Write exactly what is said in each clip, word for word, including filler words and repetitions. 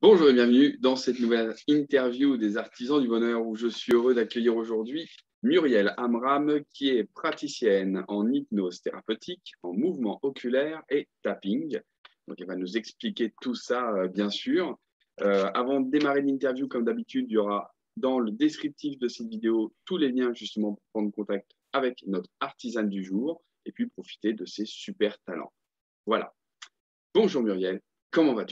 Bonjour et bienvenue dans cette nouvelle interview des artisans du bonheur où je suis heureux d'accueillir aujourd'hui Muriel Amram qui est praticienne en hypnose thérapeutique, en mouvement oculaire et tapping. Donc elle va nous expliquer tout ça euh, bien sûr. Euh, avant de démarrer l'interview, comme d'habitude, il y aura dans le descriptif de cette vidéo tous les liens justement pour prendre contact avec notre artisane du jour et puis profiter de ses super talents. Voilà. Bonjour Muriel, comment vas-tu ?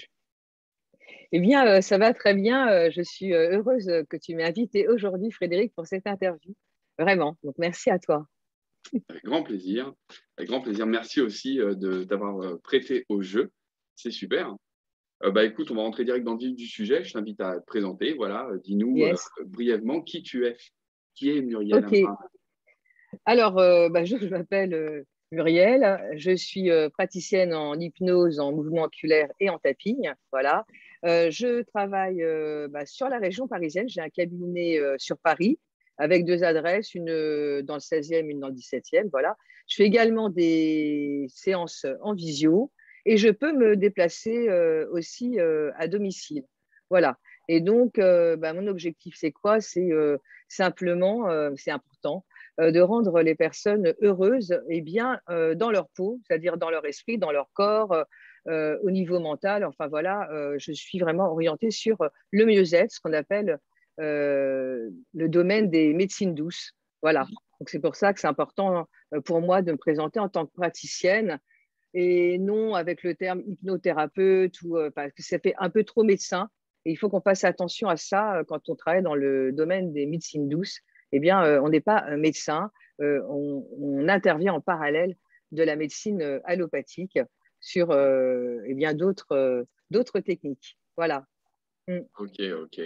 Eh bien, euh, ça va très bien. Euh, je suis euh, heureuse que tu m'aies invitée aujourd'hui, Frédéric, pour cette interview. Vraiment. Donc, merci à toi. Avec grand plaisir. Avec grand plaisir. Merci aussi euh, de d'avoir euh, prêté au jeu. C'est super. Euh, bah, écoute, on va rentrer direct dans le vif du sujet. Je t'invite à te présenter. Voilà, euh, dis-nous euh, Yes. brièvement qui tu es. Qui est Muriel OK. Amram? Alors, euh, bah, je, je m'appelle euh, Muriel. Je suis euh, praticienne en hypnose, en mouvement oculaire et en tapping. Voilà. Euh, je travaille euh, bah, sur la région parisienne. J'ai un cabinet euh, sur Paris avec deux adresses, une euh, dans le seizième, une dans le dix-septième. Voilà. Je fais également des séances en visio et je peux me déplacer euh, aussi euh, à domicile. Voilà. Et donc, euh, bah, mon objectif, c'est quoi? C'est euh, simplement, euh, c'est important, euh, de rendre les personnes heureuses et bien euh, dans leur peau, c'est-à-dire dans leur esprit, dans leur corps, euh, euh, au niveau mental. Enfin voilà, euh, je suis vraiment orientée sur le mieux-être, ce qu'on appelle euh, le domaine des médecines douces. Voilà. Donc c'est pour ça que c'est important euh, pour moi de me présenter en tant que praticienne et non avec le terme hypnothérapeute ou euh, parce que ça fait un peu trop médecin. Et il faut qu'on fasse attention à ça euh, quand on travaille dans le domaine des médecines douces. Eh bien, euh, on n'est pas un médecin, euh, on, on intervient en parallèle de la médecine euh, allopathique sur euh, eh bien d'autres euh, d'autres techniques. Voilà. Mm. Ok, ok.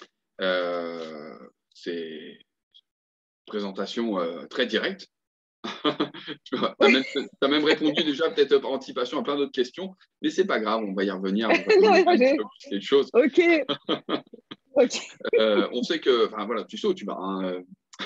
Euh, c'est une présentation euh, très directe. Tu as même, t'as même répondu déjà peut-être par anticipation à plein d'autres questions, mais c'est pas grave, on va y revenir, on va Non, développer un petit j'ai- peu plus les choses. ok, ok. Euh, on sait que, enfin voilà, tu sais où tu vas. Hein.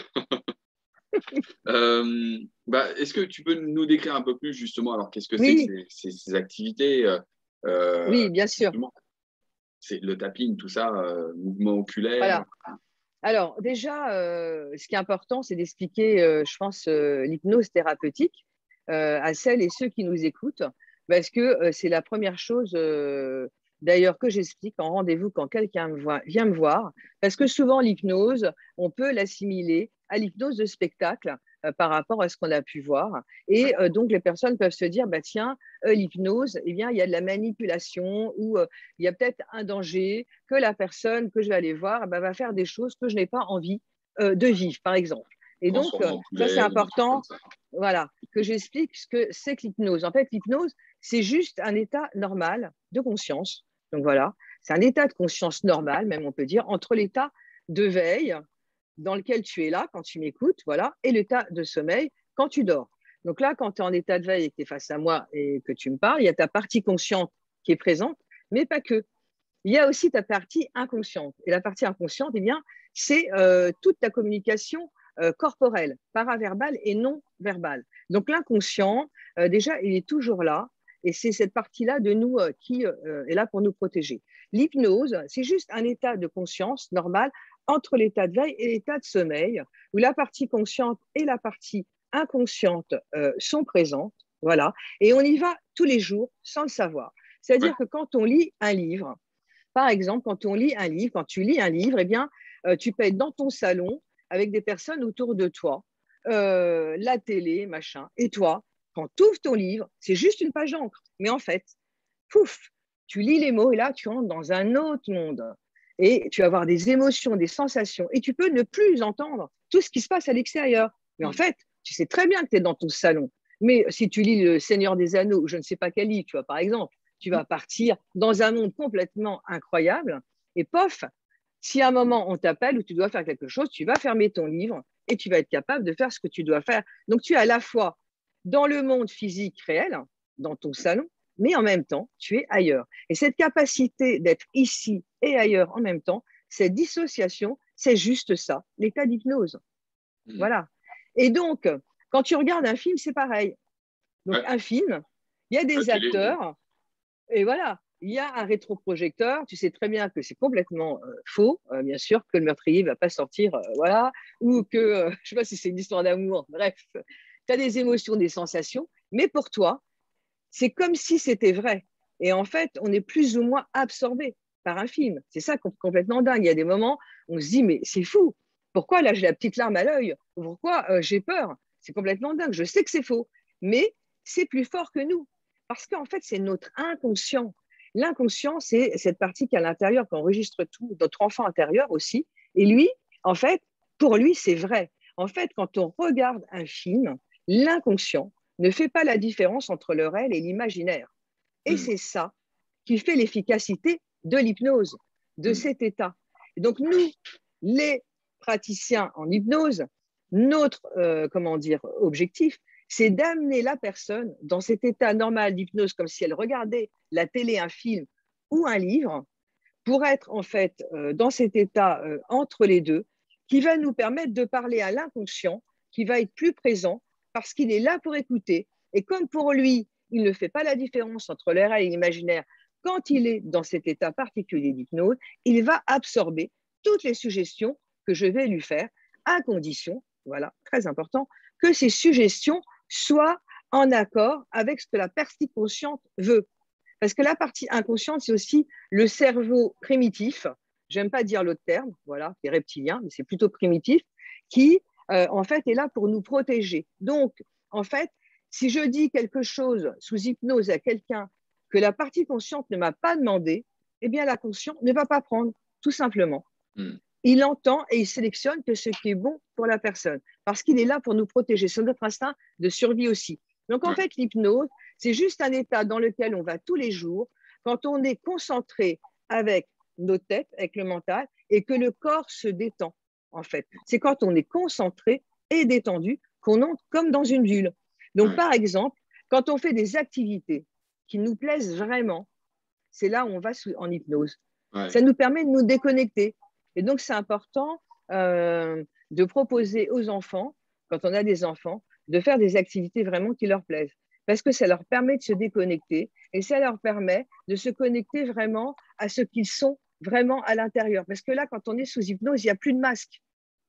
Euh, bah, est-ce que tu peux nous décrire un peu plus justement, alors qu'est-ce que c'est que Oui, ces, ces- ces activités euh, euh, oui, bien sûr. justement, c'est le tapping, tout ça, euh, mouvement oculaire. Voilà. Alors, déjà, euh, ce qui est important, c'est d'expliquer, euh, je pense, euh, l'hypnose thérapeutique euh, à celles et ceux qui nous écoutent, parce que euh, c'est la première chose, euh, d'ailleurs, que j'explique en rendez-vous quand quelqu'un me voit- vient me voir, parce que souvent, l'hypnose, on peut l'assimiler à l'hypnose de spectacle euh, par rapport à ce qu'on a pu voir. Et euh, donc, les personnes peuvent se dire, bah, tiens, euh, l'hypnose, eh bien, il y a de la manipulation ou euh, il y a peut-être un danger que la personne que je vais aller voir bah, va faire des choses que je n'ai pas envie euh, de vivre, par exemple. Et donc, Transformé euh, en ça, c'est poulet ou des trucs comme important, ça. voilà, que j'explique ce que c'est que l'hypnose. En fait, l'hypnose, c'est juste un état normal de conscience. Donc, voilà, c'est un état de conscience normal, même on peut dire, entre l'état de veille dans lequel tu es là quand tu m'écoutes, voilà, et l'état de sommeil quand tu dors. Donc là, quand tu es en état de veille et que tu es face à moi et que tu me parles, il y a ta partie consciente qui est présente, mais pas que. Il y a aussi ta partie inconsciente. Et la partie inconsciente, eh bien, c'est euh, toute ta communication euh, corporelle, paraverbale et non verbale. Donc l'inconscient, euh, déjà, il est toujours là. Et c'est cette partie-là de nous euh, qui euh, est là pour nous protéger. L'hypnose, c'est juste un état de conscience normal entre l'état de veille et l'état de sommeil, où la partie consciente et la partie inconsciente euh, sont présentes. Voilà. Et on y va tous les jours sans le savoir. Ouais. C'est-à-dire que quand on lit un livre, par exemple, quand on lit un livre, quand tu lis un livre, eh bien, euh, tu peux être dans ton salon avec des personnes autour de toi, euh, la télé, machin. Et toi, quand tu ouvres ton livre, c'est juste une page d'encre. Mais en fait, pouf, tu lis les mots et là, tu entres dans un autre monde. Et tu vas avoir des émotions, des sensations. Et tu peux ne plus entendre tout ce qui se passe à l'extérieur. Mais en Mm. fait, tu sais très bien que tu es dans ton salon. Mais si tu lis Le Seigneur des Anneaux, ou je ne sais pas quel livre, tu vois, par exemple, tu vas partir dans un monde complètement incroyable. Et pof, si à un moment on t'appelle ou tu dois faire quelque chose, tu vas fermer ton livre et tu vas être capable de faire ce que tu dois faire. Donc tu es à la fois dans le monde physique réel, dans ton salon, mais en même temps, tu es ailleurs. Et cette capacité d'être ici et ailleurs en même temps, cette dissociation, c'est juste ça, l'état d'hypnose. Mm. Voilà. Et donc, quand tu regardes un film, c'est pareil. Donc, Ouais. un film, il y a Ouais, des télé, acteurs, et voilà. il y a un rétroprojecteur, tu sais très bien que c'est complètement euh, faux, euh, bien sûr, que le meurtrier ne va pas sortir, euh, voilà, ou que, euh, je ne sais pas si c'est une histoire d'amour, bref, tu as des émotions, des sensations, mais pour toi, c'est comme si c'était vrai. Et en fait, on est plus ou moins absorbé par un film. C'est ça complètement dingue. Il y a des moments où on se dit, mais c'est fou. Pourquoi là, j'ai la petite larme à l'œil? Pourquoi euh, j'ai peur? C'est complètement dingue. Je sais que c'est faux, mais c'est plus fort que nous. Parce qu'en fait, c'est notre inconscient. L'inconscient, c'est cette partie qui est à l'intérieur, qui enregistre tout, notre enfant intérieur aussi. Et lui, en fait, pour lui, c'est vrai. En fait, quand on regarde un film, l'inconscient ne fait pas la différence entre le réel et l'imaginaire. Et c'est ça qui fait l'efficacité de l'hypnose, de cet état. Et donc nous, les praticiens en hypnose, notre euh, comment dire, objectif, c'est d'amener la personne dans cet état normal d'hypnose, comme si elle regardait la télé, un film ou un livre, pour être en fait euh, dans cet état euh, entre les deux, qui va nous permettre de parler à l'inconscient, qui va être plus présent, parce qu'il est là pour écouter. Et comme pour lui, il ne fait pas la différence entre le réel et l'imaginaire, quand il est dans cet état particulier d'hypnose, il va absorber toutes les suggestions que je vais lui faire, à condition, voilà, très important, que ces suggestions soient en accord avec ce que la partie consciente veut. Parce que la partie inconsciente, c'est aussi le cerveau primitif, j'aime pas dire l'autre terme, voilà, qui est reptilien, mais c'est plutôt primitif, qui, euh, en fait, est là pour nous protéger. Donc, en fait, si je dis quelque chose sous hypnose à quelqu'un que la partie consciente ne m'a pas demandé, eh bien, la consciente ne va pas prendre, tout simplement. Mm. Il entend et il sélectionne que ce qui est bon pour la personne, parce qu'il est là pour nous protéger. C'est notre instinct de survie aussi. Donc, en fait, l'hypnose, c'est juste un état dans lequel on va tous les jours, quand on est concentré avec nos têtes, avec le mental, et que le corps se détend, en fait. C'est quand on est concentré et détendu qu'on entre comme dans une bulle. Donc, par exemple, quand on fait des activités qui nous plaisent vraiment, c'est là où on va en hypnose. Ouais. Ça nous permet de nous déconnecter. Et donc, c'est important euh, de proposer aux enfants, quand on a des enfants, de faire des activités vraiment qui leur plaisent. Parce que ça leur permet de se déconnecter et ça leur permet de se connecter vraiment à ce qu'ils sont vraiment à l'intérieur. Parce que là, quand on est sous hypnose, il n'y a plus de masque.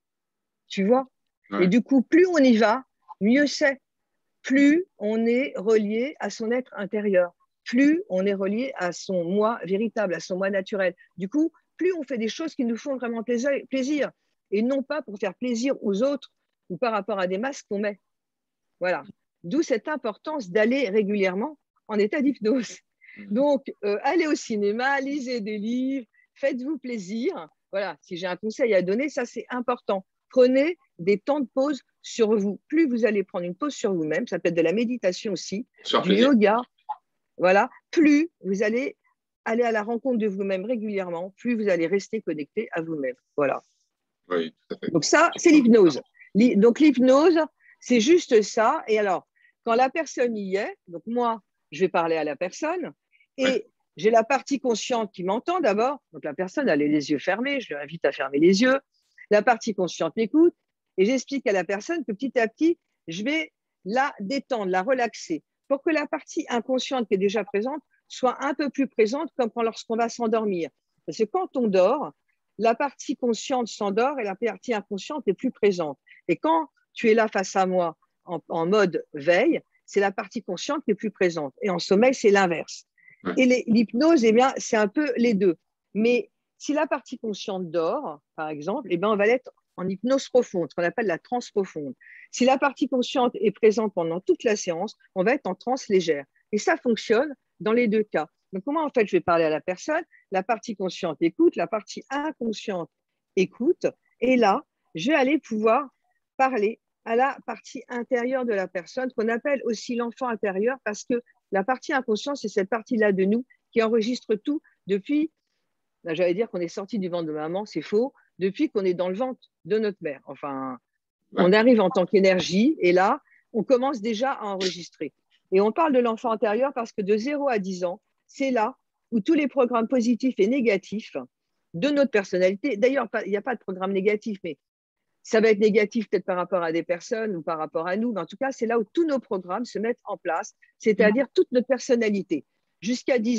Tu vois? Ouais. Et du coup, plus on y va, mieux c'est. Plus on est relié à son être intérieur. Plus on est relié à son moi véritable, à son moi naturel. Du coup, plus on fait des choses qui nous font vraiment plaisir et non pas pour faire plaisir aux autres ou par rapport à des masques qu'on met. Voilà. D'où cette importance d'aller régulièrement en état d'hypnose. Donc, euh, allez au cinéma, lisez des livres, faites-vous plaisir. Voilà, si j'ai un conseil à donner, ça c'est important. Prenez des temps de pause sur vous. Plus vous allez prendre une pause sur vous-même, ça peut être de la méditation aussi, sur du plaisir. Yoga, voilà, plus vous allez aller à la rencontre de vous-même régulièrement, plus vous allez rester connecté à vous-même. Voilà. Oui, tout à fait. Donc ça, c'est l'hypnose. Donc l'hypnose, c'est juste ça. Et alors, quand la personne y est, donc moi, je vais parler à la personne et ouais. J'ai la partie consciente qui m'entend d'abord. Donc la personne, elle a les yeux fermés, je l'invite à fermer les yeux. La partie consciente m'écoute et j'explique à la personne que petit à petit, je vais la détendre, la relaxer pour que la partie inconsciente qui est déjà présente soit un peu plus présente comme lorsqu'on va s'endormir. Parce que quand on dort, la partie consciente s'endort et la partie inconsciente est plus présente. Et quand tu es là face à moi en, en mode veille, c'est la partie consciente qui est plus présente. Et en sommeil, c'est l'inverse. Ouais. Et l'hypnose, eh bien, c'est un peu les deux. Mais si la partie consciente dort, par exemple, eh bien, on va l'être en hypnose profonde, ce qu'on appelle la transe profonde. Si la partie consciente est présente pendant toute la séance, on va être en transe légère. Et ça fonctionne dans les deux cas. Donc, comment en fait je vais parler à la personne? La partie consciente écoute, la partie inconsciente écoute. Et là, je vais aller pouvoir parler à la partie intérieure de la personne, qu'on appelle aussi l'enfant intérieur, parce que la partie inconsciente, c'est cette partie-là de nous qui enregistre tout depuis, là, j'allais dire qu'on est sorti du ventre de maman, c'est faux, depuis qu'on est dans le ventre de notre mère. Enfin, ouais. On arrive en tant qu'énergie et là, on commence déjà à enregistrer. Et on parle de l'enfant intérieur parce que de zéro à dix ans, c'est là où tous les programmes positifs et négatifs de notre personnalité, d'ailleurs, il n'y a pas de programme négatif, mais ça va être négatif peut-être par rapport à des personnes ou par rapport à nous, mais en tout cas, c'est là où tous nos programmes se mettent en place, c'est-à-dire toute notre personnalité. Jusqu'à dix ans,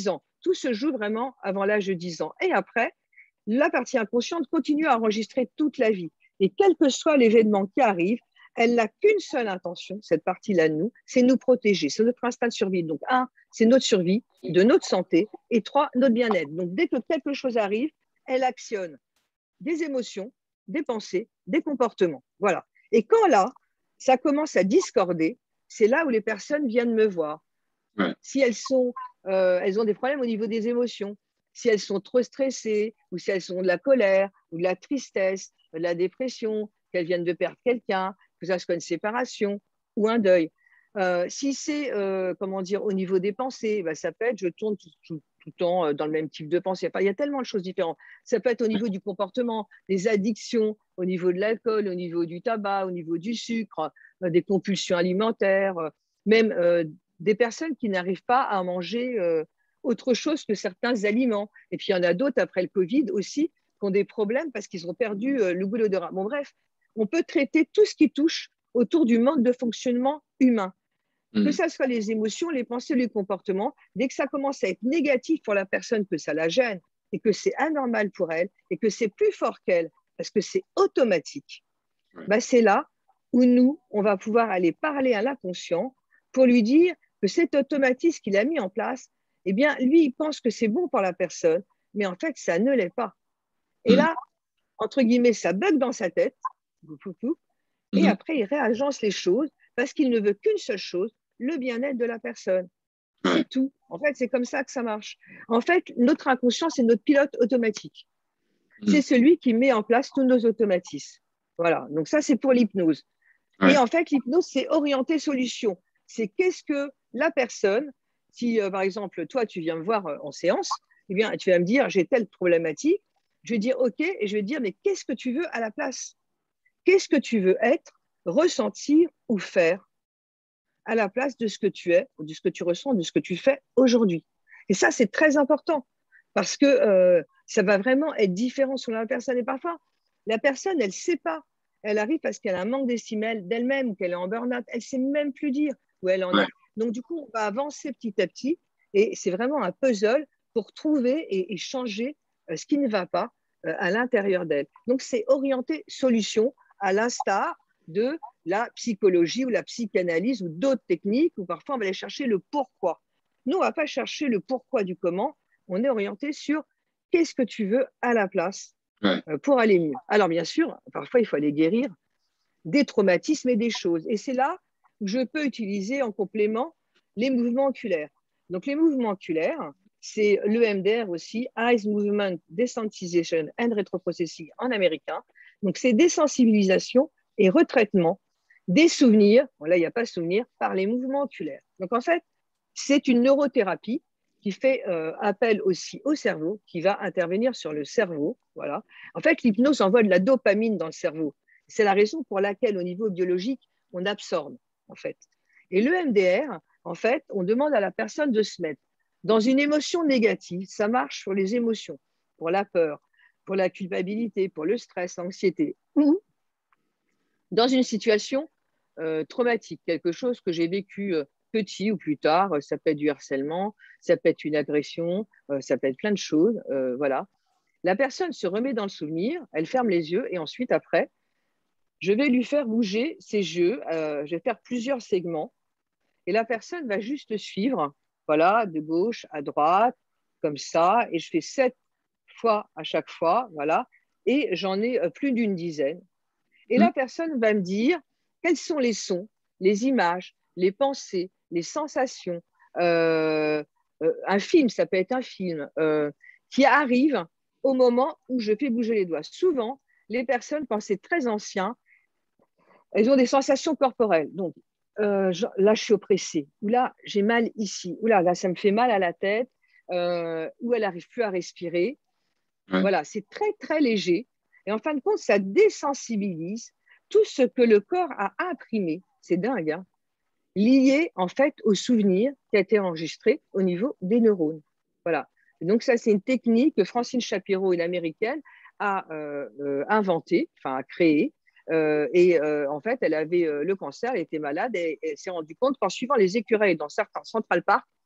tout se joue vraiment avant l'âge de dix ans. Et après, la partie inconsciente continue à enregistrer toute la vie. Et quel que soit l'événement qui arrive, elle n'a qu'une seule intention, cette partie-là de nous, c'est nous protéger. C'est notre instinct de survie. Donc, un, c'est notre survie, de notre santé, et trois, notre bien-être. Donc, dès que quelque chose arrive, elle actionne des émotions, des pensées, des comportements. Voilà. Et quand là, ça commence à discorder, c'est là où les personnes viennent me voir. Ouais. Si elles, sont, euh, elles ont des problèmes au niveau des émotions, si elles sont trop stressées, ou si elles sont de la colère, ou de la tristesse, de la dépression, qu'elles viennent de perdre quelqu'un, que ça soit une séparation ou un deuil. Euh, si c'est, euh, comment dire, au niveau des pensées, bah, ça peut être, je tourne tout, tout, tout le temps dans le même type de pensée. Enfin, il y a tellement de choses différentes. Ça peut être au niveau du comportement, des addictions, au niveau de l'alcool, au niveau du tabac, au niveau du sucre, euh, des compulsions alimentaires, euh, même euh, des personnes qui n'arrivent pas à manger euh, autre chose que certains aliments. Et puis, il y en a d'autres, après le Covid aussi, qui ont des problèmes parce qu'ils ont perdu euh, le goût et l'odorat. Bon, bref, on peut traiter tout ce qui touche autour du mode de fonctionnement humain. Mmh. Que ce soit les émotions, les pensées, les comportements, dès que ça commence à être négatif pour la personne, que ça la gêne et que c'est anormal pour elle et que c'est plus fort qu'elle parce que c'est automatique, ouais. Bah, c'est là où nous, on va pouvoir aller parler à l'inconscient pour lui dire que cet automatisme qu'il a mis en place, eh bien, lui, il pense que c'est bon pour la personne, mais en fait, ça ne l'est pas. Et mmh. là, entre guillemets, ça bug dans sa tête, et mmh. après, il réagence les choses parce qu'il ne veut qu'une seule chose, le bien-être de la personne. C'est ouais. tout. En fait, c'est comme ça que ça marche. En fait, notre inconscient, c'est notre pilote automatique. Mmh. C'est celui qui met en place tous nos automatismes. Voilà. Donc ça, c'est pour l'hypnose. Ouais. Et en fait, l'hypnose, c'est orienter solution. C'est qu'est-ce que la personne, si euh, par exemple, toi, tu viens me voir euh, en séance, eh bien, tu vas me dire, j'ai telle problématique. Je vais dire, OK, et je vais te dire, mais qu'est-ce que tu veux à la place? Qu'est-ce que tu veux être, ressentir ou faire à la place de ce que tu es, de ce que tu ressens, de ce que tu fais aujourd'hui? Et ça, c'est très important parce que euh, ça va vraiment être différent selon la personne. Et parfois, la personne, elle ne sait pas. Elle arrive parce qu'elle a un manque d'estime d'elle-même ou qu'elle est en burn-out. Elle ne sait même plus dire où elle en est. Donc, du coup, on va avancer petit à petit et c'est vraiment un puzzle pour trouver et, et changer euh, ce qui ne va pas euh, à l'intérieur d'elle. Donc, c'est orienter solution à l'instar de la psychologie ou la psychanalyse ou d'autres techniques où parfois on va aller chercher le pourquoi. Nous, on ne va pas chercher le pourquoi du comment, on est orienté sur qu'est-ce que tu veux à la place ouais. pour aller mieux. Alors bien sûr, parfois il faut aller guérir des traumatismes et des choses. Et c'est là où je peux utiliser en complément les mouvements oculaires. Donc les mouvements oculaires, c'est l'E M D R aussi, Eyes Movement Desensitization and Retroprocessing en américain. Donc c'est désensibilisation et retraitement des souvenirs, bon là il n'y a pas de souvenirs, par les mouvements oculaires. Donc en fait, c'est une neurothérapie qui fait euh, appel aussi au cerveau, qui va intervenir sur le cerveau. Voilà. En fait, l'hypnose envoie de la dopamine dans le cerveau. C'est la raison pour laquelle, au niveau biologique, on absorbe, en fait. Et l'E M D R, en fait, on demande à la personne de se mettre dans une émotion négative. Ça marche sur les émotions, pour la peur, pour la culpabilité, pour le stress, l'anxiété, ou dans une situation euh, traumatique, quelque chose que j'ai vécu euh, petit ou plus tard. Ça peut être du harcèlement, ça peut être une agression, euh, ça peut être plein de choses. Euh, voilà. La personne se remet dans le souvenir, elle ferme les yeux et ensuite, après, je vais lui faire bouger ses yeux. Euh, je vais faire plusieurs segments et la personne va juste suivre, voilà, de gauche à droite, comme ça. Et je fais sept fois à chaque fois, voilà. Et j'en ai plus d'une dizaine. Et la personne va me dire quels sont les sons, les images, les pensées, les sensations. Euh, euh, un film, ça peut être un film, euh, qui arrive au moment où je fais bouger les doigts. Souvent, les personnes, quand c'est très ancien, elles ont des sensations corporelles. Donc, euh, là, je suis oppressée, ou là, j'ai mal ici, ou là, là, ça me fait mal à la tête, euh, ou elle n'arrive plus à respirer. Ouais. Voilà, c'est très, très léger. Et en fin de compte, ça désensibilise tout ce que le corps a imprimé. C'est dingue, hein, lié en fait au souvenir qui a été enregistré au niveau des neurones. Voilà. Et donc, ça, c'est une technique que Francine Shapiro, une américaine, a euh, euh, inventée, enfin, a créée. Euh, et euh, en fait, elle avait euh, le cancer, elle était malade et elle s'est rendue compte qu'en suivant les écureuils dans certains Central Park,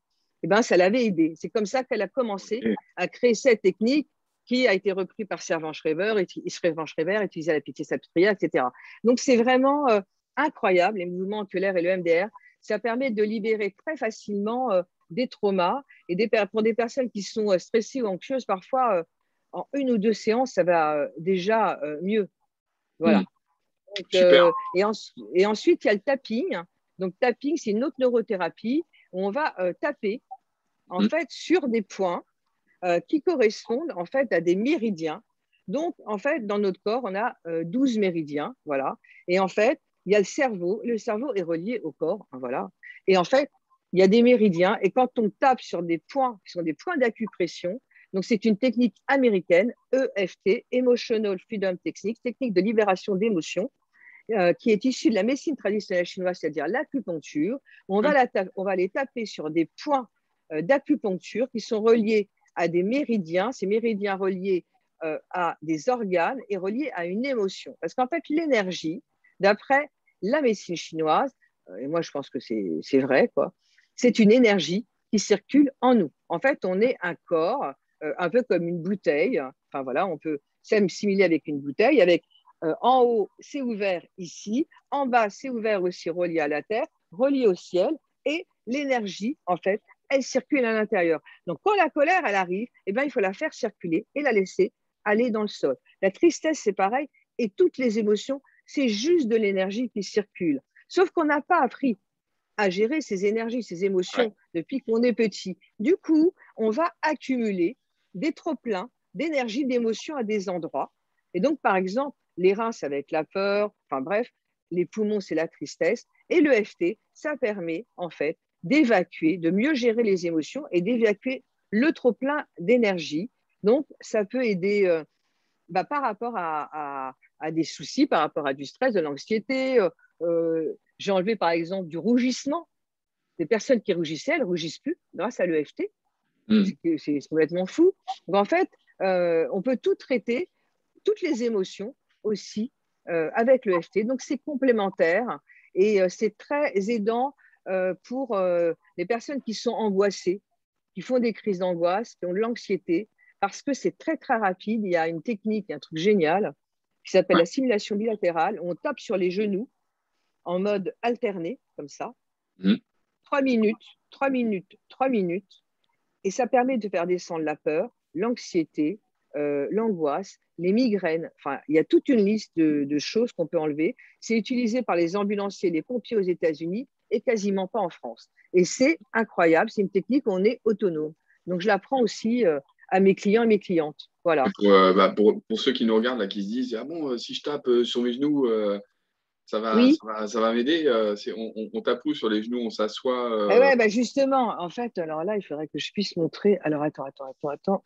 eh ben, ça l'avait aidé. C'est comme ça qu'elle a commencé Ok. à créer cette technique qui a été reprise par Servan-Schreiber, et Servan-Schreiber utilisait la pitié salpêtrière, et cetera. Donc, c'est vraiment euh, incroyable, les mouvements oculaires et le M D R. Ça permet de libérer très facilement euh, des traumas. Et des, pour des personnes qui sont euh, stressées ou anxieuses, parfois, euh, en une ou deux séances, ça va euh, déjà euh, mieux. Hmm. Voilà. Donc, Super. euh, et, en, et, ensuite, il y a le tapping. Donc, tapping, c'est une autre neurothérapie où on va euh, taper en Hmm. fait sur des points euh, qui correspondent en fait à des méridiens. Donc, en fait, dans notre corps, on a euh, douze méridiens, voilà. Et en fait, il y a le cerveau. Le cerveau est relié au corps, hein, voilà. Et en fait, il y a des méridiens. Et quand on tape sur des points, qui sont des points d'acupression, donc c'est une technique américaine, E F T, Emotional Freedom Technique, technique de libération d'émotions, euh, qui est issue de la médecine traditionnelle chinoise, c'est-à-dire l'acupuncture. On va, Ouais. la on va les taper sur des points euh, d'acupuncture qui sont reliés à des méridiens, ces méridiens reliés euh, à des organes et reliés à une émotion. Parce qu'en fait, l'énergie, d'après la médecine chinoise, euh, et moi je pense que c'est vrai, quoi, c'est une énergie qui circule en nous. En fait, on est un corps, euh, un peu comme une bouteille. Enfin voilà, on peut s'assimiler avec une bouteille, avec euh, en haut, c'est ouvert ici, en bas, c'est ouvert aussi relié à la terre, relié au ciel, et l'énergie, en fait, elle circule à l'intérieur. Donc, quand la colère, elle arrive, eh ben, il faut la faire circuler et la laisser aller dans le sol. La tristesse, c'est pareil, et toutes les émotions, c'est juste de l'énergie qui circule. Sauf qu'on n'a pas appris à gérer ces énergies, ces émotions Ouais. depuis qu'on est petit. Du coup, on va accumuler des trop-pleins d'énergie, d'émotions à des endroits. Et donc, par exemple, les reins, ça va être la peur, enfin bref, les poumons, c'est la tristesse. Et le F T, ça permet en fait d'évacuer, de mieux gérer les émotions et d'évacuer le trop-plein d'énergie. Donc, ça peut aider euh, bah, par rapport à, à, à, des soucis, par rapport à du stress, de l'anxiété. Euh, euh, J'ai enlevé par exemple du rougissement. Des personnes qui rougissaient, elles ne rougissent plus grâce à l'E F T. Hmm. C'est complètement fou. Donc, en fait, euh, on peut tout traiter, toutes les émotions aussi, euh, avec le F T. Donc, c'est complémentaire et euh, c'est très aidant euh, pour euh, les personnes qui sont angoissées, qui font des crises d'angoisse, qui ont de l'anxiété, parce que c'est très, très rapide. Il y a une technique, un truc génial qui s'appelle Ouais. la simulation bilatérale. On tape sur les genoux en mode alterné, comme ça. Hmm. Trois minutes, trois minutes, trois minutes. Et ça permet de faire descendre la peur, l'anxiété, euh, l'angoisse, les migraines. Enfin, il y a toute une liste de, de choses qu'on peut enlever. C'est utilisé par les ambulanciers, les pompiers aux États-Unis et quasiment pas en France. Et c'est incroyable. C'est une technique où on est autonome. Donc, je l'apprends aussi euh, à mes clients et mes clientes. Voilà. Pour, euh, bah, pour, pour ceux qui nous regardent, là, qui se disent, ah bon, euh, si je tape euh, sur mes genoux, euh, ça va, Oui. ça va, ça va m'aider. Euh, c'est- on, on, on tape où sur les genoux, on s'assoit. Eh euh, ouais, bah justement, en fait, alors là, il faudrait que je puisse montrer. Alors, attends, attends, attends, attends.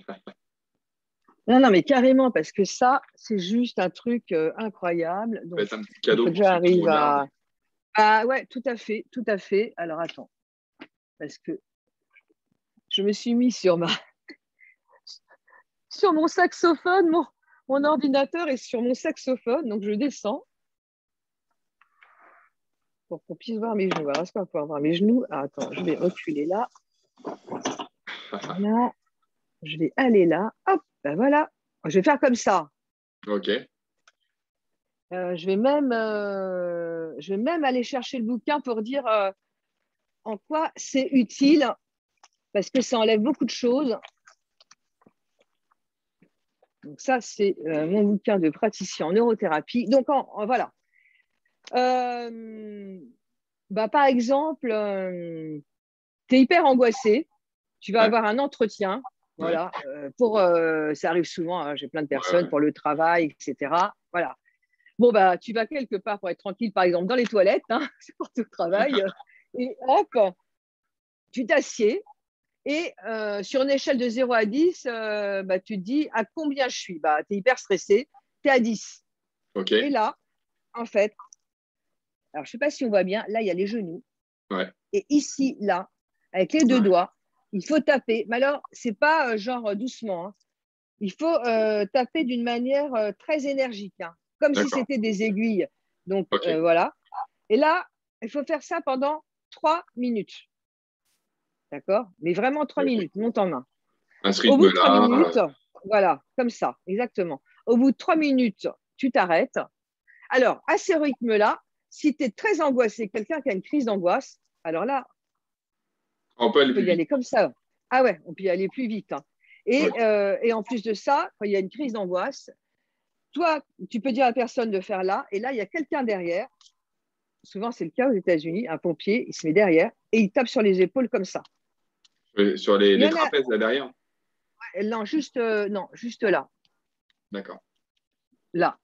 Non, non, mais carrément, parce que ça, c'est juste un truc euh, incroyable. Ça va Donc, être un petit il cadeau faut que pour ceux qui nous j'arrive regardent. à. Ah ouais, tout à fait, tout à fait. Alors, attends, parce que je me suis mis sur ma sur mon saxophone, mon, mon ordinateur est sur mon saxophone, donc je descends pour qu'on puisse voir mes genoux. Alors, est-ce qu'on va pouvoir voir mes genoux? Ah, attends, je vais reculer là. Voilà, je vais aller là. Hop, ben voilà. Je vais faire comme ça. Ok. Euh, je vais même, euh, je vais même aller chercher le bouquin pour dire euh, en quoi c'est utile, parce que ça enlève beaucoup de choses. Donc ça, c'est euh, mon bouquin de praticien en neurothérapie. Donc en, en, voilà. Euh, bah, par exemple, euh, tu es hyper angoissé, tu vas Ouais. avoir un entretien. Ouais. Voilà, euh, pour, euh, ça arrive souvent, hein, j'ai plein de Ouais. personnes Ouais. pour le travail, et cetera. Voilà. Bon, bah, tu vas quelque part pour être tranquille, par exemple, dans les toilettes, hein, c'est pour tout le travail. Et hop, tu t'assieds. Et euh, sur une échelle de zéro à dix, euh, bah, tu te dis à combien je suis. Bah, tu es hyper stressé, tu es à dix. Ok. Et là, en fait, alors je ne sais pas si on voit bien, là, il y a les genoux. Ouais. Et ici, là, avec les deux Ouais. doigts, il faut taper. Mais alors, ce n'est pas euh, genre euh, doucement. Hein. Il faut euh, taper d'une manière euh, très énergique, hein, comme si D'accord. c'était des aiguilles. Donc, Ok. euh, voilà. Et là, il faut faire ça pendant trois minutes. d'accord? Mais vraiment trois minutes, monte en main. À ce Au bout de trois rythme-là, minutes, euh, voilà, comme ça, exactement. Au bout de trois minutes, tu t'arrêtes. Alors, à ce rythme-là, si tu es très angoissé, quelqu'un qui a une crise d'angoisse, alors là, on peut on aller peut plus y vite. aller comme ça. Ah ouais, on peut y aller plus vite, hein. Et, Ok. euh, et en plus de ça, quand il y a une crise d'angoisse, toi, tu peux dire à la personne de faire là, et là, il y a quelqu'un derrière. Souvent, c'est le cas aux États-Unis, un pompier, il se met derrière et il tape sur les épaules comme ça. Euh, Sur les, Il y les en a, trapèzes là derrière. non, juste, euh, non, juste là, D'accord. là.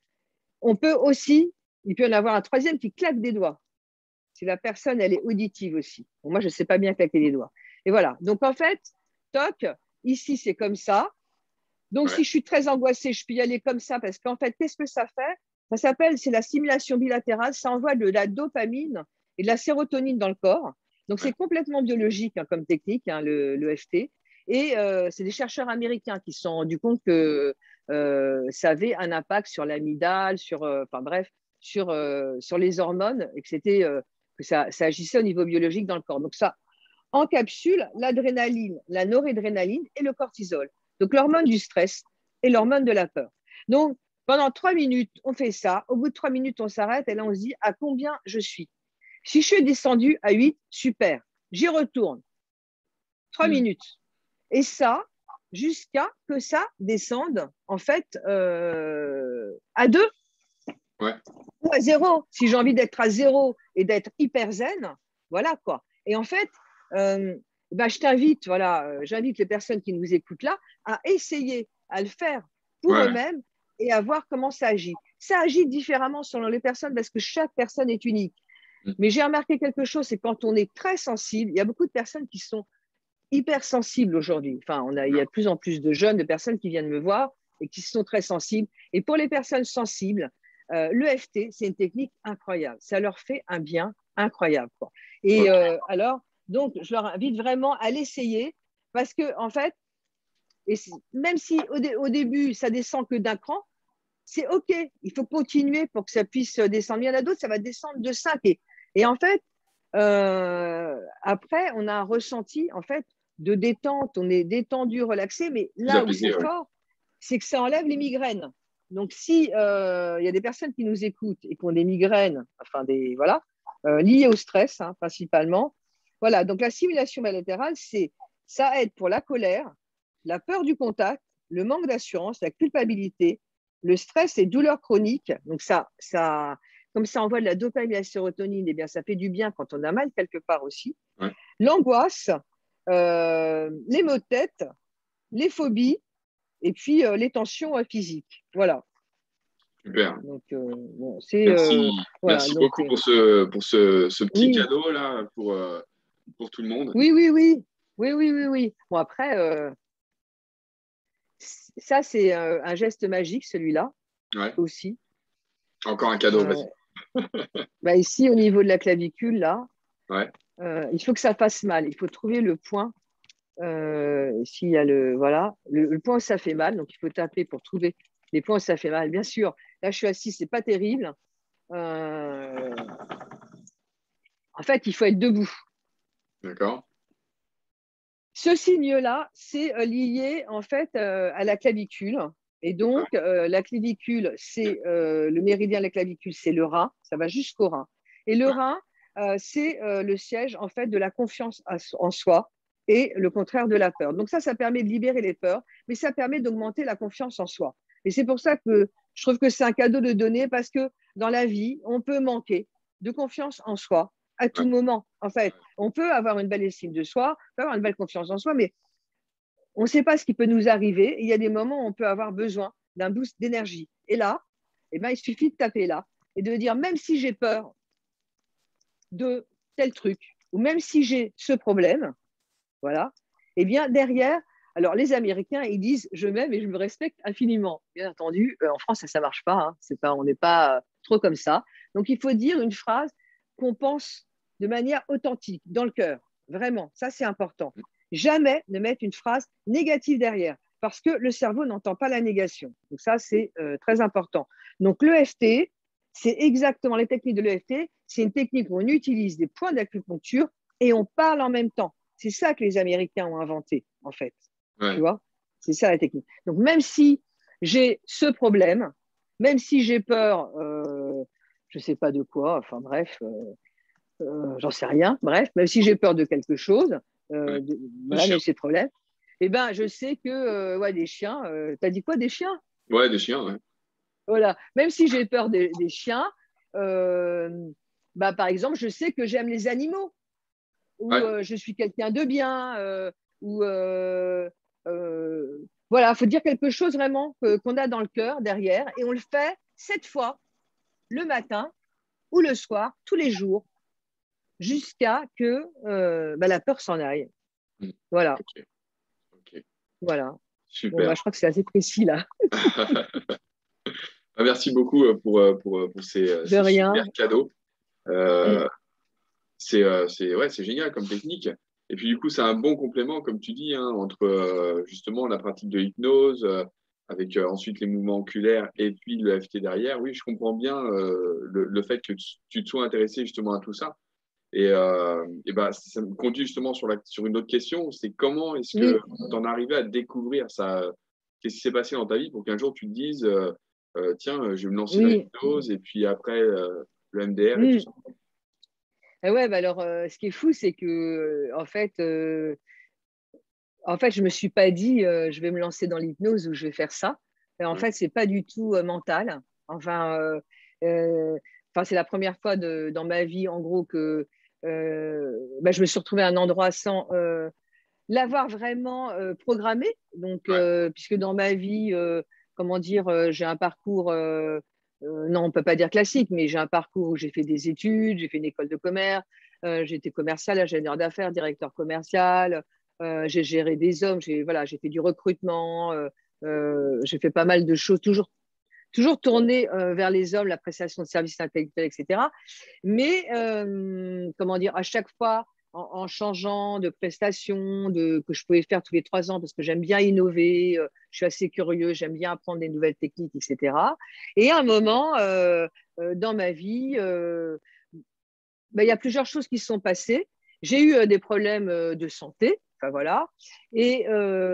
On peut aussi, il peut y en avoir un troisième qui claque des doigts. Si la personne, elle est auditive aussi. Bon, moi, je ne sais pas bien claquer les doigts. Et voilà. Donc, en fait, toc, ici, c'est comme ça. Donc, Ouais. si je suis très angoissée, je peux y aller comme ça parce qu'en fait, qu'est-ce que ça fait? Ça s'appelle, c'est la stimulation bilatérale. Ça envoie de la dopamine et de la sérotonine dans le corps. Donc, Ouais. c'est complètement biologique, hein, comme technique, hein, le, le F T. Et euh, c'est des chercheurs américains qui se sont rendus compte que euh, ça avait un impact sur l'amygdale, sur, euh, enfin bref, sur, euh, sur les hormones et que, c'était, euh, que ça, ça agissait au niveau biologique dans le corps. Donc, ça encapsule l'adrénaline, la noradrénaline et le cortisol. Donc, l'hormone du stress et l'hormone de la peur. Donc, pendant trois minutes, on fait ça. Au bout de trois minutes, on s'arrête et là, on se dit à combien je suis. Si je suis descendu à huit, super. J'y retourne. Trois Hmm. minutes. Et ça, jusqu'à que ça descende, en fait, euh, à deux Ouais. ou à zéro. Si j'ai envie d'être à zéro et d'être hyper zen, voilà quoi. Et en fait, euh, ben, je t'invite, voilà, euh, j'invite les personnes qui nous écoutent là à essayer à le faire pour Ouais. eux-mêmes et à voir comment ça agit. Ça agit différemment selon les personnes parce que chaque personne est unique. Hmm. Mais j'ai remarqué quelque chose, c'est quand on est très sensible, il y a beaucoup de personnes qui sont hypersensibles aujourd'hui. Enfin, on a, il y a de plus en plus de jeunes, de personnes qui viennent me voir et qui sont très sensibles. Et pour les personnes sensibles, euh, l'E F T, c'est une technique incroyable. Ça leur fait un bien incroyable, quoi. Et Ok. euh, alors, donc, je leur invite vraiment à l'essayer parce que, en fait, et même si au, dé au début, ça descend que d'un cran, c'est OK. Il faut continuer pour que ça puisse descendre. Il y en a d'autres, ça va descendre de cinq. Et, et en fait, euh, après, on a un ressenti en fait de détente. On est détendu, relaxé. Mais Plus là où c'est apaisé, ouais. fort, c'est que ça enlève les migraines. Donc, si euh, il y a des personnes qui nous écoutent et qui ont des migraines, enfin des voilà, euh, liées au stress hein, principalement, voilà. Donc, la stimulation bilatérale, c'est ça aide pour la colère, la peur du contact, le manque d'assurance, la culpabilité, le stress et douleurs chroniques. Donc, ça, ça, comme ça envoie de la dopamine et de la sérotonine, eh bien, ça fait du bien quand on a mal quelque part aussi. Ouais. L'angoisse, euh, les maux de tête, les phobies et puis euh, les tensions euh, physiques. Voilà. Super. Donc, euh, bon, c'est. Euh, Merci. voilà. Merci Donc, beaucoup euh, pour ce, pour ce, ce petit oui, cadeau là pour, euh, pour tout le monde. oui, oui, oui. Oui, oui, oui, oui. Bon, après, euh, ça, c'est euh, un geste magique, celui-là Ouais. aussi. Encore un cadeau, Euh, vas-y. bah, ici, au niveau de la clavicule, là, Ouais. euh, il faut que ça fasse mal. Il faut trouver le point. Euh, s'il y a le, voilà, le, le point où ça fait mal. Donc, il faut taper pour trouver les points où ça fait mal. Bien sûr, là, je suis assis, c'est pas terrible. Euh, en fait, il faut être debout. D'accord. Ce signe-là, c'est euh, lié en fait euh, à la clavicule. Et Ouais. donc, euh, la clavicule, c'est euh, le méridien de la clavicule, c'est le rein. Ça va jusqu'au rein. Et le Ouais. rein, euh, c'est euh, le siège en fait de la confiance en soi et le contraire de la peur. Donc ça, ça permet de libérer les peurs, mais ça permet d'augmenter la confiance en soi. Et c'est pour ça que je trouve que c'est un cadeau de donner parce que dans la vie, on peut manquer de confiance en soi à Ouais. tout moment. En fait, on peut avoir une belle estime de soi, on peut avoir une belle confiance en soi, mais on ne sait pas ce qui peut nous arriver. Et il y a des moments où on peut avoir besoin d'un boost d'énergie. Et là, eh ben, il suffit de taper là et de dire, même si j'ai peur de tel truc, ou même si j'ai ce problème, voilà, eh bien, derrière, alors les Américains, ils disent, je m'aime et je me respecte infiniment. Bien entendu, euh, en France, ça ne marche pas, hein. C'est pas, on n'est pas euh, trop comme ça. Donc, il faut dire une phrase qu'on pense de manière authentique, dans le cœur. Vraiment, ça, c'est important. Jamais ne mettre une phrase négative derrière, parce que le cerveau n'entend pas la négation. Donc, ça, c'est euh, très important. Donc, l'E F T, c'est exactement les techniques de l'E F T. C'est une technique où on utilise des points d'acupuncture et on parle en même temps. c'est ça que les Américains ont inventé, en fait. Ouais. Tu vois, c'est ça la technique. Donc, même si j'ai ce problème, même si j'ai peur, euh, je ne sais pas de quoi, enfin bref, euh, euh, j'en sais rien, bref, même si j'ai peur de quelque chose, Ouais. euh, de, Des voilà, chiens. même si c'est problème, eh ben, je sais que, euh, ouais, des chiens, euh, t'as dit quoi, des chiens? Ouais, des chiens, ouais. Voilà, même si j'ai peur des, des chiens, euh, bah, par exemple, je sais que j'aime les animaux, ou Ouais. euh, je suis quelqu'un de bien, euh, ou euh, euh, voilà, il faut dire quelque chose vraiment que- qu'on a dans le cœur derrière, et on le fait sept fois le matin ou le soir, tous les jours, jusqu'à que euh, bah, la peur s'en aille. Mm. Voilà, Ok, ok. voilà. Bon, Super. bah, je crois que c'est assez précis là. Bah, merci beaucoup euh, pour, euh, pour, euh, pour ces, euh, De ces super rien. cadeaux. Mm. Euh, c'est euh, c'est ouais, c'est génial comme technique. Et puis du coup, c'est un bon complément, comme tu dis, hein, entre euh, justement la pratique de l'hypnose, euh, avec euh, ensuite les mouvements oculaires et puis le F T derrière. Oui, je comprends bien euh, le, le fait que tu, tu te sois intéressé justement à tout ça. Et, euh, et ben, ça me conduit justement sur, la, sur une autre question, c'est comment est-ce que Oui, tu en es arrivé à découvrir ça? Qu'est-ce qui s'est passé dans ta vie pour qu'un jour tu te dises, euh, euh, tiens, euh, je vais me lancer dans oui. l'hypnose et puis après euh, le M D R et tout Mm. ça. Et ouais, bah alors, euh, ce qui est fou, c'est que, euh, en fait, euh, en fait, je me suis pas dit, euh, je vais me lancer dans l'hypnose ou je vais faire ça. Et en Ouais, fait, c'est pas du tout euh, mental. Enfin, euh, euh, enfin, c'est la première fois de, dans ma vie, en gros, que euh, bah, je me suis retrouvée à un endroit sans euh, l'avoir vraiment euh, programmé. Donc, ouais, euh, puisque dans ma vie, euh, comment dire, euh, j'ai un parcours, euh, euh, non, on peut pas dire classique, mais j'ai un parcours où j'ai fait des études, j'ai fait une école de commerce, euh, j'ai été commercial, ingénieur d'affaires, directeur commercial, euh, j'ai géré des hommes, j'ai voilà, j'ai fait du recrutement, euh, euh, j'ai fait pas mal de choses, toujours toujours tourné euh, vers les hommes, la prestation de services intellectuels, et cetera. Mais, euh, comment dire, à chaque fois, en, en changeant de prestation, de, que je pouvais faire tous les trois ans, parce que j'aime bien innover, euh, je suis assez curieux, j'aime bien apprendre des nouvelles techniques, et cetera. Et à un moment, euh, euh, dans ma vie, euh, ben, il y a plusieurs choses qui se sont passées. J'ai eu euh, des problèmes euh, de santé, enfin voilà, et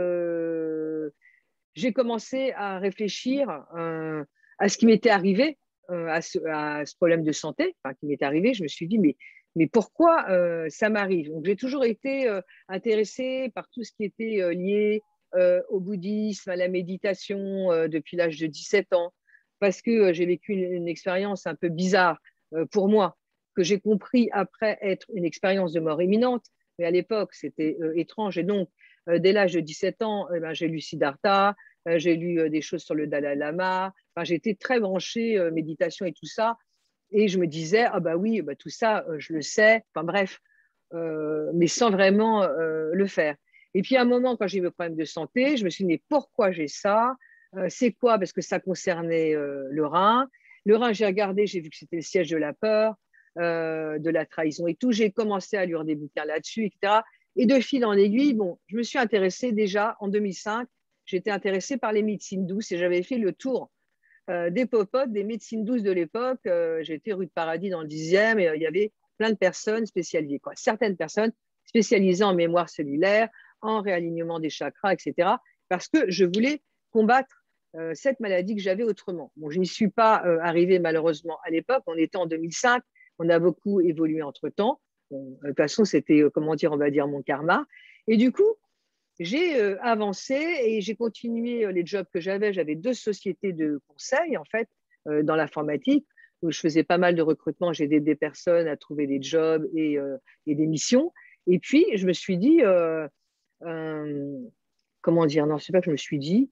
euh, j'ai commencé à réfléchir euh, à ce qui m'était arrivé, euh, à, ce, à, ce, problème de santé enfin, qui m'était arrivé. Je me suis dit, mais, mais pourquoi euh, ça m'arrive? Donc, j'ai toujours été euh, intéressée par tout ce qui était euh, lié euh, au bouddhisme, à la méditation euh, depuis l'âge de dix-sept ans, parce que euh, j'ai vécu une, une, expérience un peu bizarre euh, pour moi, que j'ai compris après être une expérience de mort imminente. Mais à l'époque, c'était euh, étrange. Et donc, euh, dès l'âge de dix-sept ans, eh ben, j'ai lu Siddhartha, euh, j'ai lu euh, des choses sur le Dalai Lama. Enfin, j'étais très branchée euh, méditation et tout ça. Et je me disais, ah bah oui, bah, tout ça, euh, je le sais. Enfin bref, euh, mais sans vraiment euh, le faire. Et puis à un moment, quand j'ai eu mes problèmes de santé, je me suis dit, mais pourquoi j'ai ça? euh, C'est quoi? Parce que ça concernait euh, le rein. Le rein, j'ai regardé, j'ai vu que c'était le siège de la peur, euh, de la trahison et tout. J'ai commencé à lire des bouquins là-dessus, et cetera. Et de fil en aiguille, bon, je me suis intéressée déjà en deux mille cinq. J'étais intéressée par les médecines douces et j'avais fait le tour euh, des popotes, des médecines douces de l'époque. Euh, J'étais rue de Paradis dans le dixième et euh, il y avait plein de personnes spécialisées, quoi. Certaines personnes spécialisées en mémoire cellulaire, en réalignement des chakras, et cetera. Parce que je voulais combattre euh, cette maladie que j'avais autrement. Bon, je n'y suis pas euh, arrivée malheureusement à l'époque. On était en deux mille cinq. On a beaucoup évolué entre-temps. Bon, de toute façon, c'était, euh, comment dire, on va dire mon karma. Et du coup, j'ai euh, avancé et j'ai continué euh, les jobs que j'avais. J'avais deux sociétés de conseil, en fait, euh, dans l'informatique, où je faisais pas mal de recrutement. J'ai aidé des personnes à trouver des jobs et, euh, et des missions. Et puis, je me suis dit, euh, euh, comment dire, non, c'est pas que je me suis dit.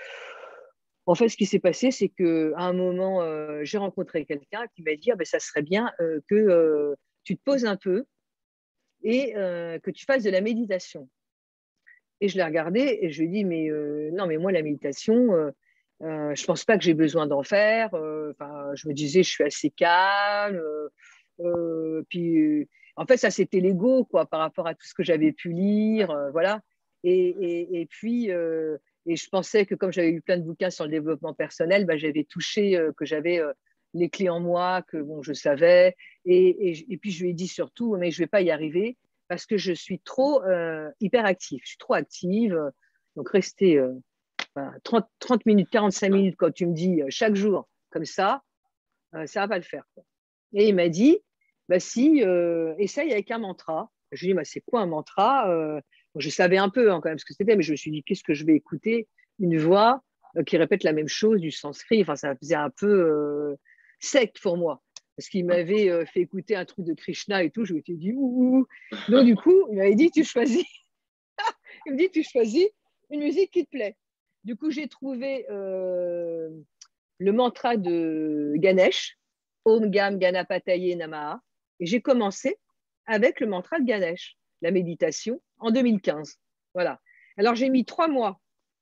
En fait, ce qui s'est passé, c'est qu'à un moment, euh, j'ai rencontré quelqu'un qui m'a dit, ah, ben, ça serait bien euh, que euh, tu te poses un peu et euh, que tu fasses de la méditation. Et je l'ai regardé et je lui ai dit, mais euh, non, mais moi, la méditation, euh, euh, je ne pense pas que j'ai besoin d'en faire. Euh, Enfin, je me disais, je suis assez calme. Euh, euh, puis, euh, en fait, ça, c'était l'ego, quoi, par rapport à tout ce que j'avais pu lire. Euh, voilà. Et, et, et puis, euh, et je pensais que comme j'avais lu plein de bouquins sur le développement personnel, bah, j'avais touché, euh, que j'avais euh, les clés en moi, que bon, je savais. Et, et, et puis, je lui ai dit surtout, mais je ne vais pas y arriver parce que je suis trop euh, hyperactive. Je suis trop active. Donc, rester euh, trente, trente minutes, quarante-cinq minutes, quand tu me dis euh, chaque jour comme ça, euh, ça ne va pas le faire, quoi. Et il m'a dit, bah, si, euh, essaye avec un mantra. Je lui ai dit, bah, c'est quoi un mantra? euh, bon, Je savais un peu hein, quand même ce que c'était, mais je me suis dit, qu'est-ce que je vais écouter? Une voix euh, qui répète la même chose, du sanskrit. Enfin, ça faisait un peu euh, secte pour moi. Parce qu'il m'avait euh, fait écouter un truc de Krishna et tout. Je me suis dit, ouh, ouh. Donc, du coup, il m'avait dit, tu choisis. Il me dit, tu choisis une musique qui te plaît. Du coup, j'ai trouvé euh, le mantra de Ganesh, Om Gam Ganapataye Namaha, et j'ai commencé avec le mantra de Ganesh, la méditation, en deux mille quinze. Voilà. Alors, j'ai mis trois mois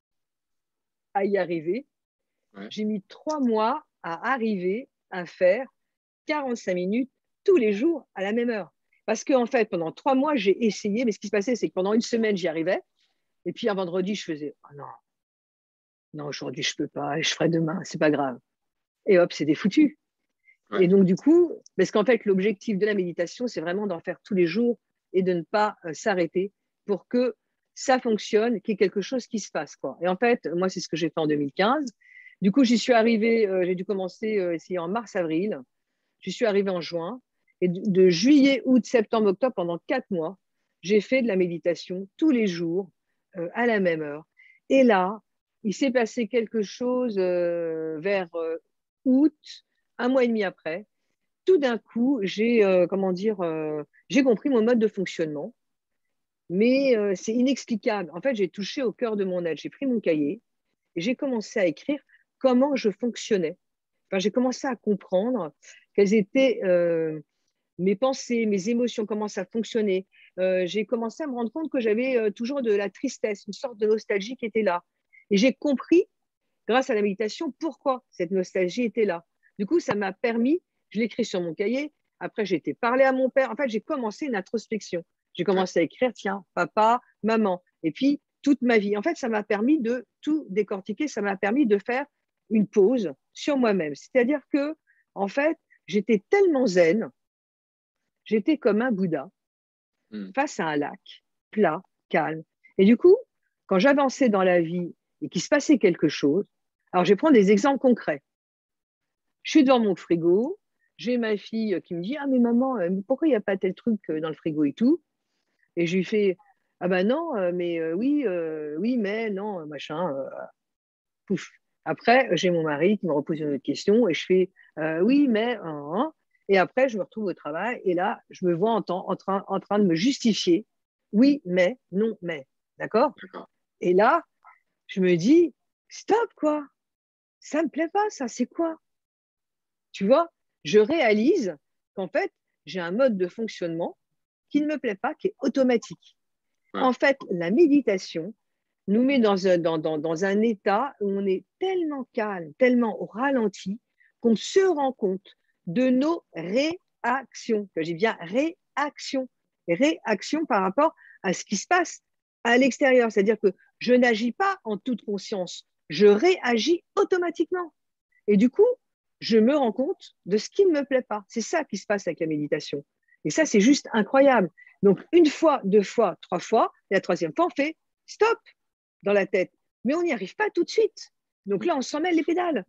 à y arriver. Ouais. J'ai mis trois mois à arriver à faire quarante-cinq minutes tous les jours à la même heure. Parce qu'en en fait, pendant trois mois, j'ai essayé, mais ce qui se passait, c'est que pendant une semaine, j'y arrivais. Et puis un vendredi, je faisais oh non, non, aujourd'hui, je ne peux pas, je ferai demain, c'est pas grave. Et hop, c'était foutu. Ouais. Et donc, du coup, parce qu'en fait, l'objectif de la méditation, c'est vraiment d'en faire tous les jours et de ne pas euh, s'arrêter pour que ça fonctionne, qu'il y ait quelque chose qui se passe, quoi. Et en fait, moi, c'est ce que j'ai fait en deux mille quinze. Du coup, j'y suis arrivée, euh, j'ai dû commencer euh, essayer en mars-avril. J'y suis arrivée en juin. Et de, de juillet, août, septembre, octobre, pendant quatre mois, j'ai fait de la méditation tous les jours, euh, à la même heure. Et là, il s'est passé quelque chose euh, vers euh, août, un mois et demi après. Tout d'un coup, j'ai euh, comment dire, euh, j'ai compris mon mode de fonctionnement, mais euh, c'est inexplicable. En fait, j'ai touché au cœur de mon être. J'ai pris mon cahier et j'ai commencé à écrire comment je fonctionnais. Enfin, j'ai commencé à comprendre quelles étaient euh, mes pensées, mes émotions, comment ça fonctionnait. Euh, j'ai commencé à me rendre compte que j'avais euh, toujours de la tristesse, une sorte de nostalgie qui était là. Et j'ai compris, grâce à la méditation, pourquoi cette nostalgie était là. Du coup, ça m'a permis, je l'écris sur mon cahier, après j'ai été parler à mon père. En fait, j'ai commencé une introspection. J'ai commencé à écrire, tiens, papa, maman, et puis toute ma vie. En fait, ça m'a permis de tout décortiquer, ça m'a permis de faire une pause sur moi-même. C'est-à-dire que, en fait, j'étais tellement zen, j'étais comme un Bouddha Mm. face à un lac, plat, calme. Et du coup, quand j'avançais dans la vie et qu'il se passait quelque chose, alors je vais prendre des exemples concrets. Je suis devant mon frigo, j'ai ma fille qui me dit « Ah mais maman, pourquoi il n'y a pas tel truc dans le frigo et tout ?» Et je lui fais « Ah ben non, mais euh, oui, euh, oui, mais non, machin. Euh, » Pouf. Après, j'ai mon mari qui me repose une autre question et je fais euh, oui, mais. Hein, hein. Et après, je me retrouve au travail et là, je me vois en, temps, en, train, en train de me justifier. Oui, mais, non, mais. D'accord? Et là, je me dis stop, quoi. Ça ne me plaît pas, ça, c'est quoi? Tu vois, je réalise qu'en fait, j'ai un mode de fonctionnement qui ne me plaît pas, qui est automatique. Ouais. En fait, la méditation nous met dans un, dans, dans, dans un état où on est tellement calme, tellement au ralenti, qu'on se rend compte de nos réactions. J'ai bien réactions. Réactions par rapport à ce qui se passe à l'extérieur. C'est-à-dire que je n'agis pas en toute conscience, je réagis automatiquement. Et du coup, je me rends compte de ce qui ne me plaît pas. C'est ça qui se passe avec la méditation. Et ça, c'est juste incroyable. Donc, une fois, deux fois, trois fois, et la troisième fois, on fait stop dans la tête. Mais on n'y arrive pas tout de suite. Donc là, on s'en mêle les pédales.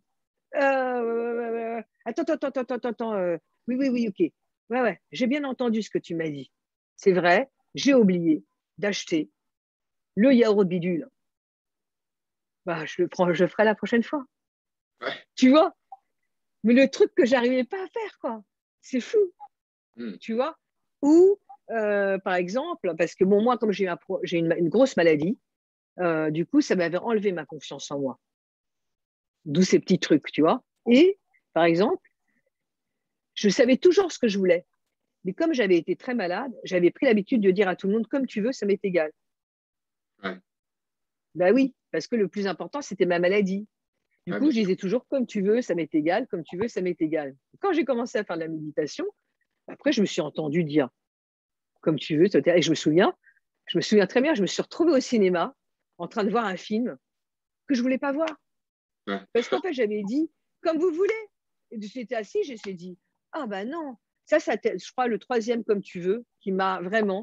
Euh, attends, attends, attends, attends, attends. Euh, oui, oui, oui, ok. Ouais, ouais, j'ai bien entendu ce que tu m'as dit. C'est vrai, j'ai oublié d'acheter le yaourt bidule. Bah, je le prends, je le ferai la prochaine fois. Ouais. Tu vois? Mais le truc que j'arrivais pas à faire, quoi. C'est fou. Mm. Tu vois? Ou, euh, par exemple, parce que bon, moi, comme j'ai, j'ai une, une grosse maladie, euh, du coup, ça m'avait enlevé ma confiance en moi. D'où ces petits trucs, tu vois. Et, par exemple, je savais toujours ce que je voulais. Mais comme j'avais été très malade, j'avais pris l'habitude de dire à tout le monde, comme tu veux, ça m'est égal. Ouais. Ben oui, parce que le plus important, c'était ma maladie. Du Ouais, coup, bien je sûr. disais toujours, comme tu veux, ça m'est égal, comme tu veux, ça m'est égal. Quand j'ai commencé à faire de la méditation, après, je me suis entendue dire, comme tu veux, et je me souviens, je me souviens très bien, je me suis retrouvée au cinéma en train de voir un film que je ne voulais pas voir. Ouais. Parce qu'en fait, j'avais dit, comme vous voulez. Et j'étais assise, j'ai dit, ah ben non. Ça, ça je crois, le troisième, comme tu veux, qui m'a vraiment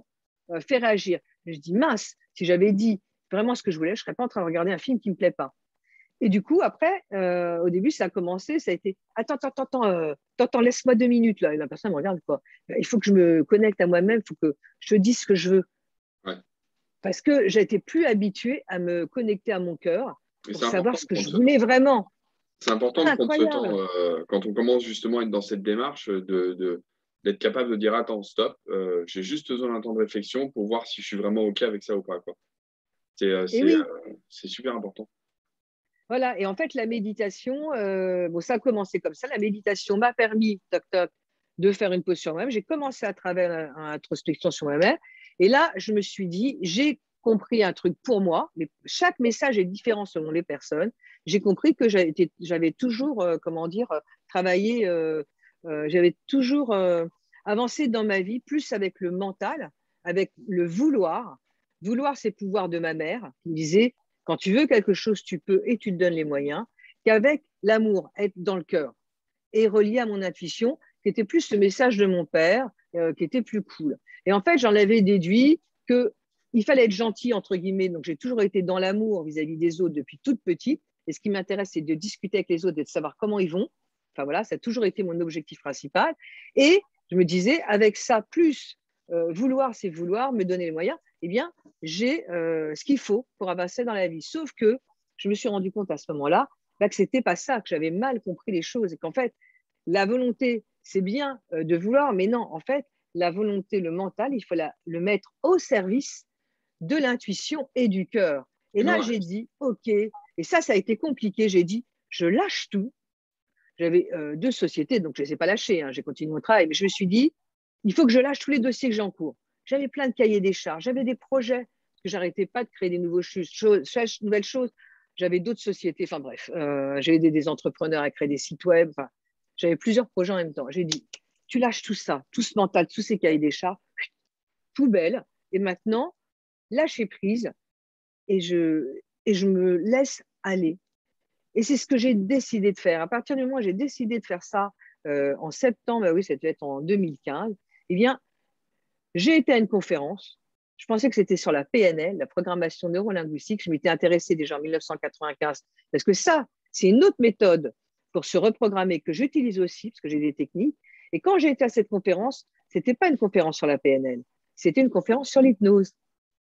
euh, fait réagir. Je dis, mince, si j'avais dit vraiment ce que je voulais, je ne serais pas en train de regarder un film qui ne me plaît pas. Et du coup, après, euh, au début, ça a commencé, ça a été, attends, attends, attends, euh, attends, laisse-moi deux minutes, là. Et la personne me regarde, quoi. Il faut que je me connecte à moi-même, il faut que je te dise ce que je veux. Ouais. Parce que j'étais plus habituée à me connecter à mon cœur pour savoir ce que je ce voulais temps. vraiment. C'est important de prendre ce Incroyable. temps euh, quand on commence justement à être dans cette démarche, de, de- d'être capable de dire attends, stop, euh, j'ai juste besoin d'un temps de réflexion pour voir si je suis vraiment OK avec ça ou pas, quoi. C'est euh, Et c'est, euh, oui, c'est super important. voilà. Et en fait, la méditation, euh, bon, ça a commencé comme ça. La méditation m'a permis, toc, toc, de faire une pause sur moi-même. J'ai commencé à travers une introspection sur moi-même. Et là, je me suis dit, j'ai compris un truc pour moi, mais chaque message est différent selon les personnes. J'ai compris que j'avais, été, j'avais toujours, euh, comment dire, euh, travaillé, euh, euh, j'avais toujours euh, avancé dans ma vie, plus avec le mental, avec le vouloir. Vouloir, c'est le pouvoir de ma mère qui me disait, quand tu veux quelque chose, tu peux et tu te donnes les moyens, qu'avec l'amour, être dans le cœur et relié à mon intuition, qui était plus le message de mon père, euh, qui était plus cool. Et en fait, j'en avais déduit qu'il fallait être gentil, entre guillemets. Donc, j'ai toujours été dans l'amour vis-à-vis des autres depuis toute petite. Et ce qui m'intéresse, c'est de discuter avec les autres et de savoir comment ils vont. Enfin, voilà, ça a toujours été mon objectif principal. Et je me disais, avec ça, plus euh, vouloir, c'est vouloir, me donner les moyens, eh bien, j'ai euh, ce qu'il faut pour avancer dans la vie. Sauf que je me suis rendu compte à ce moment-là bah, que ce n'était pas ça, que j'avais mal compris les choses et qu'en fait, la volonté, c'est bien euh, de vouloir, mais non, en fait, la volonté, le mental, il faut la, le mettre au service de l'intuition et du cœur. Et Et là, non, j'ai dit, OK, et ça, ça a été compliqué, j'ai dit, je lâche tout. J'avais euh, deux sociétés, donc je ne les ai pas lâchées, hein, j'ai continué mon travail, mais je me suis dit, il faut que je lâche tous les dossiers que j'ai en cours. J'avais plein de cahiers des charges, j'avais des projets, parce que j'arrêtais pas de créer des nouveaux choses, choses, nouvelles choses. J'avais d'autres sociétés, enfin bref, euh, j'ai aidé des entrepreneurs à créer des sites web, enfin, j'avais plusieurs projets en même temps. J'ai dit, tu lâches tout ça, tout ce mental, tous ces cahiers des charges, poubelle, et maintenant, lâcher prise, et je, et je me laisse aller. Et c'est ce que j'ai décidé de faire. À partir du moment où j'ai décidé de faire ça euh, en septembre, bah oui, ça devait être en deux mille quinze, eh bien, j'ai été à une conférence. Je pensais que c'était sur la P N L, la programmation neurolinguistique. Je m'étais intéressée déjà en mille neuf cent quatre-vingt-quinze, parce que ça, c'est une autre méthode pour se reprogrammer que j'utilise aussi, parce que j'ai des techniques. Et quand j'ai été à cette conférence, ce n'était pas une conférence sur la P N L, c'était une conférence sur l'hypnose.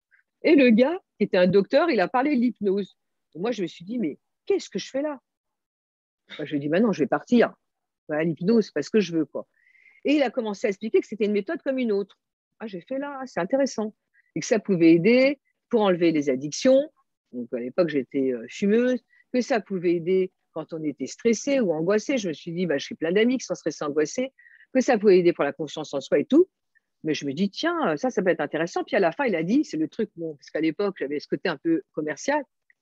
Et le gars, qui était un docteur, il a parlé de l'hypnose. Et moi, je me suis dit, mais qu'est-ce que je fais là? Bah, je lui ai dit, bah non, je vais partir. Bah, l'hypnose, c'est parce que je veux, quoi. Et il a commencé à expliquer que c'était une méthode comme une autre. Ah, j'ai fait là, c'est intéressant. Et que ça pouvait aider pour enlever les addictions. Donc, à l'époque, j'étais euh, fumeuse. Que ça pouvait aider quand on était stressé ou angoissé. Je me suis dit, bah, j'ai plein d'amis qui sont stressés, angoissés. Que ça pouvait aider pour la confiance en soi et tout. Mais je me dis, tiens, ça, ça peut être intéressant. Puis à la fin, il a dit, c'est le truc, bon, parce qu'à l'époque, j'avais ce côté un peu commercial.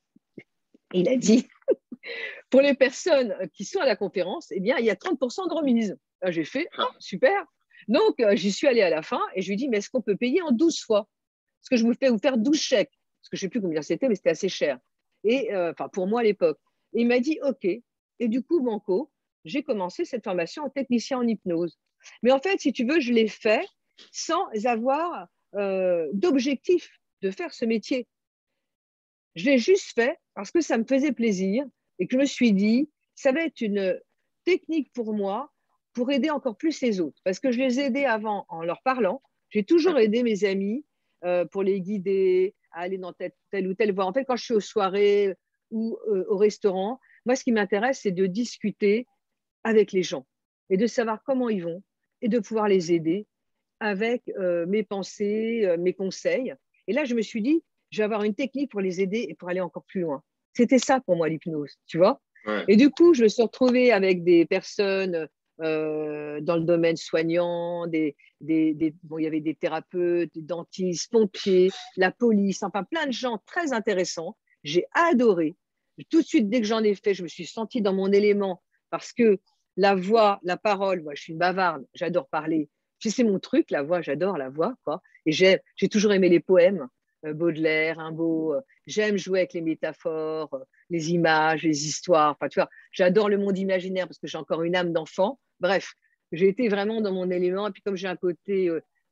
Il a dit, pour les personnes qui sont à la conférence, eh bien, il y a trente pour cent de remise. Là, j'ai fait, oh, super. Donc, euh, j'y suis allée à la fin et je lui ai dit, mais est-ce qu'on peut payer en douze fois? Est-ce que je vous fais vous faire douze chèques? Parce que je ne sais plus combien c'était, mais c'était assez cher. Et, euh, enfin, pour moi à l'époque. Et il m'a dit, OK. Et du coup, Banco, j'ai commencé cette formation en technicien en hypnose. Mais en fait, si tu veux, je l'ai fait sans avoir euh, d'objectif de faire ce métier. Je l'ai juste fait parce que ça me faisait plaisir et que je me suis dit, ça va être une technique pour moi pour aider encore plus les autres. Parce que je les ai aidés avant en leur parlant. J'ai toujours aidé mes amis euh, pour les guider à aller dans telle, telle ou telle voie. En fait, quand je suis aux soirées ou euh, au restaurant, moi, ce qui m'intéresse, c'est de discuter avec les gens et de savoir comment ils vont et de pouvoir les aider avec euh, mes pensées, euh, mes conseils. Et là, je me suis dit, je vais avoir une technique pour les aider et pour aller encore plus loin. C'était ça pour moi, l'hypnose, tu vois. ouais. Et du coup, je me suis retrouvée avec des personnes euh, dans le domaine soignant, des, des, des, bon, il y avait des thérapeutes, des dentistes, pompiers, la police, enfin plein de gens très intéressants. J'ai adoré. Tout de suite, dès que j'en ai fait, je me suis sentie dans mon élément parce que la voix, la parole, moi je suis une bavarde, j'adore parler. C'est mon truc, la voix, j'adore la voix, quoi. Et j'ai toujours aimé les poèmes, euh, Baudelaire, Rimbaud. Euh, j'aime jouer avec les métaphores, euh, les images, les histoires. Enfin, tu vois, j'adore le monde imaginaire parce que j'ai encore une âme d'enfant. Bref, j'ai été vraiment dans mon élément. Et puis, comme j'ai un côté euh,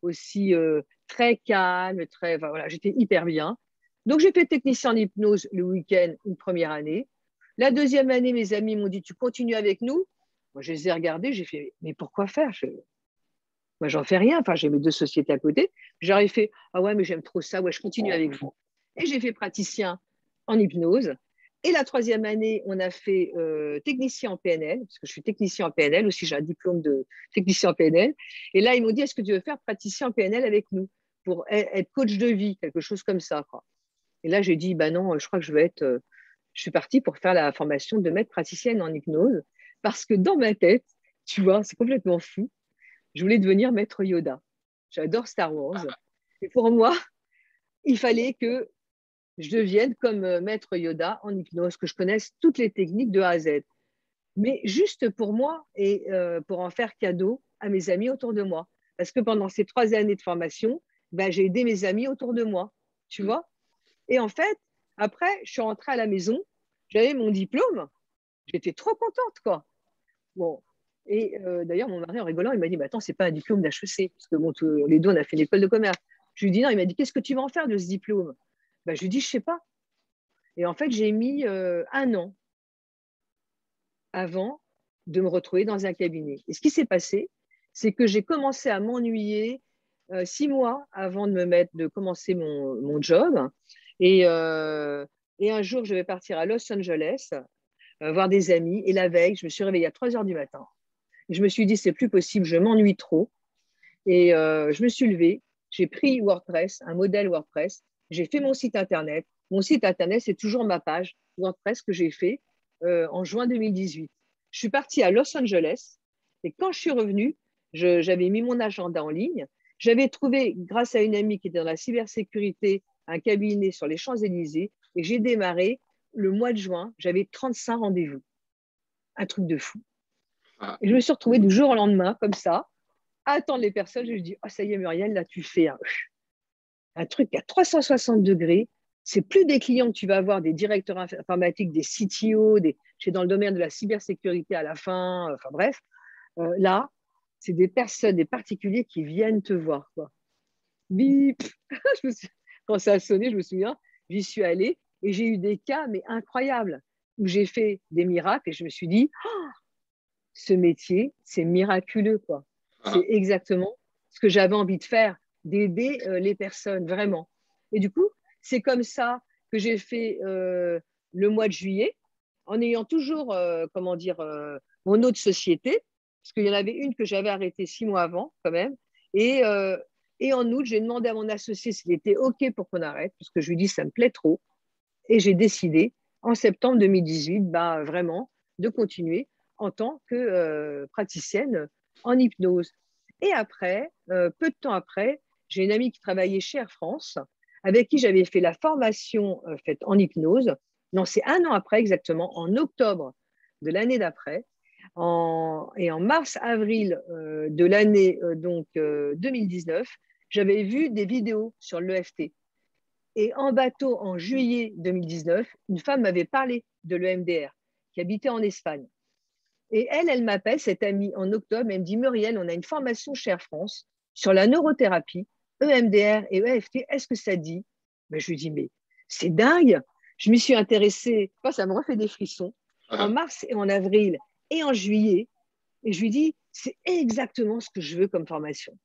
aussi euh, très calme, très, enfin, voilà, j'étais hyper bien. Donc, j'ai fait technicien en hypnose le week-end, une première année. La deuxième année, mes amis m'ont dit, tu continues avec nous? Moi, je les ai regardés, j'ai fait, mais pourquoi faire? Je, moi, j'en fais rien. Enfin, j'ai mes deux sociétés à côté. J'aurais fait, ah ouais, mais j'aime trop ça, ouais, je continue avec vous. Et j'ai fait praticien en hypnose. Et la troisième année, on a fait euh, technicien en P N L, parce que je suis technicien en P N L aussi, j'ai un diplôme de technicien en P N L. Et là, ils m'ont dit, est-ce que tu veux faire praticien en P N L avec nous pour être coach de vie, quelque chose comme ça, quoi. Et là, j'ai dit, bah non, je crois que je vais être. Euh, je suis partie pour faire la formation de maître praticienne en hypnose, parce que dans ma tête, tu vois, c'est complètement fou. Je voulais devenir maître Yoda. J'adore Star Wars. Et pour moi, il fallait que je devienne comme euh, maître Yoda en hypnose, que je connaisse toutes les techniques de A à Z. Mais juste pour moi et euh, pour en faire cadeau à mes amis autour de moi. Parce que pendant ces trois années de formation, ben, j'ai aidé mes amis autour de moi. Tu vois? Et en fait, après, je suis rentrée à la maison, j'avais mon diplôme, j'étais trop contente, quoi. Bon. Et euh, d'ailleurs, mon mari, en rigolant, il m'a dit, bah, attends, c'est pas un diplôme d'H E C, parce que bon, tout, les deux, on a fait l'école de commerce. Je lui ai dit, non, il m'a dit, qu'est-ce que tu vas en faire de ce diplôme? Bah, je lui ai dit, je sais pas. Et en fait, j'ai mis euh, un an avant de me retrouver dans un cabinet. Et ce qui s'est passé, c'est que j'ai commencé à m'ennuyer euh, six mois avant de me mettre, de commencer mon, mon job. Et, euh, et un jour, je vais partir à Los Angeles, euh, voir des amis. Et la veille, je me suis réveillée à trois heures du matin. Et je me suis dit, c'est plus possible, je m'ennuie trop. Et euh, je me suis levée, j'ai pris WordPress, un modèle WordPress, j'ai fait mon site Internet. Mon site Internet, c'est toujours ma page WordPress que j'ai fait euh, en juin deux mille dix-huit. Je suis partie à Los Angeles et quand je suis revenue, je, j'avais mis mon agenda en ligne. J'avais trouvé, grâce à une amie qui était dans la cybersécurité, un cabinet sur les Champs-Élysées et j'ai démarré le mois de juin. J'avais trente-cinq rendez-vous. Un truc de fou. Ah, Et je me suis retrouvée du jour au lendemain, comme ça, à attendre les personnes. Je lui dis, oh, ça y est, Muriel, là, tu fais un, un truc à trois cent soixante degrés. C'est plus des clients que tu vas avoir, des directeurs informatiques, des C T O, des... je suis dans le domaine de la cybersécurité à la fin, enfin bref. Euh, là, c'est des personnes, des particuliers qui viennent te voir, quoi. Bip. Je me suis... Quand ça a sonné, je me souviens, j'y suis allée et j'ai eu des cas, mais incroyables, où j'ai fait des miracles et je me suis dit, oh, ce métier, c'est miraculeux, quoi. ah, C'est exactement ce que j'avais envie de faire, d'aider euh, les personnes, vraiment. Et du coup, c'est comme ça que j'ai fait euh, le mois de juillet, en ayant toujours, euh, comment dire, euh, mon autre société, parce qu'il y en avait une que j'avais arrêtée six mois avant, quand même. Et, euh, et en août, j'ai demandé à mon associé s'il était OK pour qu'on arrête, parce que je lui dis, ça me plaît trop. Et j'ai décidé, en septembre deux mille dix-huit, bah, vraiment, de continuer en tant que euh, praticienne en hypnose. Et après, euh, peu de temps après, j'ai une amie qui travaillait chez Air France, avec qui j'avais fait la formation euh, faite en hypnose. Non, c'est un an après exactement, en octobre de l'année d'après. En, et en mars-avril euh, de l'année euh, donc euh, deux mille dix-neuf, j'avais vu des vidéos sur l'E F T. Et en bateau, en juillet deux mille dix-neuf, une femme m'avait parlé de l'E M D R, qui habitait en Espagne. Et elle, elle m'appelle, cette amie, en octobre, elle me dit, Muriel, on a une formation chez Air France sur la neurothérapie, E M D R et E F T, est-ce que ça dit? Ben, je lui dis, mais c'est dingue. Je m'y suis intéressée, enfin, ça me refait des frissons, en ah, mars et en avril et en juillet. Et je lui dis, c'est exactement ce que je veux comme formation.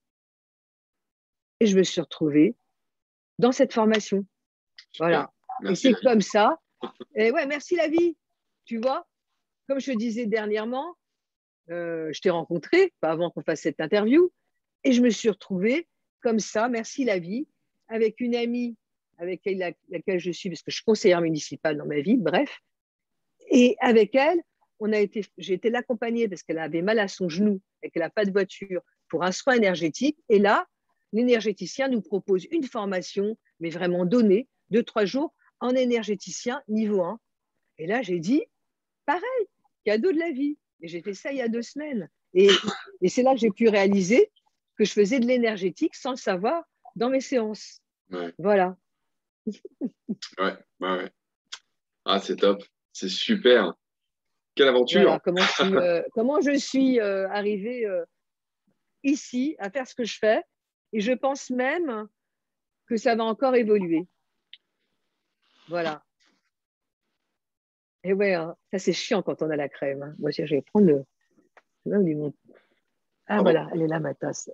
Et je me suis retrouvée dans cette formation. super. Voilà. Et Merci, c'est la vie. comme ça. Et ouais, merci la vie. Tu vois, comme je te disais dernièrement, euh, je t'ai rencontré, pas avant qu'on fasse cette interview, et je me suis retrouvée comme ça, merci la vie, avec une amie avec la, laquelle je suis, parce que je suis conseillère municipale dans ma vie, bref. Et avec elle, on a été, j'ai été l'accompagner parce qu'elle avait mal à son genou et qu'elle n'a pas de voiture pour un soin énergétique. Et là, l'énergéticien nous propose une formation, mais vraiment donnée, de trois jours en énergéticien niveau un. Et là, j'ai dit, pareil, cadeau de la vie. Et j'ai fait ça il y a deux semaines. Et, et c'est là que j'ai pu réaliser que je faisais de l'énergétique sans le savoir dans mes séances. Ouais, Voilà. ouais, ouais, ouais. Ah, c'est top. C'est super. Quelle aventure. Voilà comment je suis, euh, comment je suis euh, arrivée euh, ici à faire ce que je fais. Et je pense même que ça va encore évoluer. Voilà. Et ouais, hein, ça c'est chiant quand on a la crème. Hein. Moi, je vais prendre le. Ah Pardon? voilà, elle est là ma tasse.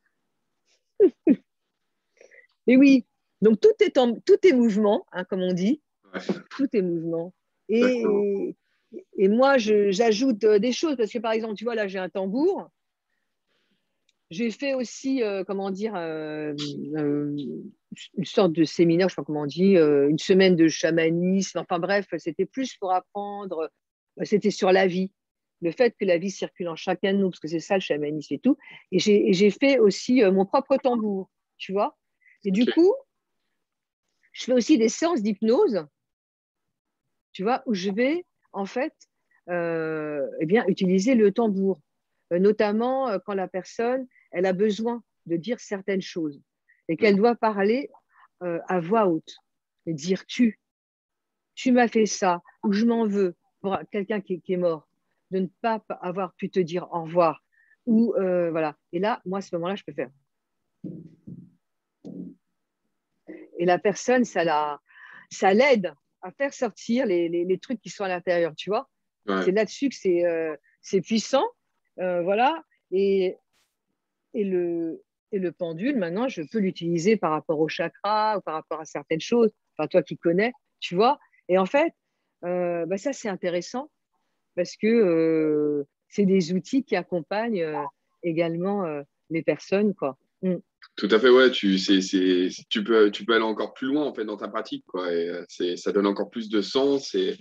Mais oui, donc tout est, en, tout est mouvement, hein, comme on dit. Ouais, Tout est mouvement. exactement. Et, et moi, j'ajoute des choses parce que par exemple, tu vois, là, j'ai un tambour. J'ai fait aussi, euh, comment dire, euh, euh, une sorte de séminaire, je ne sais pas comment on dit, euh, une semaine de chamanisme. Enfin bref, c'était plus pour apprendre, euh, c'était sur la vie, le fait que la vie circule en chacun de nous, parce que c'est ça le chamanisme et tout. Et j'ai fait aussi euh, mon propre tambour, tu vois. Et du Ok. coup, je fais aussi des séances d'hypnose, tu vois, où je vais en fait euh, eh bien, utiliser le tambour, euh, notamment euh, quand la personne elle a besoin de dire certaines choses et qu'elle doit parler euh, à voix haute et dire tu, tu m'as fait ça ou je m'en veux pour quelqu'un qui, qui, est mort, de ne pas avoir pu te dire au revoir ou euh, voilà. Et là, moi à ce moment-là, je peux faire. Et la personne, ça la, ça l'aide à faire sortir les, les, les trucs qui sont à l'intérieur, tu vois. Ouais. C'est là-dessus que c'est euh, c'est puissant. Euh, voilà. Et, et, le, et le pendule, maintenant, je peux l'utiliser par rapport au chakra ou par rapport à certaines choses. Enfin, toi qui connais, tu vois. Et en fait, euh, bah, ça, c'est intéressant parce que euh, c'est des outils qui accompagnent euh, également euh, les personnes, quoi. Mm. Tout à fait, ouais. Tu, c'est, c'est, tu peux, tu peux aller encore plus loin en fait dans ta pratique, quoi. Et euh, c'est, ça donne encore plus de sens et,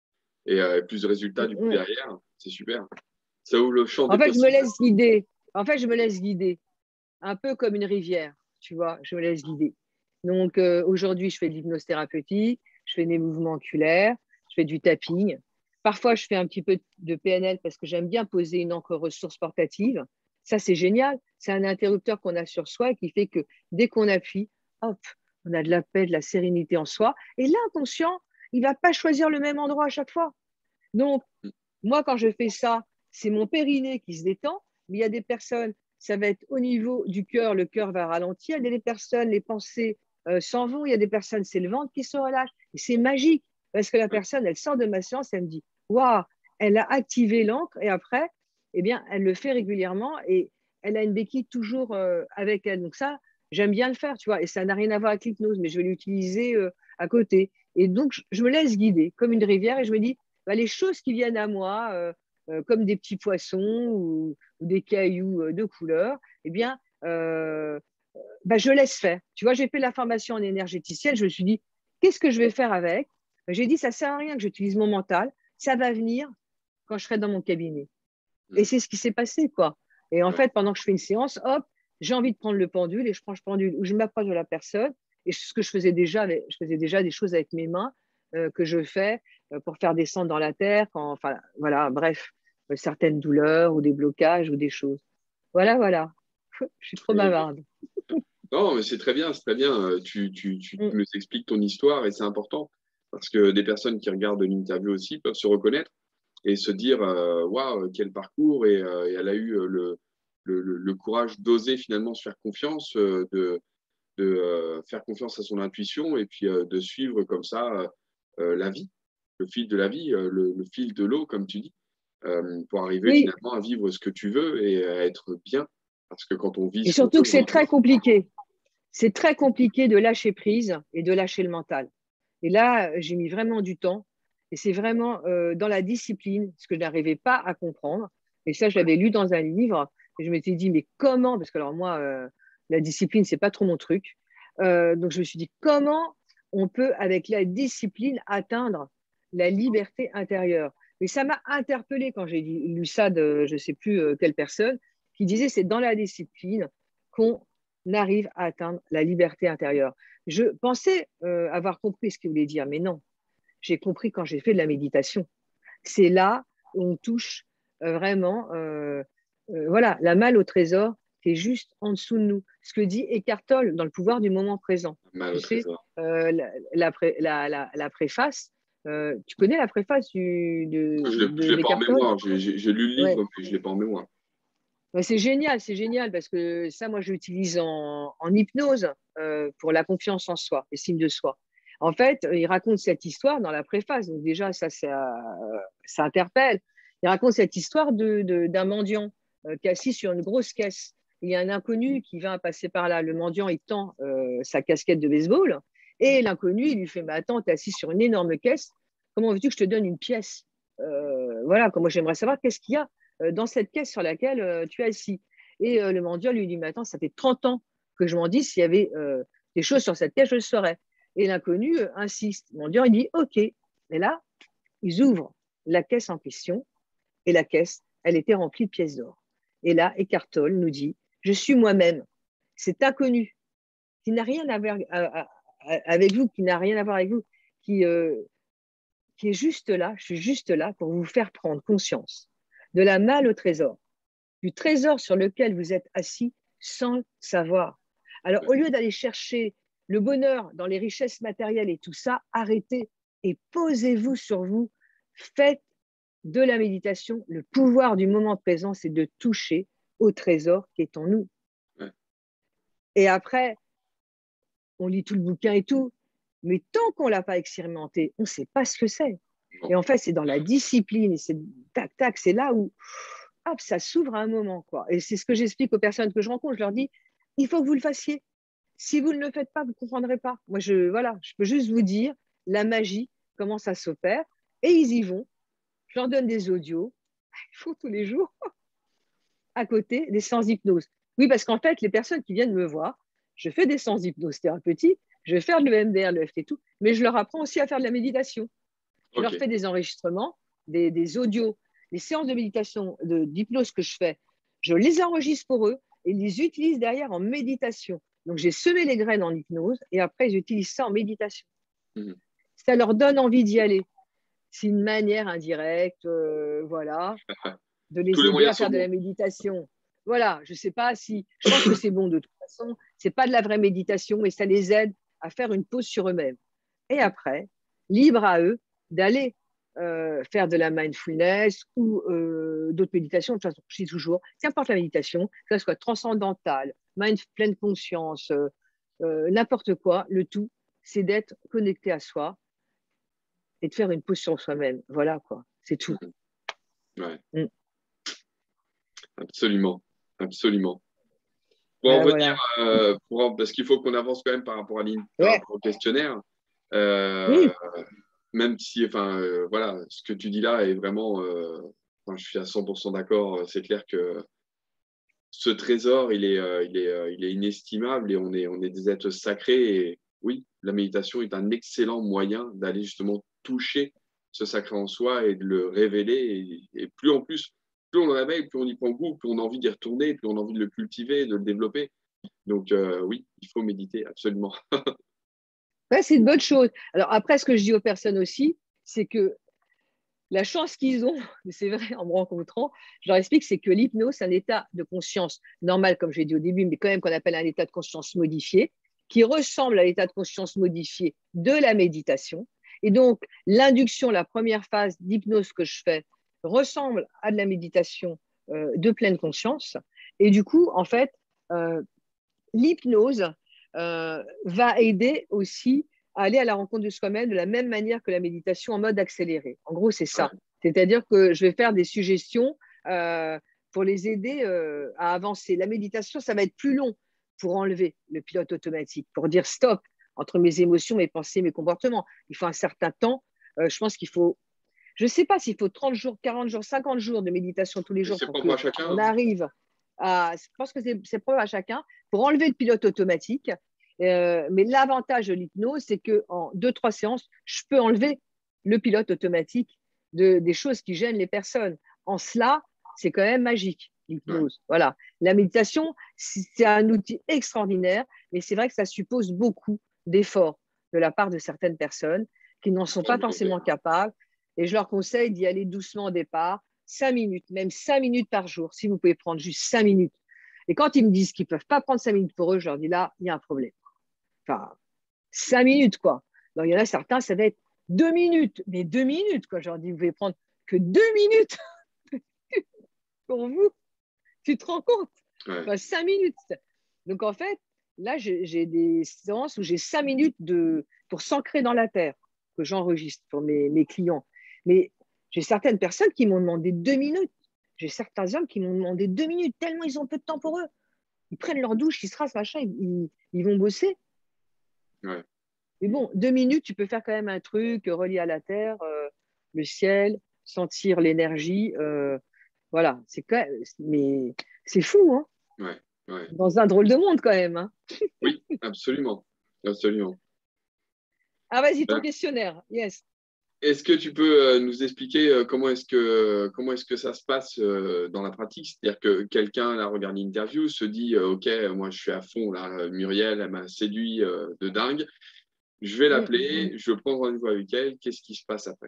et euh, plus de résultats du coup Mm. derrière. C'est super. Ça ouvre le champ En des fait, je me possibles. laisse guider. En fait, je me laisse guider. Un peu comme une rivière, tu vois, je me laisse guider. Donc euh, aujourd'hui, je fais de l'hypnose thérapeutique, je fais des mouvements oculaires, je fais du tapping. Parfois, je fais un petit peu de P N L parce que j'aime bien poser une encre ressource portative. Ça, c'est génial. C'est un interrupteur qu'on a sur soi et qui fait que dès qu'on appuie, hop, on a de la paix, de la sérénité en soi. Et l'inconscient, il ne va pas choisir le même endroit à chaque fois. Donc, moi, quand je fais ça, c'est mon périnée qui se détend, mais il y a des personnes, ça va être au niveau du cœur, le cœur va ralentir, il y a des personnes, les pensées euh, s'en vont, il y a des personnes, c'est le ventre qui se relâche. Et c'est magique, parce que la personne, elle sort de ma séance, elle me dit, waouh, elle a activé l'encre, et après, eh bien, elle le fait régulièrement, et elle a une béquille toujours euh, avec elle. Donc ça, j'aime bien le faire, tu vois, et ça n'a rien à voir avec l'hypnose, mais je vais l'utiliser euh, à côté. Et donc, je, je me laisse guider comme une rivière, et je me dis, bah, les choses qui viennent à moi, euh, euh, comme des petits poissons ou, ou des cailloux euh, de couleur, eh bien, euh, bah, je laisse faire. Tu vois, j'ai fait la formation en énergéticienne, je me suis dit, qu'est-ce que je vais faire avec? J'ai dit, ça ne sert à rien que j'utilise mon mental, ça va venir quand je serai dans mon cabinet. Et c'est ce qui s'est passé, quoi. Et en Ouais. fait, pendant que je fais une séance, hop, j'ai envie de prendre le pendule et je prends le pendule ou je m'approche de la personne. Et ce que je faisais déjà, je faisais déjà des choses avec mes mains euh, que je fais euh, pour faire descendre dans la terre, quand, enfin, voilà, bref, euh, certaines douleurs ou des blocages ou des choses. Voilà, voilà. Je suis trop Ok. bavarde. Non, mais c'est très bien, c'est très bien. Euh, Tu, tu, tu Mm. nous expliques ton histoire et c'est important parce que des personnes qui regardent l'interview aussi peuvent se reconnaître et se dire euh, waouh, quel parcours et, euh, et elle a eu euh, le, le, le- le courage d'oser finalement se faire confiance, euh, de, de euh, faire confiance à son intuition et puis euh, de suivre comme ça euh, euh, la vie, le fil de la vie, euh, le, le fil de l'eau, comme tu dis, euh, pour arriver Oui, finalement à vivre ce que tu veux et à être bien. Parce que quand on vit et ce qu'on surtout veut, que on c'est est bien. très compliqué. C'est très compliqué de lâcher prise et de lâcher le mental. Et là, j'ai mis vraiment du temps. Et c'est vraiment euh, dans la discipline, ce que je n'arrivais pas à comprendre. Et ça, je l'avais lu dans un livre. Et je m'étais dit, mais comment? Parce que alors moi, euh, la discipline, c'est pas trop mon truc. Euh, donc je me suis dit, comment on peut, avec la discipline, atteindre la liberté intérieure? Et ça m'a interpellée quand j'ai lu ça de je ne sais plus euh, quelle personne, qui disait, c'est dans la discipline qu'on arrive à atteindre la liberté intérieure. Je pensais euh, avoir compris ce qu'il voulait dire, mais non, j'ai compris quand j'ai fait de la méditation. C'est là où on touche euh, vraiment, euh, euh, voilà, la malle au trésor qui est juste en dessous de nous. Ce que dit Eckhart Tolle dans Le pouvoir du moment présent. Mal Tu au sais, trésor. euh, la, la, pré, la, la, la, préface, euh, tu connais la préface du, Je de, ne de, l'ai pas en d'Eckhart Tolle? mémoire. J'ai j'ai- j'ai lu le Ouais. livre, mais je ne l'ai pas en mémoire. Ouais, c'est génial, c'est génial parce que ça, moi, je l'utilise en, en hypnose euh, pour la confiance en soi, estime de soi. En fait, il raconte cette histoire dans la préface, donc déjà, ça, ça, ça interpelle. Il raconte cette histoire de, de- d'un mendiant euh, qui est assis sur une grosse caisse. Il y a un inconnu qui vient passer par là. Le mendiant, il tend euh, sa casquette de baseball et l'inconnu, il lui fait, mais attends, tu es assis sur une énorme caisse, comment veux-tu que je te donne une pièce? Euh, Voilà, comment j'aimerais savoir qu'est-ce qu'il y a euh, dans cette caisse sur laquelle euh, tu es assis. Et euh, le mendiant lui dit, mais attends, ça fait trente ans que je m'en dis, s'il y avait euh, des choses sur cette caisse, je le saurais. Et l'inconnu euh, insiste. Le mendiant, il dit, OK. Et là, ils ouvrent la caisse en question, et la caisse, elle était remplie de pièces d'or. Et là, Eckhart Tolle nous dit, je suis moi-même, cet inconnu qui n'a rien à voir avec vous, qui n'a rien à voir avec vous, qui, euh, qui est juste là, je suis juste là pour vous faire prendre conscience de la malle au trésor, du trésor sur lequel vous êtes assis sans le savoir. Alors, au lieu d'aller chercher le bonheur dans les richesses matérielles et tout ça, arrêtez et posez-vous sur vous. Faites de la méditation. Le pouvoir du moment présent, c'est de toucher au trésor qui est en nous. Ouais. Et après, on lit tout le bouquin et tout, mais tant qu'on ne l'a pas expérimenté, on ne sait pas ce que c'est. Et en fait, c'est dans la discipline, et c'est tac, tac, c'est là où hop, ça s'ouvre à un moment, quoi. Et c'est ce que j'explique aux personnes que je rencontre. Je leur dis, il faut que vous le fassiez. Si vous ne le faites pas, vous ne comprendrez pas. Moi, je, voilà, je peux juste vous dire la magie, comment ça s'opère. Et ils y vont. Je leur donne des audios. Ils font tous les jours à côté des séances d'hypnose. Oui, parce qu'en fait, les personnes qui viennent me voir, je fais des séances d'hypnose thérapeutique, je vais faire de l'E M D R, le F T, tout, mais je leur apprends aussi à faire de la méditation. Je Ok. leur fais des enregistrements, des, des audios, les séances de méditation, de, d'hypnose que je fais, je les enregistre pour eux et ils les utilisent derrière en méditation. Donc, j'ai semé les graines en hypnose et après, ils utilisent ça en méditation. Mhm. Ça leur donne envie d'y aller. C'est une manière indirecte, euh, voilà, de Tous les les aider à moyens sont faire de bons. la méditation. Voilà, je ne sais pas si, je pense que c'est bon de toute façon. Ce n'est pas de la vraie méditation, mais ça les aide à faire une pause sur eux-mêmes. Et après, libre à eux d'aller euh, faire de la mindfulness ou euh, d'autres méditations. De toute façon, je dis toujours, qu'importe la méditation, que ce soit transcendantale, mind, pleine conscience, euh, euh, n'importe quoi, le tout, c'est d'être connecté à soi et de faire une pause sur soi-même. Voilà, quoi, c'est tout. Mhm. Ouais, Mm. absolument, absolument. Pour en Ben, venir, voilà. euh, pour en- parce qu'il faut qu'on avance quand même par rapport à l'in- par Ouais. rapport au questionnaire. Euh, Oui, Même si, enfin, euh, voilà, ce que tu dis là est vraiment, euh, enfin, je suis à cent pour cent d'accord. C'est clair que ce trésor, il est, euh, il est, euh, il est inestimable et on est, on est des êtres sacrés. Et oui, la méditation est un excellent moyen d'aller justement toucher ce sacré en soi et de le révéler. Et, et plus en plus, plus on le réveille, plus on y prend goût, plus on a envie d'y retourner, plus on a envie de le cultiver, de le développer. Donc euh, oui, il faut méditer absolument. ouais, c'est une bonne chose. Alors après, ce que je dis aux personnes aussi, c'est que la chance qu'ils ont, c'est vrai, en me rencontrant, je leur explique, c'est que l'hypnose, c'est un état de conscience normal, comme je l'ai dit au début, mais quand même qu'on appelle un état de conscience modifié, qui ressemble à l'état de conscience modifié de la méditation. Et donc, l'induction, la première phase d'hypnose que je fais, ressemble à de la méditation euh, de pleine conscience. Et du coup, en fait, euh, l'hypnose euh, va aider aussi à aller à la rencontre de soi-même de la même manière que la méditation en mode accéléré. En gros, c'est Ouais, ça. C'est-à-dire que je vais faire des suggestions euh, pour les aider euh, à avancer. La méditation, ça va être plus long pour enlever le pilote automatique, pour dire stop entre mes émotions, mes pensées, mes comportements. Il faut un certain temps. Euh, je pense qu'il faut, je ne sais pas s'il faut trente jours, quarante jours, cinquante jours de méditation tous les et jours c'est pour propre à qu'on chacun. Hein. arrive à. Je pense que c'est propre à chacun pour enlever le pilote automatique. Euh, mais l'avantage de l'hypnose, c'est qu'en deux, trois séances, je peux enlever le pilote automatique de, des choses qui gênent les personnes. En cela, c'est quand même magique, Ouais. l'hypnose. Voilà. La méditation, c'est un outil extraordinaire, mais c'est vrai que ça suppose beaucoup d'efforts de la part de certaines personnes qui n'en sont pas forcément capables. Et je leur conseille d'y aller doucement au départ, cinq minutes, même cinq minutes par jour, si vous pouvez prendre juste cinq minutes. Et quand ils me disent qu'ils ne peuvent pas prendre cinq minutes pour eux, je leur dis là, il y a un problème. Enfin, cinq minutes, quoi. Donc, il y en a certains, ça va être deux minutes. Mais deux minutes, quoi. Je leur dis, vous pouvez prendre que deux minutes pour vous. Tu te rends compte? Ouais. Enfin, cinq minutes. Donc, en fait, là, j'ai des séances où j'ai cinq minutes de, pour s'ancrer dans la terre que j'enregistre pour mes, mes clients. Mais j'ai certaines personnes qui m'ont demandé deux minutes. J'ai certains hommes qui m'ont demandé deux minutes, tellement ils ont peu de temps pour eux. Ils prennent leur douche, ils se rasent, machin, ils, ils vont bosser. Ouais. Mais bon, deux minutes, tu peux faire quand même un truc relié à la terre, euh, le ciel, sentir l'énergie. Euh, voilà, c'est quand même, mais c'est fou, hein? Ouais. Ouais. Dans un drôle de monde quand même. Hein. Oui, absolument. Absolument. Ah, vas-y, ton Ben, questionnaire. Yes. est-ce que tu peux euh, nous expliquer euh, comment est-ce que, comment est-ce que ça se passe euh, dans la pratique? C'est-à-dire que quelqu'un là, regarde l'interview, se dit euh, OK, moi je suis à fond, là, Muriel, elle m'a séduit euh, de dingue. Je vais Mm, mm, mm. l'appeler, je prends rendez-vous avec elle. Qu'est-ce qui se passe après?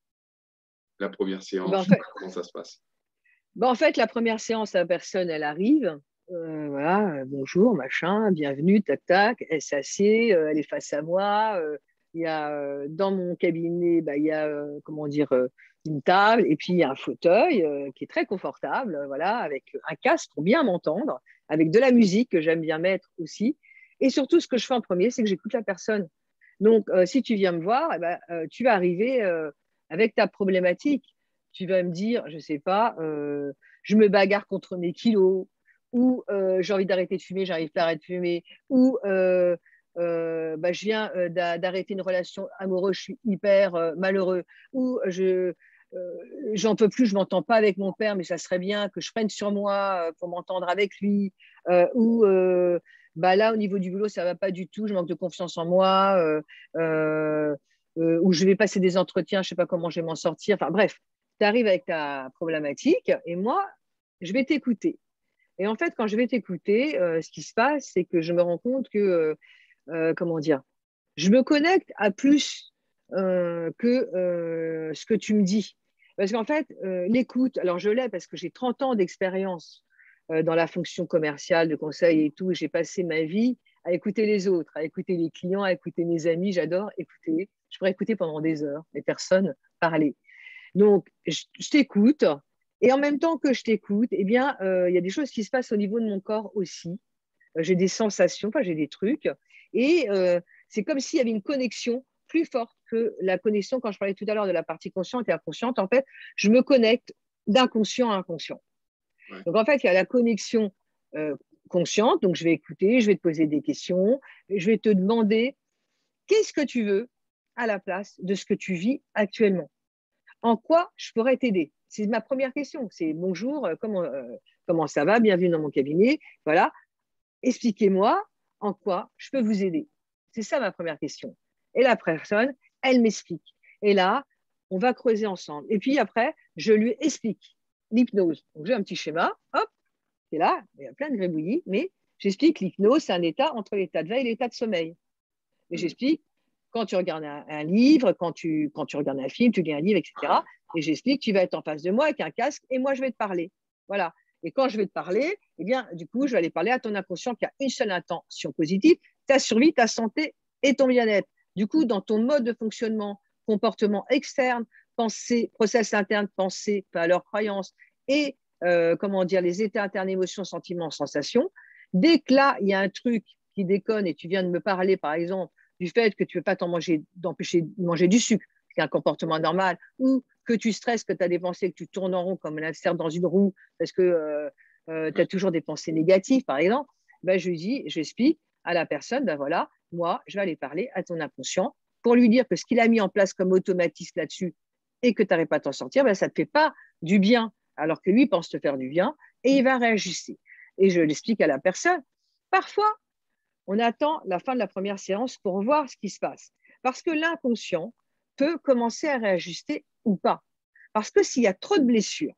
La première Eh ben, séance, en fait, comment ça se passe? ben, en fait, la première séance, la personne, elle arrive. Euh, voilà, euh, bonjour, machin, bienvenue, tac, tac. Elle s'assied, euh, elle est face à moi. Euh, il y a, euh, dans mon cabinet, bah, il y a, euh, comment dire, euh, une table et puis il y a un fauteuil euh, qui est très confortable, euh, voilà, avec un casque pour bien m'entendre, avec de la musique que j'aime bien mettre aussi. Et surtout, ce que je fais en premier, c'est que j'écoute la personne. Donc, euh, si tu viens me voir, eh ben, euh, tu vas arriver euh, avec ta problématique. Tu vas me dire, je ne sais pas, euh, je me bagarre contre mes kilos, ou euh, j'ai envie d'arrêter de fumer, j'arrive pas à arrêter de fumer, ou euh, euh, bah, je viens euh, d'arrêter une relation amoureuse, je suis hyper euh, malheureux, ou je euh, j'en peux plus, je m'entends pas avec mon père, mais ça serait bien que je prenne sur moi euh, pour m'entendre avec lui, euh, ou euh, bah là, au niveau du boulot, ça va pas du tout, je manque de confiance en moi, euh, euh, euh, ou je vais passer des entretiens, je sais pas comment je vais m'en sortir. Enfin bref, tu arrives avec ta problématique et moi, je vais t'écouter. Et en fait, quand je vais t'écouter, euh, ce qui se passe, c'est que je me rends compte que, euh, euh, comment dire, je me connecte à plus euh, que euh, ce que tu me dis. Parce qu'en fait, euh, l'écoute, alors je l'ai parce que j'ai trente ans d'expérience euh, dans la fonction commerciale, de conseil et tout. J'ai passé ma vie à écouter les autres, à écouter les clients, à écouter mes amis. J'adore écouter. Je pourrais écouter pendant des heures les personnes parler. Donc, je, je t'écoute. Et en même temps que je t'écoute, eh bien, euh, il y a des choses qui se passent au niveau de mon corps aussi. Euh, j'ai des sensations, enfin, j'ai des trucs. Et euh, c'est comme s'il y avait une connexion plus forte que la connexion, quand je parlais tout à l'heure de la partie consciente et inconsciente. En fait, je me connecte d'inconscient à inconscient. Ouais. Donc, en fait, il y a la connexion euh, consciente. Donc, je vais écouter, je vais te poser des questions, je vais te demander qu'est-ce que tu veux à la place de ce que tu vis actuellement. En quoi je pourrais t'aider? C'est ma première question. C'est bonjour, euh, comment, euh, comment ça va? Bienvenue dans mon cabinet. Voilà. Expliquez-moi en quoi je peux vous aider. C'est ça ma première question. Et la personne, elle m'explique. Et là, on va creuser ensemble. Et puis après, je lui explique l'hypnose. Donc j'ai un petit schéma, hop, c'est là, il y a plein de gribouillis, mais j'explique l'hypnose, c'est un état entre l'état de veille et l'état de sommeil. Et Mm. j'explique quand tu regardes un, un livre, quand tu, quand tu regardes un film, tu lis un livre, et cetera. Et j'explique, tu vas être en face de moi avec un casque et moi, je vais te parler. Voilà. Et quand je vais te parler, eh bien, du coup, je vais aller parler à ton inconscient qui a une seule intention positive, ta survie, ta santé et ton bien-être. Du coup, dans ton mode de fonctionnement, comportement externe, pensée, process interne, pensée, valeurs, croyances et, euh, comment dire, les états internes, émotions, sentiments, sensations, dès que là, il y a un truc qui déconne et tu viens de me parler, par exemple, du fait que tu ne veux pas t'en manger, d'empêcher de manger du sucre, qui est un comportement normal, ou que tu stresses, que tu as des pensées, que tu tournes en rond comme un hamster dans une roue, parce que euh, euh, tu as toujours des pensées négatives, par exemple, ben, je lui dis, j'explique à la personne, ben voilà, moi, je vais aller parler à ton inconscient pour lui dire que ce qu'il a mis en place comme automatisme là-dessus et que tu n'arrives pas à t'en sortir, ben, ça ne te fait pas du bien, alors que lui pense te faire du bien, et il va réajuster. Et je l'explique à la personne. Parfois, on attend la fin de la première séance pour voir ce qui se passe. Parce que l'inconscient peut commencer à réajuster ou pas. Parce que s'il y a trop de blessures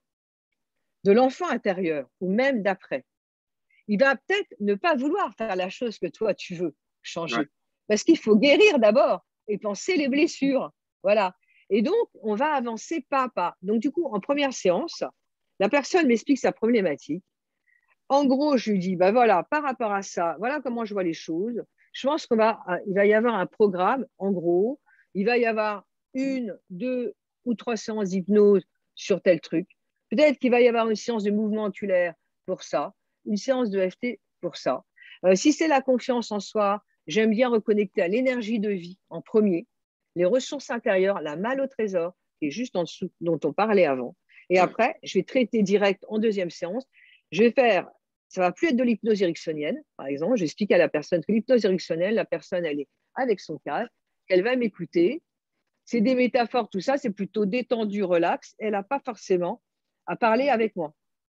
de l'enfant intérieur ou même d'après, il va peut-être ne pas vouloir faire la chose que toi, tu veux changer. Ouais. Parce qu'il faut guérir d'abord et penser les blessures. Voilà. Et donc, on va avancer pas à pas. Donc, du coup, en première séance, la personne m'explique sa problématique. En gros, je lui dis, bah voilà, par rapport à ça, voilà comment je vois les choses. Je pense qu'il va, il va y avoir un programme, en gros, il va y avoir une, deux ou trois séances d'hypnose sur tel truc. Peut-être qu'il va y avoir une séance de mouvement oculaire pour ça, une séance de E F T pour ça. Euh, si c'est la confiance en soi, j'aime bien reconnecter à l'énergie de vie en premier, les ressources intérieures, la malle au trésor, qui est juste en dessous, dont on parlait avant. Et après, je vais traiter direct en deuxième séance. Je vais faire, ça ne va plus être de l'hypnose ericksonienne, par exemple. J'explique à la personne que l'hypnose ericksonienne, la personne, elle est avec son casque, elle va m'écouter. C'est des métaphores, tout ça, c'est plutôt détendu, relax. Elle n'a pas forcément à parler avec moi.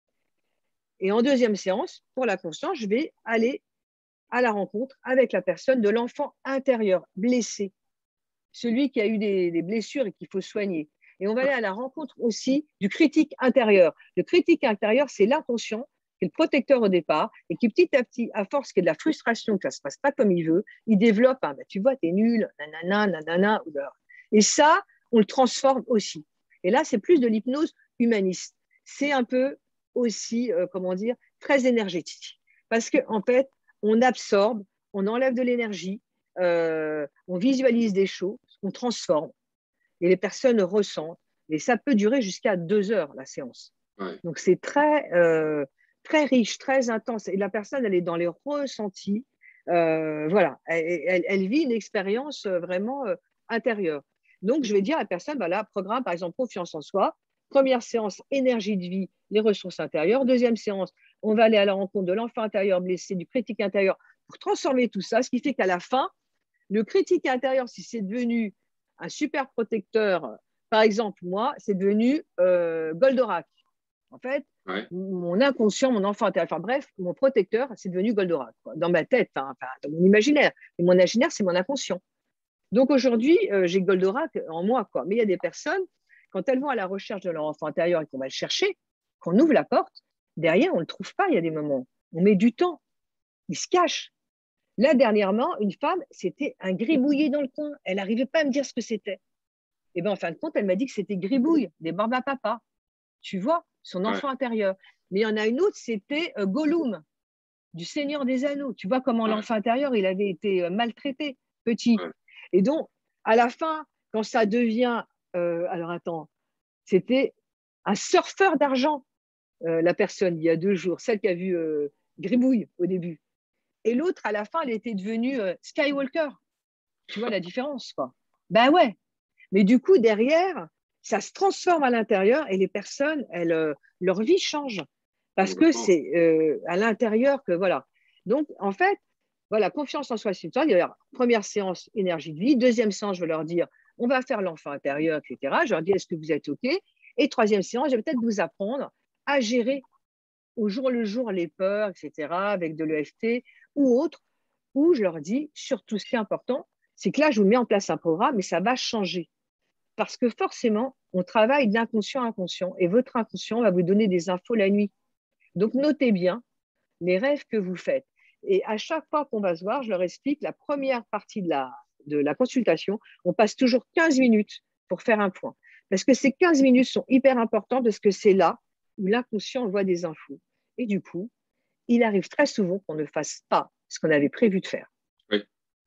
Et en deuxième séance, pour la conscience, je vais aller à la rencontre avec la personne de l'enfant intérieur blessé, celui qui a eu des, des blessures et qu'il faut soigner. Et on va aller à la rencontre aussi du critique intérieur. Le critique intérieur, c'est l'inconscient, qui est le protecteur au départ, et qui petit à petit, à force qu'il y ait de la frustration, que ça ne se passe pas comme il veut, il développe un, bah, tu vois, t'es nul, nanana, nanana. Et ça, on le transforme aussi. Et là, c'est plus de l'hypnose humaniste. C'est un peu aussi, euh, comment dire, très énergétique. Parce qu'en en fait, on absorbe, on enlève de l'énergie, euh, on visualise des choses, on transforme et les personnes ressentent. Et ça peut durer jusqu'à deux heures, la séance. Ouais. Donc, c'est très, euh, très riche, très intense. Et la personne, elle est dans les ressentis. Euh, voilà, elle, elle, elle vit une expérience vraiment euh, intérieure. Donc, je vais dire à la personne, bah là, programme, par exemple, confiance en soi. Première séance, énergie de vie, les ressources intérieures. Deuxième séance, on va aller à la rencontre de l'enfant intérieur blessé, du critique intérieur, pour transformer tout ça, ce qui fait qu'à la fin, le critique intérieur, si c'est devenu un super protecteur, par exemple, moi, c'est devenu euh, Goldorak. En fait, ouais. Mon inconscient, mon enfant intérieur, enfin bref, mon protecteur, c'est devenu Goldorak, quoi, dans ma tête, enfin, dans mon imaginaire. Et mon imaginaire, c'est mon inconscient. Donc aujourd'hui, euh, j'ai Goldorak en moi, quoi. Mais il y a des personnes, quand elles vont à la recherche de leur enfant intérieur et qu'on va le chercher, qu'on ouvre la porte, derrière, on ne le trouve pas, il y a des moments. On met du temps. Il se cache. Là, dernièrement, une femme, c'était un gribouillis dans le coin. Elle n'arrivait pas à me dire ce que c'était. Et bien, en fin de compte, elle m'a dit que c'était gribouille, des barbes à papa. Tu vois, son enfant ouais. intérieur. Mais il y en a une autre, c'était euh, Gollum, du Seigneur des Anneaux. Tu vois comment ouais. l'enfant intérieur, il avait été euh, maltraité, petit. Ouais. Et donc, à la fin, quand ça devient... Euh, alors, attends, c'était un surfeur d'argent, euh, la personne, il y a deux jours, celle qui a vu euh, Gribouille au début. Et l'autre, à la fin, elle était devenue euh, Skywalker. Tu vois la différence, quoi. Ben ouais. Mais du coup, derrière, ça se transforme à l'intérieur et les personnes, elles, euh, leur vie change. Parce que c'est euh, à l'intérieur que, voilà. Donc, en fait, voilà, confiance en soi, c'est une sorte. Il y a première séance, énergie de vie. Deuxième séance, je vais leur dire, on va faire l'enfant intérieur, et cetera. Je leur dis, est-ce que vous êtes OK? Et troisième séance, je vais peut-être vous apprendre à gérer au jour le jour les peurs, et cetera, avec de l'E F T ou autre, où je leur dis, surtout ce qui est important, c'est que là, je vous mets en place un programme, mais ça va changer. Parce que forcément, on travaille d'inconscient à inconscient et votre inconscient va vous donner des infos la nuit. Donc, notez bien les rêves que vous faites. Et à chaque fois qu'on va se voir, je leur explique la première partie de la, de la consultation, on passe toujours quinze minutes pour faire un point. Parce que ces quinze minutes sont hyper importantes parce que c'est là où l'inconscient voit des infos. Et du coup, il arrive très souvent qu'on ne fasse pas ce qu'on avait prévu de faire. Oui.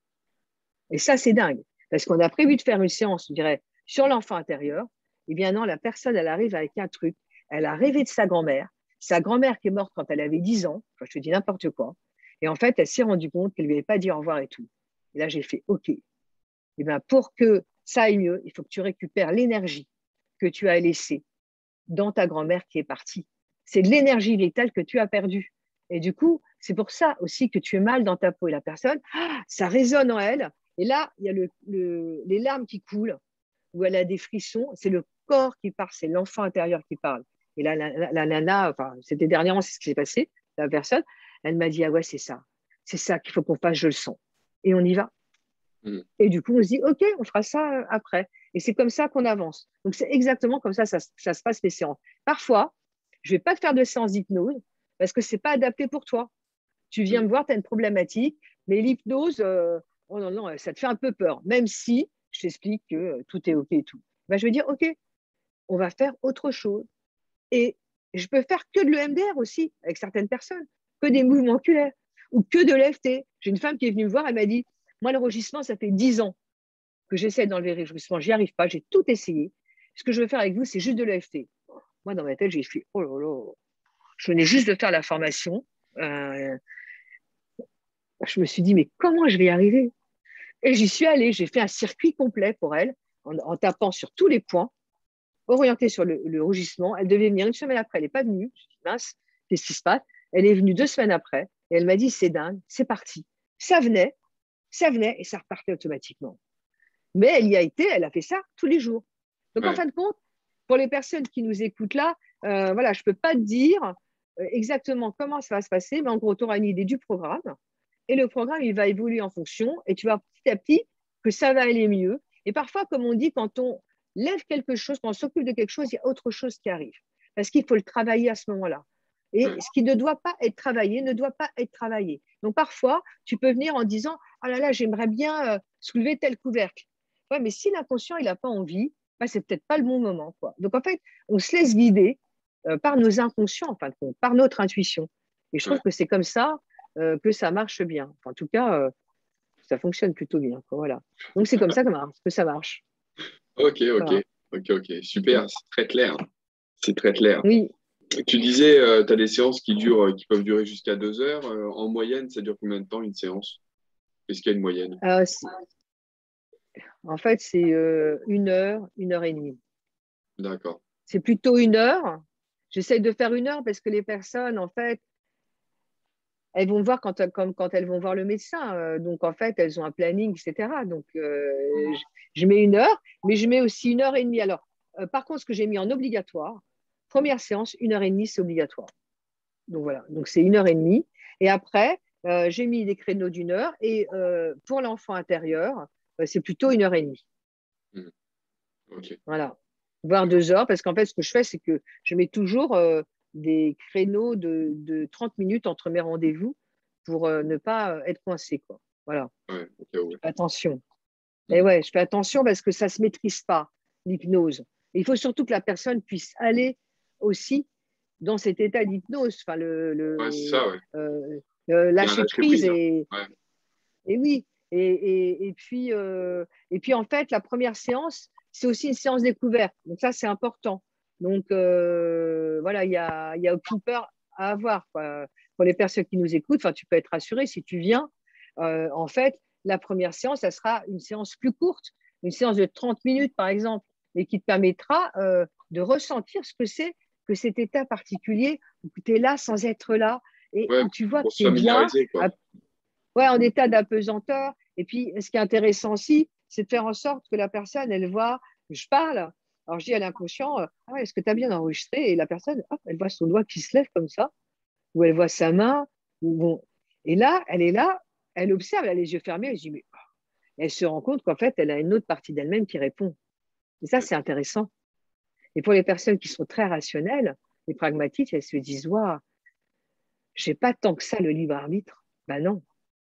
Et ça, c'est dingue. Parce qu'on a prévu de faire une séance, je dirais, sur l'enfant intérieur. Eh bien non, la personne, elle arrive avec un truc. Elle a rêvé de sa grand-mère. Sa grand-mère qui est morte quand elle avait dix ans. Enfin, je te dis n'importe quoi. Et en fait, elle s'est rendue compte qu'elle ne lui avait pas dit au revoir et tout. Et là, j'ai fait OK. Eh bien, pour que ça aille mieux, il faut que tu récupères l'énergie que tu as laissée dans ta grand-mère qui est partie. C'est de l'énergie vitale que tu as perdue. Et du coup, c'est pour ça aussi que tu es mal dans ta peau. Et la personne, ah, ça résonne en elle. Et là, il y a le, le, les larmes qui coulent, où elle a des frissons. C'est le corps qui parle, c'est l'enfant intérieur qui parle. Et là, la, la, la nana, enfin, c'était dernièrement, c'est ce qui s'est passé, la personne, elle m'a dit, ah ouais, c'est ça. C'est ça qu'il faut qu'on fasse, je le sens. Et on y va. Mmh. Et du coup, on se dit, OK, on fera ça après. Et c'est comme ça qu'on avance. Donc, c'est exactement comme ça, ça, ça se passe les séances. Parfois, je ne vais pas te faire de séance d'hypnose parce que ce n'est pas adapté pour toi. Tu viens mmh. me voir, tu as une problématique, mais l'hypnose, euh, oh non, non, ça te fait un peu peur, même si je t'explique que euh, tout est OK et tout. Ben, je vais dire, OK, on va faire autre chose. Et je peux faire que de l'E M D R aussi, avec certaines personnes, que des mouvements oculaires ou que de l'E F T. J'ai une femme qui est venue me voir, elle m'a dit, moi, le rugissement, ça fait dix ans que j'essaie d'enlever le rugissement. Je n'y arrive pas, j'ai tout essayé. Ce que je veux faire avec vous, c'est juste de l'E F T. Moi, dans ma tête, j'ai fait, oh là là, je venais juste de faire la formation. Euh, je me suis dit, mais comment je vais y arriver? Et j'y suis allée, j'ai fait un circuit complet pour elle, en, en tapant sur tous les points, orientée sur le, le rugissement. Elle devait venir une semaine après, elle n'est pas venue. Je me suis dit, mince, qu'est-ce qui se passe? Elle est venue deux semaines après, et elle m'a dit, c'est dingue, c'est parti. Ça venait, ça venait, et ça repartait automatiquement. Mais elle y a été, elle a fait ça tous les jours. Donc, ouais. En fin de compte, pour les personnes qui nous écoutent là, euh, voilà, je ne peux pas te dire euh, exactement comment ça va se passer, mais en gros, tu auras une idée du programme. Et le programme, il va évoluer en fonction. Et tu vas petit à petit que ça va aller mieux. Et parfois, comme on dit, quand on lève quelque chose, quand on s'occupe de quelque chose, il y a autre chose qui arrive. Parce qu'il faut le travailler à ce moment-là. Et ce qui ne doit pas être travaillé ne doit pas être travaillé. Donc, parfois, tu peux venir en disant « Ah là là, j'aimerais bien euh, soulever tel couvercle. » Ouais, mais si l'inconscient, il n'a pas envie, bah, c'est peut-être pas le bon moment, quoi. Donc, en fait, on se laisse guider euh, par nos inconscients, en fin de compte, par notre intuition. Et je trouve ouais. que c'est comme ça euh, que ça marche bien. Enfin, en tout cas, euh, ça fonctionne plutôt bien, quoi. Voilà. Donc, c'est comme ça que, que ça marche. Ok, ok, voilà. ok, ok. Super, okay. C'est très clair. C'est très clair. Oui. Tu disais, euh, tu as des séances qui, durent, qui peuvent durer jusqu'à deux heures. Euh, en moyenne, ça dure combien de temps une séance? Est-ce qu'il y a une moyenne? euh, En fait, c'est euh, une heure, une heure et demie. D'accord. C'est plutôt une heure. J'essaie de faire une heure parce que les personnes, en fait, elles vont voir quand, comme quand elles vont voir le médecin. Donc, en fait, elles ont un planning, et cetera. Donc, euh, je, je mets une heure, mais je mets aussi une heure et demie. Alors, euh, par contre, ce que j'ai mis en obligatoire, première séance, une heure et demie, c'est obligatoire. Donc, voilà. Donc, c'est une heure et demie. Et après, euh, j'ai mis des créneaux d'une heure. Et euh, pour l'enfant intérieur, euh, c'est plutôt une heure et demie. Mmh. Okay. Voilà. Voire deux heures, parce qu'en fait, ce que je fais, c'est que je mets toujours euh, des créneaux de, de trente minutes entre mes rendez-vous pour euh, ne pas être coincé, quoi. Voilà. Ouais, okay, ouais. Je fais attention. Mmh. Et ouais, je fais attention parce que ça ne se maîtrise pas, l'hypnose. Il faut surtout que la personne puisse aller aussi dans cet état d'hypnose. Enfin, le, le, ouais, c'est ça, ouais. Euh, le lâcher prise. Hein. Et, ouais. et oui. Et, et, et, puis, euh, et puis, en fait, la première séance, c'est aussi une séance découverte. Donc, ça, c'est important. Donc, euh, voilà, il n'y a, y a aucune peur à avoir, quoi. Pour les personnes qui nous écoutent, tu peux être rassuré si tu viens. Euh, en fait, la première séance, ça sera une séance plus courte, une séance de trente minutes, par exemple, et qui te permettra euh, de ressentir ce que c'est que cet état particulier où tu es là sans être là et ouais, où tu vois que tu es bien, à, ouais, en état d'apesanteur. Et puis, ce qui est intéressant aussi, c'est de faire en sorte que la personne, elle voit, je parle, alors je dis à l'inconscient, ah ouais, est-ce que tu as bien enregistré? Et la personne, hop, elle voit son doigt qui se lève comme ça, ou elle voit sa main. Ou bon. Et là, elle est là, elle observe, elle a les yeux fermés, elle se dit, mais oh. Elle se rend compte qu'en fait, elle a une autre partie d'elle-même qui répond. Et ça, c'est intéressant. Et pour les personnes qui sont très rationnelles et pragmatiques, elles se disent, waouh, je n'ai pas tant que ça le libre arbitre. Ben non.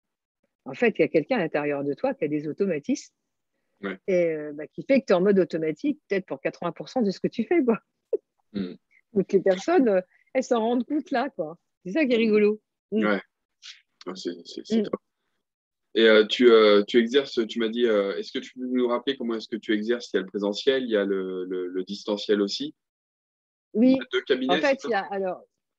En fait, il y a quelqu'un à l'intérieur de toi qui a des automatismes ouais. et euh, bah, qui fait que tu es en mode automatique, peut-être pour quatre-vingts pour cent de ce que tu fais, quoi. Mm. Donc, les personnes, euh, elles s'en rendent compte là, quoi. C'est ça qui est rigolo. Mm. Ouais, c'est mm. top. Et euh, tu, euh, tu exerces, tu m'as dit, euh, est-ce que tu peux nous rappeler comment est-ce que tu exerces? Il y a le présentiel, il y a le, le, le distanciel aussi. Oui, il y a deux cabinets, en fait, il y a, alors,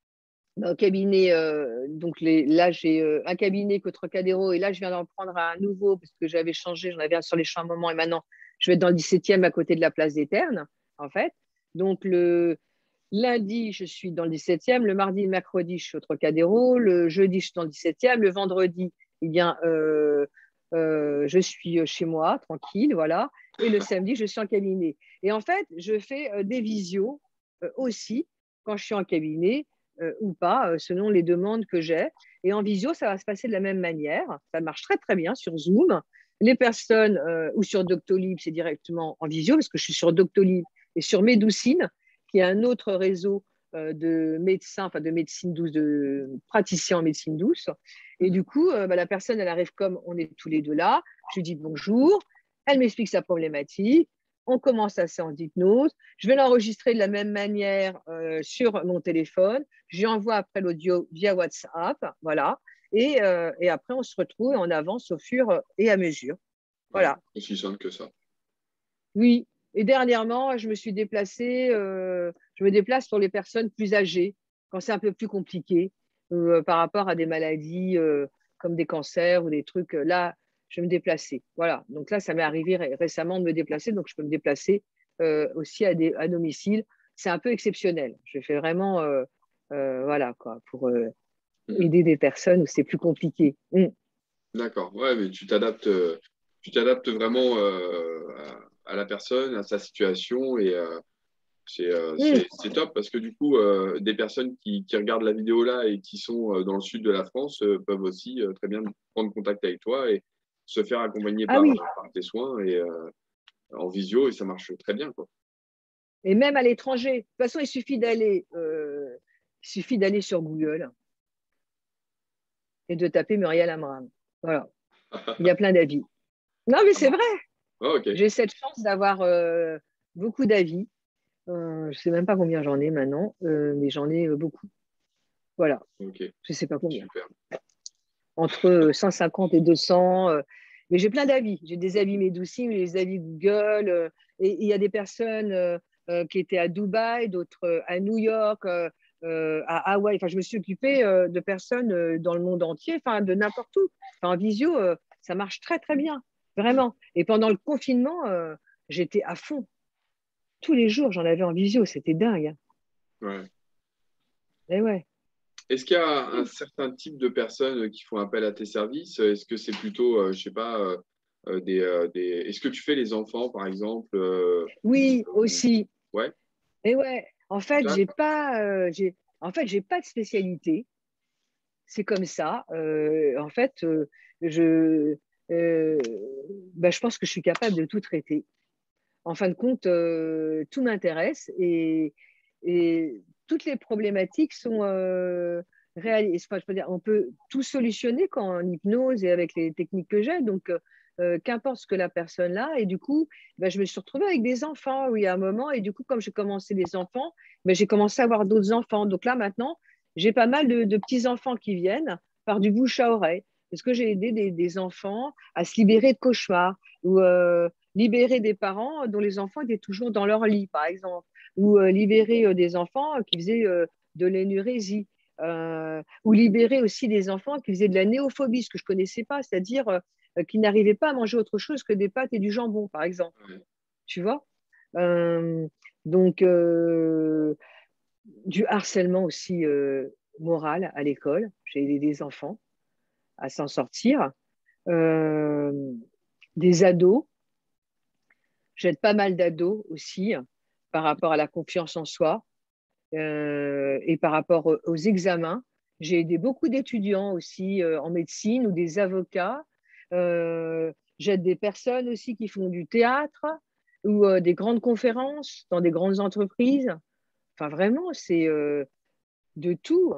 au cabinet, euh, donc les, là, j'ai euh, un cabinet qu'au Trocadéro, et là, je viens d'en prendre un nouveau parce que j'avais changé, j'en avais un sur les champs à un moment, et maintenant, je vais être dans le dix-septième à côté de la place des Ternes, en fait. Donc, le lundi, je suis dans le dix-septième, le mardi et le mercredi, je suis au Trocadéro, le jeudi, je suis dans le dix-septième, le vendredi, eh bien, euh, euh, je suis chez moi, tranquille, voilà, et le samedi, je suis en cabinet. Et en fait, je fais euh, des visios euh, aussi quand je suis en cabinet, Euh, ou pas, euh, selon les demandes que j'ai. Et en visio, ça va se passer de la même manière. Ça marche très, très bien sur Zoom. Les personnes, euh, ou sur Doctolib, c'est directement en visio, parce que je suis sur Doctolib et sur Médoucine, qui est un autre réseau euh, de médecins, enfin de médecine douce, de praticiens en médecine douce. Et du coup, euh, bah, la personne, elle arrive comme on est tous les deux là. Je lui dis bonjour. Elle m'explique sa problématique. On commence la séance d'hypnose. Je vais l'enregistrer de la même manière euh, sur mon téléphone. J'y envoie après l'audio via WhatsApp. Voilà. Et, euh, et après, on se retrouve et on avance au fur et à mesure. Voilà. Ouais, aussi simple que ça. Oui. Et dernièrement, je me suis déplacée, euh, je me déplace pour les personnes plus âgées. quand c'est un peu plus compliqué, ou euh, par rapport à des maladies euh, comme des cancers ou des trucs, euh, là, je vais me déplacer. Voilà. Donc là, ça m'est arrivé ré récemment de me déplacer, donc je peux me déplacer euh, aussi à, des, à domicile. C'est un peu exceptionnel. Je fais vraiment, euh, euh, voilà, quoi, pour euh, Mhm. aider des personnes où c'est plus compliqué. Mm. D'accord. Ouais, mais tu t'adaptes, euh, tu t'adaptes vraiment euh, à, à la personne, à sa situation et euh, c'est euh, Mm. c'est c'est top parce que du coup, euh, des personnes qui, qui regardent la vidéo là et qui sont euh, dans le sud de la France euh, peuvent aussi euh, très bien prendre contact avec toi et se faire accompagner Ah par, oui, par tes soins et euh, en visio et ça marche très bien, quoi. et même à l'étranger. De toute façon, il suffit d'aller euh, il suffit d'aller sur Google et de taper Muriel Amram. Voilà. Il y a plein d'avis. Non, mais Ça c'est marche. vrai. Ah, ok. J'ai cette chance d'avoir euh, beaucoup d'avis. Euh, je ne sais même pas combien j'en ai maintenant, euh, mais j'en ai euh, beaucoup. Voilà. Ok. Je ne sais pas combien. Super. Entre cent cinquante et deux cents. Euh, mais j'ai plein d'avis. J'ai des avis Médouci, des avis Google. Euh, et il y a des personnes euh, euh, qui étaient à Dubaï, d'autres euh, à New York, euh, euh, à Hawaï. Enfin, je me suis occupée euh, de personnes euh, dans le monde entier, enfin, de n'importe où. Enfin, en visio, euh, ça marche très, très bien. Vraiment. Et pendant le confinement, euh, j'étais à fond. Tous les jours, j'en avais en visio. C'était dingue. Hein. Ouais. Et ouais. Est-ce qu'il y a un certain type de personnes qui font appel à tes services? Est-ce que c'est plutôt, euh, je sais pas, euh, euh, des, euh, des... Est-ce que tu fais les enfants, par exemple euh, Oui, ou- aussi. Ouais, Et ouais. En fait, j'ai d'accord. pas, euh, j'ai, en fait, j'ai pas de spécialité. C'est comme ça. Euh, en fait, euh, je, euh, bah, je pense que je suis capable de tout traiter. En fin de compte, euh, tout m'intéresse et, et toutes les problématiques sont euh, réalistes. Enfin, je peux dire, on peut tout solutionner quand en hypnose et avec les techniques que j'ai. Donc, euh, qu'importe ce que la personne a. Et du coup, ben, je me suis retrouvée avec des enfants, oui, à un moment. Et du coup, comme j'ai commencé des enfants, ben, j'ai commencé à avoir d'autres enfants. Donc là, maintenant, j'ai pas mal de, de petits-enfants qui viennent par du bouche à oreille. Parce que j'ai aidé des, des enfants à se libérer de cauchemars ou euh, libérer des parents dont les enfants étaient toujours dans leur lit, par exemple, ou euh, libérer euh, des enfants qui faisaient euh, de l'énurésie, euh, ou libérer aussi des enfants qui faisaient de la néophobie, ce que je ne connaissais pas, c'est-à-dire euh, qui n'arrivaient pas à manger autre chose que des pâtes et du jambon, par exemple. Ouais. Tu vois. Euh, donc, euh, du harcèlement aussi euh, moral à l'école. J'ai aidé des enfants à s'en sortir. Euh, des ados. J'aide pas mal d'ados aussi par rapport à la confiance en soi euh, et par rapport aux, aux examens. J'ai aidé beaucoup d'étudiants aussi euh, en médecine ou des avocats. Euh, J'aide des personnes aussi qui font du théâtre ou euh, des grandes conférences dans des grandes entreprises. Enfin, vraiment, c'est euh, de tout.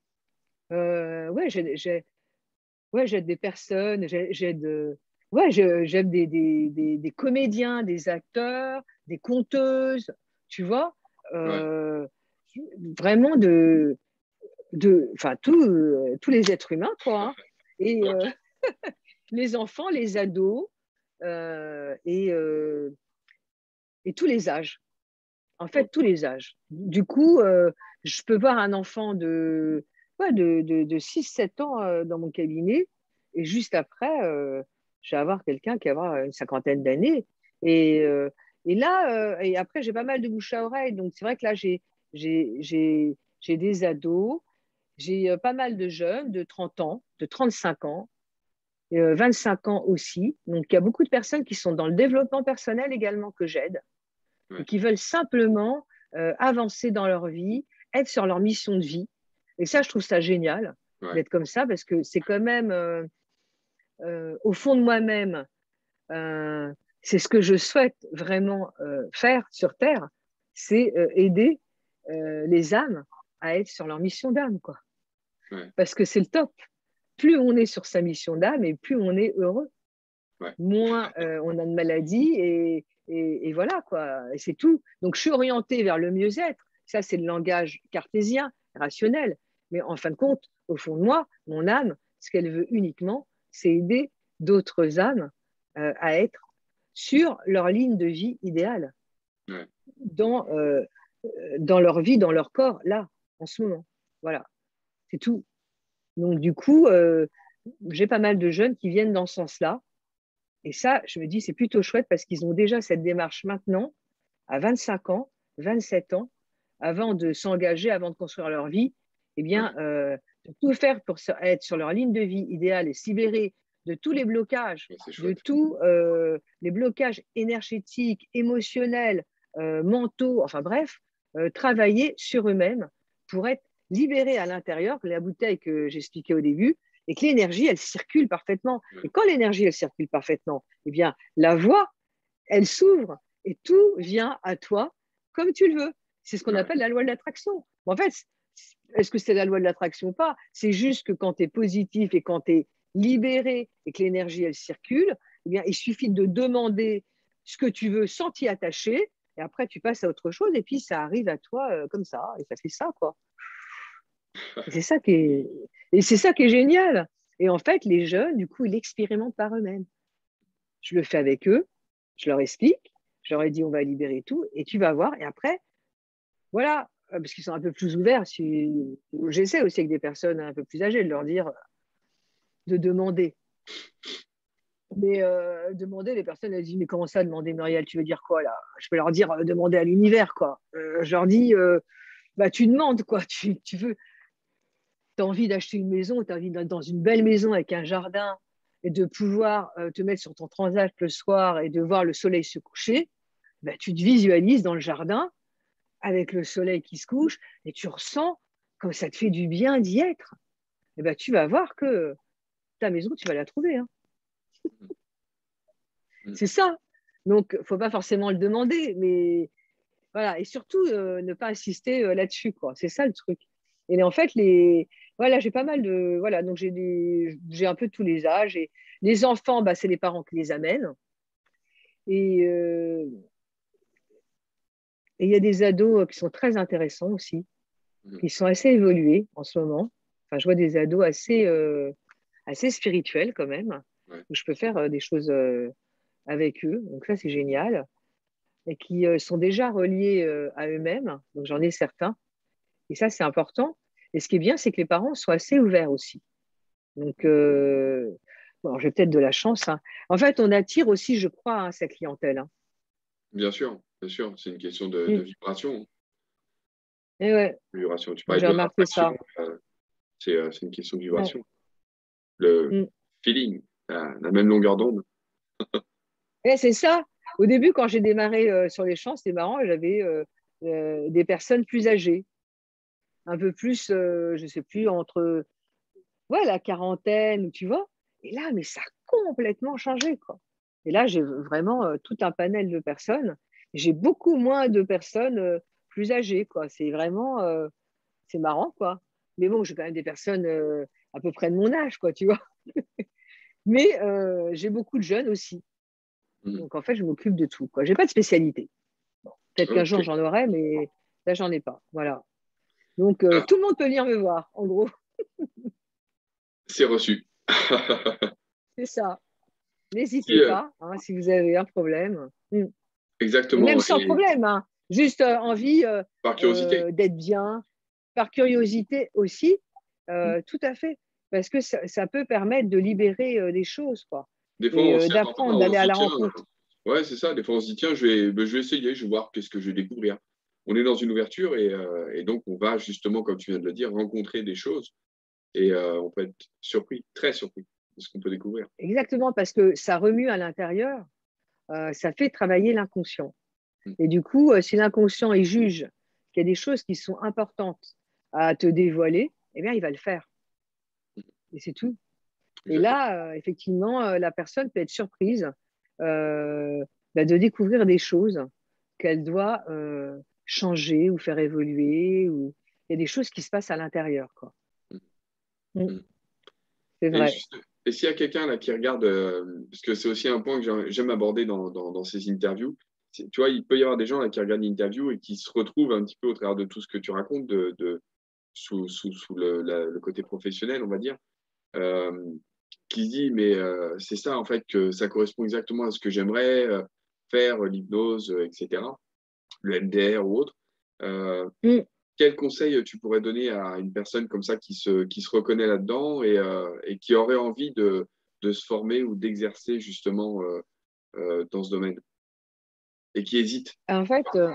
Euh, ouais, j'ai, j'ai, ouais, j'aide des personnes, j'ai- j'aide euh, ouais, je- j'aide des, des, des, des comédiens, des acteurs, des conteuses, tu vois, Ouais. euh, vraiment de, de, enfin, tous euh, tous les êtres humains, quoi. Hein. Et Ok. euh, les enfants, les ados euh, et, euh, et tous les âges. En fait, tous Ok. les âges. Du coup, euh, je peux voir un enfant de, ouais, de, de, de six sept ans euh, dans mon cabinet, et juste après, euh, je vais avoir quelqu'un qui va avoir une cinquantaine d'années. Et, euh, et là, euh, et après, j'ai pas mal de bouche à oreille. Donc, c'est vrai que là, j'ai, j'ai, j'ai, j'ai des ados, j'ai euh, pas mal de jeunes de trente ans, de trente-cinq ans, euh, vingt-cinq ans aussi. Donc, il y a beaucoup de personnes qui sont dans le développement personnel également que j'aide et Ouais. qui veulent simplement euh, avancer dans leur vie, être sur leur mission de vie. Et ça, je trouve ça génial Ouais. d'être comme ça parce que c'est quand même, euh, euh, au fond de moi-même, euh, c'est ce que je souhaite vraiment euh, faire sur Terre, c'est euh, aider euh, les âmes à être sur leur mission d'âme, quoi. Ouais. Parce que c'est le top. Plus on est sur sa mission d'âme et plus on est heureux. Ouais. Moins euh, on a de maladies et, et, et voilà quoi, et c'est tout. Donc je suis orientée vers le mieux-être. Ça, c'est le langage cartésien, rationnel. Mais en fin de compte, au fond de moi, mon âme, ce qu'elle veut uniquement, c'est aider d'autres âmes euh, à être sur leur ligne de vie idéale, Ouais. dans, euh, dans leur vie, dans leur corps, là, en ce moment. Voilà, c'est tout. Donc, du coup, euh, j'ai pas mal de jeunes qui viennent dans ce sens-là. Et ça, je me dis, c'est plutôt chouette parce qu'ils ont déjà cette démarche maintenant, à vingt-cinq ans, vingt-sept ans, avant de s'engager, avant de construire leur vie, eh bien, euh, de tout faire pour être sur leur ligne de vie idéale et se libérer de tous les blocages, de tous euh, les blocages énergétiques, émotionnels, euh, mentaux, enfin bref, euh, travailler sur eux-mêmes pour être libérés à l'intérieur, la bouteille que j'expliquais au début, et que l'énergie, elle circule parfaitement. Et quand l'énergie, elle circule parfaitement, eh bien, la voie, elle s'ouvre et tout vient à toi comme tu le veux. C'est ce qu'on appelle la loi de l'attraction. En fait, est-ce que c'est la loi de l'attraction ou pas? C'est juste que quand tu es positif et quand tu es libéré et que l'énergie, elle circule, eh bien, il suffit de demander ce que tu veux sans t'y attacher et après, tu passes à autre chose et puis ça arrive à toi euh, comme ça et ça fait ça, quoi. C'est ça qui est... Et c'est ça qui est génial. Et en fait, les jeunes, du coup, ils l'expérimentent par eux-mêmes. Je le fais avec eux, je leur explique, je leur ai dit on va libérer tout, et tu vas voir. Et après, voilà, parce qu'ils sont un peu plus ouverts. Si... J'essaie aussi avec des personnes un peu plus âgées de leur dire de demander. Mais euh, demander, les personnes, elles disent mais comment ça demander, Muriel? Tu veux dire quoi là? Je peux leur dire euh, demander à l'univers, quoi. Euh, je leur dis euh, bah tu demandes, quoi. Tu, tu veux. Tu as envie d'acheter une maison, tu as envie d'être dans une belle maison avec un jardin et de pouvoir euh, te mettre sur ton transat le soir et de voir le soleil se coucher, ben, tu te visualises dans le jardin avec le soleil qui se couche et tu ressens comme ça te fait du bien d'y être. Et ben, tu vas voir que ta maison, tu vas la trouver. Hein. C'est ça. Donc, il ne faut pas forcément le demander, mais voilà. Et surtout, euh, ne pas insister euh, là-dessus, quoi. C'est ça le truc. Et en fait, les... voilà, j'ai pas mal de... Voilà, donc j'ai des... j'ai un peu tous les âges. Et les enfants, bah, c'est les parents qui les amènent. Et euh... et il y a des ados qui sont très intéressants aussi, qui sont assez évolués en ce moment. Enfin, je vois des ados assez, euh... assez spirituels quand même, Ouais. où je peux faire euh, des choses euh, avec eux. Donc ça, c'est génial. Et qui euh, sont déjà reliés euh, à eux-mêmes. Donc j'en ai certains. Et ça, c'est important. Et ce qui est bien, c'est que les parents sont assez ouverts aussi. Donc, euh, bon, j'ai peut-être de la chance. Hein. En fait, on attire aussi, je crois, hein, sa clientèle. Hein. Bien sûr, bien sûr. C'est une question de, Mm. de vibration. Et ouais. Vibration. Tu Donc, parlais j'ai de remarqué l'attraction. ça. Euh, c'est euh, c'est une question de Ouais. vibration. Le Mm. feeling, la, la même longueur d'onde. Et c'est ça. Au début, quand j'ai démarré euh, sur les champs, c'était marrant. J'avais euh, euh, des personnes plus âgées, un peu plus, euh, je ne sais plus, entre ouais, la quarantaine, tu vois. Et là, mais ça a complètement changé, quoi. Et là, j'ai vraiment euh, tout un panel de personnes. J'ai beaucoup moins de personnes euh, plus âgées, quoi. C'est vraiment, euh, c'est marrant, quoi. Mais bon, j'ai quand même des personnes euh, à peu près de mon âge, quoi, tu vois. Mais euh, j'ai beaucoup de jeunes aussi. Mm. Donc, en fait, je m'occupe de tout, quoi. J'ai pas de spécialité. Bon, peut-être qu'un jour, Ok. j'en aurai, mais là, j'en ai pas. Voilà. Donc, euh, Ah, tout le monde peut venir me voir, en gros. c'est reçu. C'est ça. Si, N'hésitez euh, pas, hein, si vous avez un problème. Mm. Et même exactement. sans Et problème, hein. Juste euh, envie euh, par curiosité. euh, d'être bien, par curiosité aussi, Mm. euh, tout à fait. Parce que ça, ça peut permettre de libérer euh, des choses, quoi. Des fois, Et on euh, s'y attend pas. d'apprendre, On d'aller se à dit, la tiens, rencontre. euh, ouais, c'est ça. Des fois, on se dit, tiens, je vais, ben, je vais essayer, je vais voir qu'est-ce que je vais découvrir. On est dans une ouverture et, euh, et donc on va justement, comme tu viens de le dire, rencontrer des choses et euh, on peut être surpris, très surpris de ce qu'on peut découvrir. Exactement, parce que ça remue à l'intérieur, euh, ça fait travailler l'inconscient. Mm. Et du coup, euh, si l'inconscient il juge qu'il y a des choses qui sont importantes à te dévoiler, eh bien, il va le faire. Et c'est tout. Et Exactement. là, euh, effectivement, euh, la personne peut être surprise euh, bah, de découvrir des choses qu'elle doit euh, changer ou faire évoluer. Ou... Il y a des choses qui se passent à l'intérieur, quoi. Mm. Mm, Mm. c'est Et, vrai. juste- et s'il y a quelqu'un là qui regarde, euh, parce que c'est aussi un point que j'aime j'aime aborder dans, dans, dans ces interviews, c'est- tu vois, il peut y avoir des gens là qui regardent l'interview et qui se retrouvent un petit peu au travers de tout ce que tu racontes, de, de, sous, sous, sous le, la- le côté professionnel, on va dire, euh, qui se dit, mais euh, c'est ça en fait, que ça correspond exactement à ce que j'aimerais euh, faire, l'hypnose, euh, et cetera, le M D R ou autre. Euh, Mm. quel conseil tu pourrais donner à une personne comme ça qui se, qui se reconnaît là-dedans et, euh, et qui aurait envie de, de se former ou d'exercer justement euh, euh, dans ce domaine et qui hésite? En fait, euh,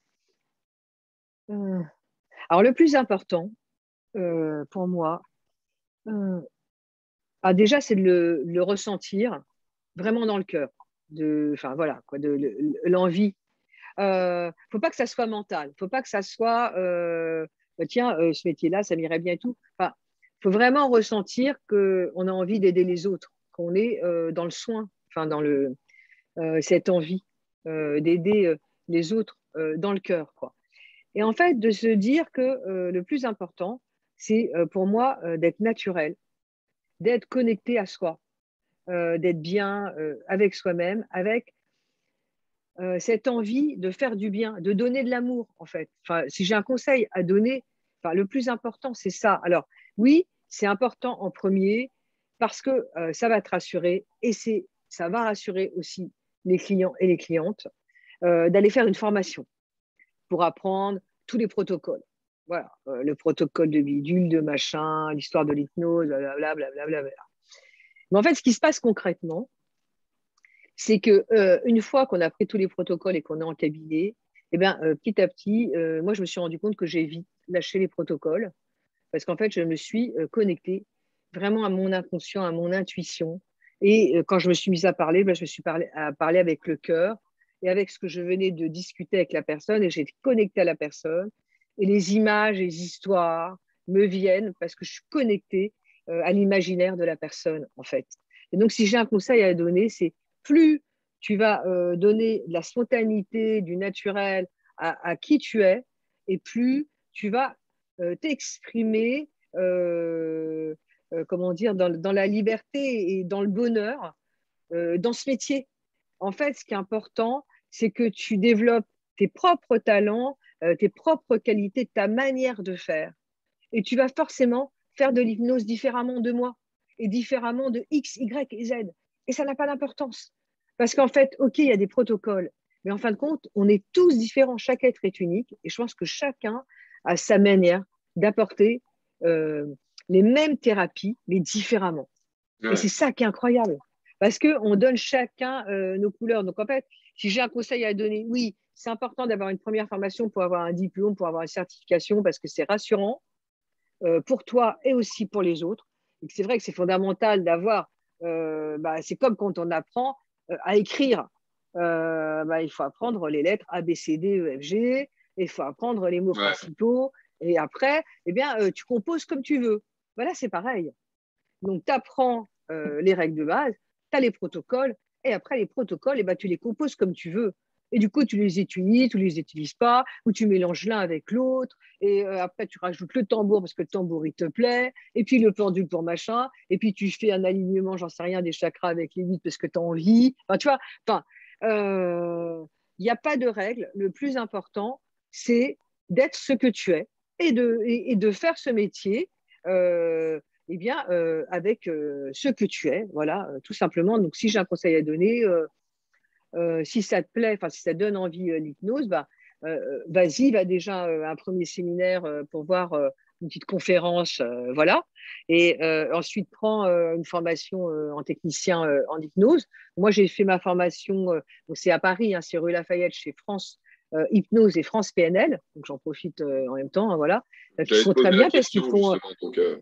euh, alors le plus important euh, pour moi, euh, ah, déjà, c'est de le, le ressentir vraiment dans le cœur, de, enfin voilà, quoi, de, de- l'envie. Euh, faut pas que ça soit mental, faut pas que ça soit, euh, bah, tiens, euh, ce métier-là, ça m'irait bien et tout. Enfin, faut vraiment ressentir qu'on a envie d'aider les autres, qu'on est euh, dans le soin, enfin dans le, euh, cette envie euh, d'aider euh, les autres euh, dans le cœur, quoi. Et en fait, de se dire que euh, le plus important, c'est euh, pour moi euh, d'être naturel, d'être connecté à soi, euh, d'être bien euh, avec soi-même, avec euh, cette envie de faire du bien, de donner de l'amour, en fait. Enfin, si j'ai un conseil à donner, enfin, le plus important, c'est ça. Alors, oui, c'est important en premier parce que euh, ça va te rassurer et c'est, ça va rassurer aussi les clients et les clientes euh, d'aller faire une formation pour apprendre tous les protocoles. Voilà, euh, le protocole de bidule, de machin, l'histoire de l'hypnose, blablabla. Blablabla. Mais en fait, ce qui se passe concrètement, c'est que euh, une fois qu'on a pris tous les protocoles et qu'on est en cabinet, eh ben, euh, petit à petit, euh, moi, je me suis rendu compte que j'ai vite lâché les protocoles parce qu'en fait, je me suis euh, connectée vraiment à mon inconscient, à mon intuition. Et euh, quand je me suis mise à parler, ben, je me suis parlé, à parler avec le cœur et avec ce que je venais de discuter avec la personne et j'ai été connectée à la personne. Et les images, les histoires me viennent parce que je suis connectée euh, à l'imaginaire de la personne, en fait. Et donc, si j'ai un conseil à donner, c'est plus tu vas euh, donner de la spontanéité, du naturel à, à qui tu es, et plus tu vas euh, t'exprimer, euh, euh, comment dire, dans, dans, la liberté et dans le bonheur euh, dans ce métier. En fait, ce qui est important, c'est que tu développes tes propres talents, euh, tes propres qualités, ta manière de faire. Et tu vas forcément faire de l'hypnose différemment de moi et différemment de X, Y et Z. Et ça n'a pas d'importance. Parce qu'en fait, OK, il y a des protocoles, mais en fin de compte, on est tous différents, chaque être est unique, et je pense que chacun a sa manière d'apporter euh, les mêmes thérapies, mais différemment. Et Ouais. c'est ça qui est incroyable, parce qu'on donne chacun euh, nos couleurs. Donc en fait, si j'ai un conseil à donner, oui, c'est important d'avoir une première formation pour avoir un diplôme, pour avoir une certification, parce que c'est rassurant euh, pour toi et aussi pour les autres. Et c'est vrai que c'est fondamental d'avoir, euh, bah, c'est comme quand on apprend euh, à écrire, euh, bah, il faut apprendre les lettres A, B, C, D, E, F, G, il faut apprendre les mots Ouais. principaux, et après, eh bien, euh, tu composes comme tu veux. Voilà, c'est pareil. Donc, tu apprends euh, les règles de base, tu as les protocoles, et après, les protocoles, eh ben, tu les composes comme tu veux. Et du coup, tu les utilises, tu ne les utilises pas, ou tu mélanges l'un avec l'autre, et euh, après, tu rajoutes le tambour parce que le tambour, il te plaît, et puis le pendule pour machin, et puis tu fais un alignement, j'en sais rien, des chakras avec les huit parce que tu as envie. Enfin, tu vois, enfin, il euh, n'y a pas de règle. Le plus important, c'est d'être ce que tu es et de, et, et de faire ce métier. Euh, eh bien, euh, avec euh, ce que tu es, voilà, euh, tout simplement. Donc, si j'ai un conseil à donner, euh, euh, si ça te plaît, enfin, si ça te donne envie euh, l'hypnose, bah, euh, vas-y, va déjà euh, à un premier séminaire euh, pour voir euh, une petite conférence, euh, voilà. Et euh, ensuite, prends euh, une formation euh, en technicien euh, en hypnose. Moi, j'ai fait ma formation, euh, donc c'est à Paris, hein, c'est rue Lafayette, chez France euh, Hypnose et France P N L. Donc, j'en profite euh, en même temps, hein, voilà, euh, qui J'allais te sont très poser la bien parce qu'ils question font justement, donc euh,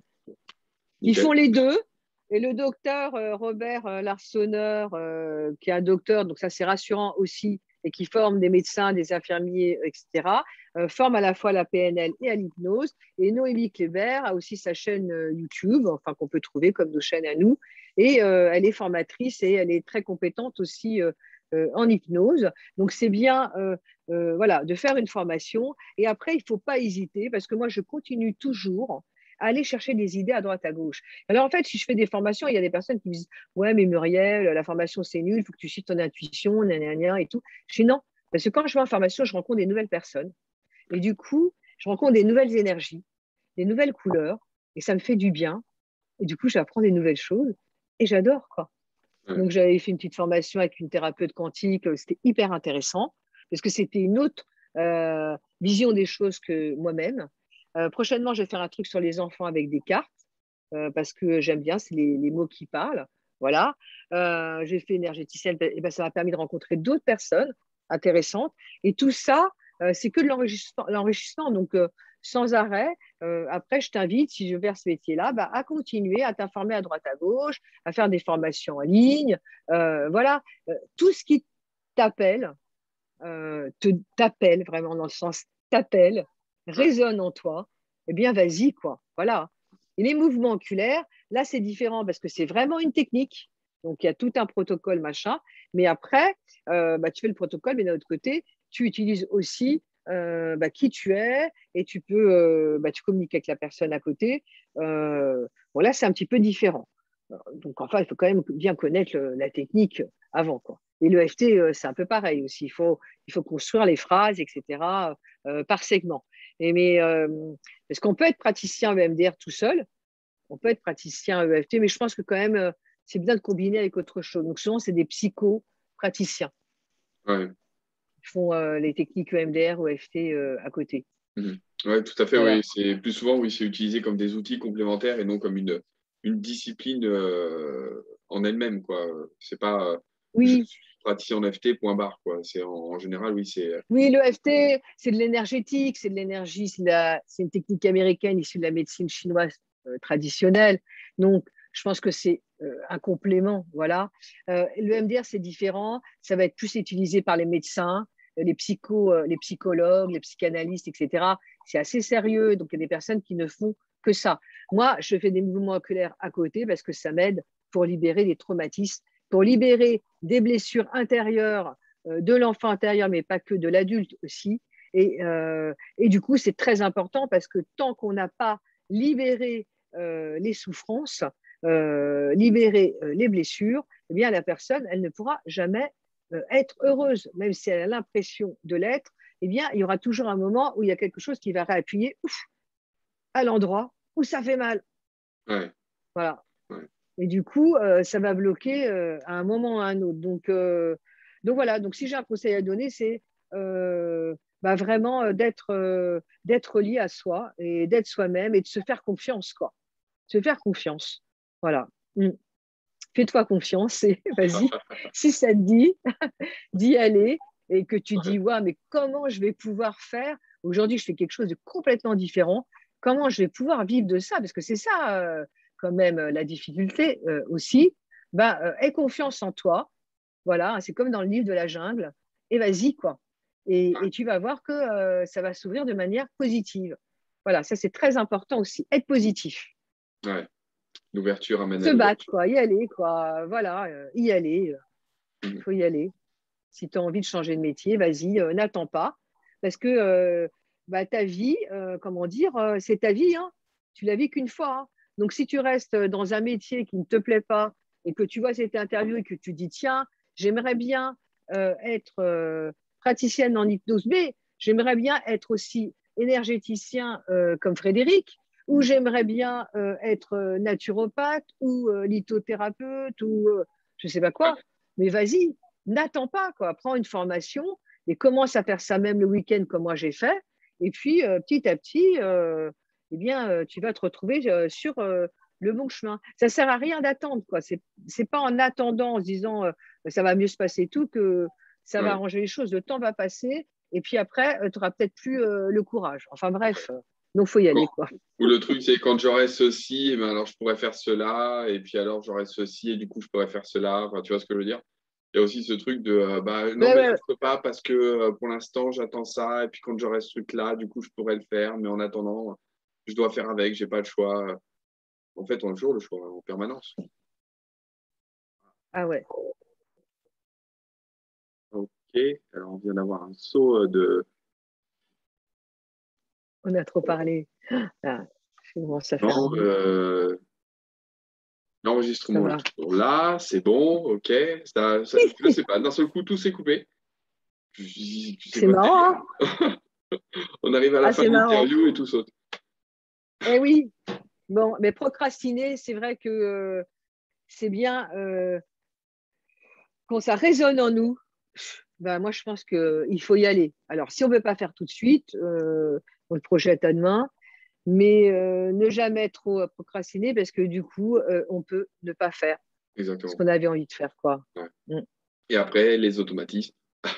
ils nickel. font les deux. Et le docteur euh, Robert euh, Larsonneur, euh, qui est un docteur, donc ça c'est rassurant aussi, et qui forme des médecins, des infirmiers, et cetera, euh, forme à la fois à la P N L et à l'hypnose. Et Noémie Kléber a aussi sa chaîne euh, YouTube, enfin qu'on peut trouver comme nos chaînes à nous. Et euh, elle est formatrice et elle est très compétente aussi euh, euh, en hypnose. Donc c'est bien euh, euh, voilà, de faire une formation. Et après, il ne faut pas hésiter, parce que moi, je continue toujours à aller chercher des idées à droite à gauche. Alors en fait, si je fais des formations, il y a des personnes qui me disent ouais, mais Muriel, la formation c'est nul, il faut que tu suives ton intuition, nanana, et tout. Je dis non, parce que quand je vais en formation, je rencontre des nouvelles personnes. Et du coup, je rencontre des nouvelles énergies, des nouvelles couleurs, et ça me fait du bien. Et du coup, j'apprends des nouvelles choses et j'adore, quoi. Ouais. Donc, j'avais fait une petite formation avec une thérapeute quantique. C'était hyper intéressant parce que c'était une autre, euh, vision des choses que moi-même. Euh, prochainement, je vais faire un truc sur les enfants avec des cartes, euh, parce que j'aime bien, c'est les, les mots qui parlent. Voilà. Euh, j'ai fait énergéticienne, et ben, ça m'a permis de rencontrer d'autres personnes intéressantes. Et tout ça, euh, c'est que de l'enrichissement. l'enrichissement. Donc, euh, sans arrêt, euh, après, je t'invite, si je vers ce métier-là, bah, à continuer à t'informer à droite à gauche, à faire des formations en ligne. Euh, voilà. Euh, tout ce qui t'appelle, euh, te t'appelle vraiment dans le sens t'appelle, résonne en toi, eh bien, vas-y, quoi. Voilà. Et les mouvements oculaires, là, c'est différent parce que c'est vraiment une technique. Donc, il y a tout un protocole, machin. Mais après, euh, bah, tu fais le protocole, mais d'un autre côté, tu utilises aussi euh, bah, qui tu es et tu peux, euh, bah, tu communiques avec la personne à côté. Euh, bon, là, c'est un petit peu différent. Donc, enfin, il faut quand même bien connaître le, la technique avant, quoi. Et le F T, euh, c'est un peu pareil aussi. Il faut, il faut construire les phrases, et cetera, euh, par segment. Et mais, euh, parce qu'on peut être praticien E M D R tout seul, on peut être praticien E F T, mais je pense que quand même, euh, c'est bien de combiner avec autre chose. Donc souvent, c'est des psycho-praticiens Ouais. qui font euh, les techniques E M D R ou E F T euh, à côté. Mhm. Ouais, tout à fait, oui. Voilà. C'est plus souvent, oui, c'est utilisé comme des outils complémentaires et non comme une, une discipline euh, en elle-même, quoi. C'est pas euh, je Oui, suis praticien en F T, point barre, quoi. C'est en, en général, oui, c'est. oui, le F T, c'est de l'énergétique, c'est de l'énergie, c'est de la- c'est une technique américaine issue de la médecine chinoise euh, traditionnelle. Donc, je pense que c'est euh, un complément, voilà. Euh, le M D R, c'est différent. Ça va être plus utilisé par les médecins, euh, les psychos, euh, les psychologues, les psychanalystes, et cetera. C'est assez sérieux. Donc, il y a des personnes qui ne font que ça. Moi, je fais des mouvements oculaires à côté parce que ça m'aide pour libérer des traumatismes, pour libérer des blessures intérieures euh, de l'enfant intérieur, mais pas que de l'adulte aussi. Et, euh, et du coup, c'est très important parce que tant qu'on n'a pas libéré euh, les souffrances, euh, libéré euh, les blessures, eh bien, la personne, elle ne pourra jamais euh, être heureuse, même si elle a l'impression de l'être. Eh bien, il y aura toujours un moment où il y a quelque chose qui va réappuyer ouf, à l'endroit où ça fait mal. Ouais, Voilà. ouais. Et du coup, euh, ça va bloquer euh, à un moment ou à un autre. Donc, euh, donc voilà, donc si j'ai un conseil à donner, c'est euh, bah, vraiment euh, d'être euh, d'être lié à soi et d'être soi-même et de se faire confiance, quoi. Se faire confiance. Voilà. Mm. Fais-toi confiance et vas-y. Si ça te dit d'y aller et que tu dis, ouais, mais comment je vais pouvoir faire? Aujourd'hui, je fais quelque chose de complètement différent. Comment je vais pouvoir vivre de ça? Parce que c'est ça, euh, quand même, euh, la difficulté euh, aussi. Ben, euh, aie confiance en toi. Voilà, c'est comme dans le livre de la jungle. Et vas-y, quoi. Et, et tu vas voir que euh, ça va s'ouvrir de manière positive. Voilà, ça, c'est très important aussi. Être positif. Ouais. L'ouverture amène à Se battre, l'ouverture. quoi. Y aller, quoi. Voilà, euh, y aller. Il Mhm. faut y aller. Si tu as envie de changer de métier, vas-y, euh, n'attends pas. Parce que euh, bah, ta vie, euh, comment dire, euh, c'est ta vie. Hein. Tu l'as vie qu'une fois. Hein. Donc, si tu restes dans un métier qui ne te plaît pas et que tu vois cette interview et que tu dis, tiens, j'aimerais bien euh, être euh, praticienne en hypnose, mais j'aimerais bien être aussi énergéticien euh, comme Frédéric, ou j'aimerais bien euh, être euh, naturopathe ou euh, lithothérapeute ou euh, je ne sais pas Ouais. quoi. Mais vas-y, n'attends pas, quoi. Prends une formation et commence à faire ça même le week-end comme moi j'ai fait. Et puis, euh, petit à petit, euh, eh bien, euh, tu vas te retrouver euh, sur euh, le bon chemin. Ça ne sert à rien d'attendre, quoi. C'est, c'est pas en attendant, en se disant euh, ça va mieux se passer et tout, que ça va Ouais. arranger les choses. Le temps va passer et puis après, euh, tu n'auras peut-être plus euh, le courage. Enfin bref, euh, donc faut y Quand- aller, quoi. Ou le truc, c'est quand j'aurai ceci, eh ben alors je pourrais faire cela, et puis alors j'aurai ceci, et du coup je pourrais faire cela. Enfin, tu vois ce que je veux dire? Il y a aussi ce truc de euh, bah, non, Ouais, mais ouais, là, ouais. je peux pas parce que euh, pour l'instant, j'attends ça. Et puis quand j'aurai ce truc-là, du coup, je pourrais le faire. Mais en attendant, je dois faire avec, j'ai pas le choix. En fait, on a toujours le choix en permanence. Ah ouais, Ok, alors on vient d'avoir un saut euh, de. on a trop parlé. Ah, je commence à faire Non, nuit. euh, Ça l'enregistrement est va. toujours là, c'est bon, ok. Ça, ça- je sais pas, d'un seul coup, tout s'est coupé. Je, je- je sais C'est pas te marrant, dire. hein? On arrive à la Ah, fin c'est de marrant. l'interview et tout saute. Eh oui, bon, mais procrastiner, c'est vrai que euh, c'est bien euh, quand ça résonne en nous. Ben, moi, je pense qu'il faut y aller. Alors, si on ne veut pas faire tout de suite, euh, on le projette à demain, mais euh, ne jamais trop procrastiner parce que du coup, euh, on peut ne pas faire ce Exactement. qu'on avait envie de faire, quoi. Ouais. Mm. Et après, les automatismes.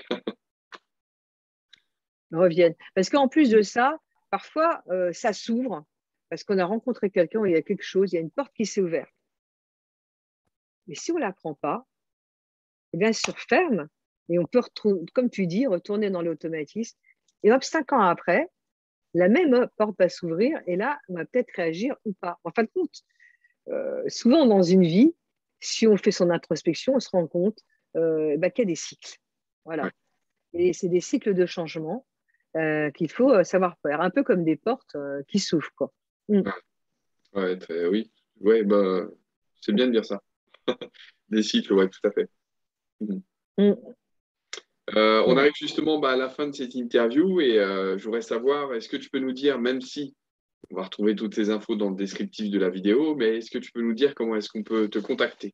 Reviennent. Parce qu'en plus de ça, parfois, euh, ça s'ouvre parce qu'on a rencontré quelqu'un où il y a quelque chose, il y a une porte qui s'est ouverte. Mais si on ne la prend pas, eh bien, elle se referme et on peut, retrouver, comme tu dis, retourner dans l'automatisme. Et hop, cinq ans après, la même porte va s'ouvrir et là, on va peut-être réagir ou pas. En fin de compte, euh, souvent dans une vie, si on fait son introspection, on se rend compte euh, bah, qu'il y a des cycles. Voilà. Ouais. Et c'est des cycles de changement euh, qu'il faut euh, savoir faire, un peu comme des portes euh, qui s'ouvrent, quoi. Mm. Ouais. Ouais, très- oui. Ouais, bah, c'est bien de dire ça. Des cycles, ouais, tout à fait. Mhm. Mm. Euh, on Mm. arrive justement bah, à la fin de cette interview et euh, je voudrais savoir, est-ce que tu peux nous dire, même si on va retrouver toutes ces infos dans le descriptif de la vidéo, mais est-ce que tu peux nous dire comment est-ce qu'on peut te contacter?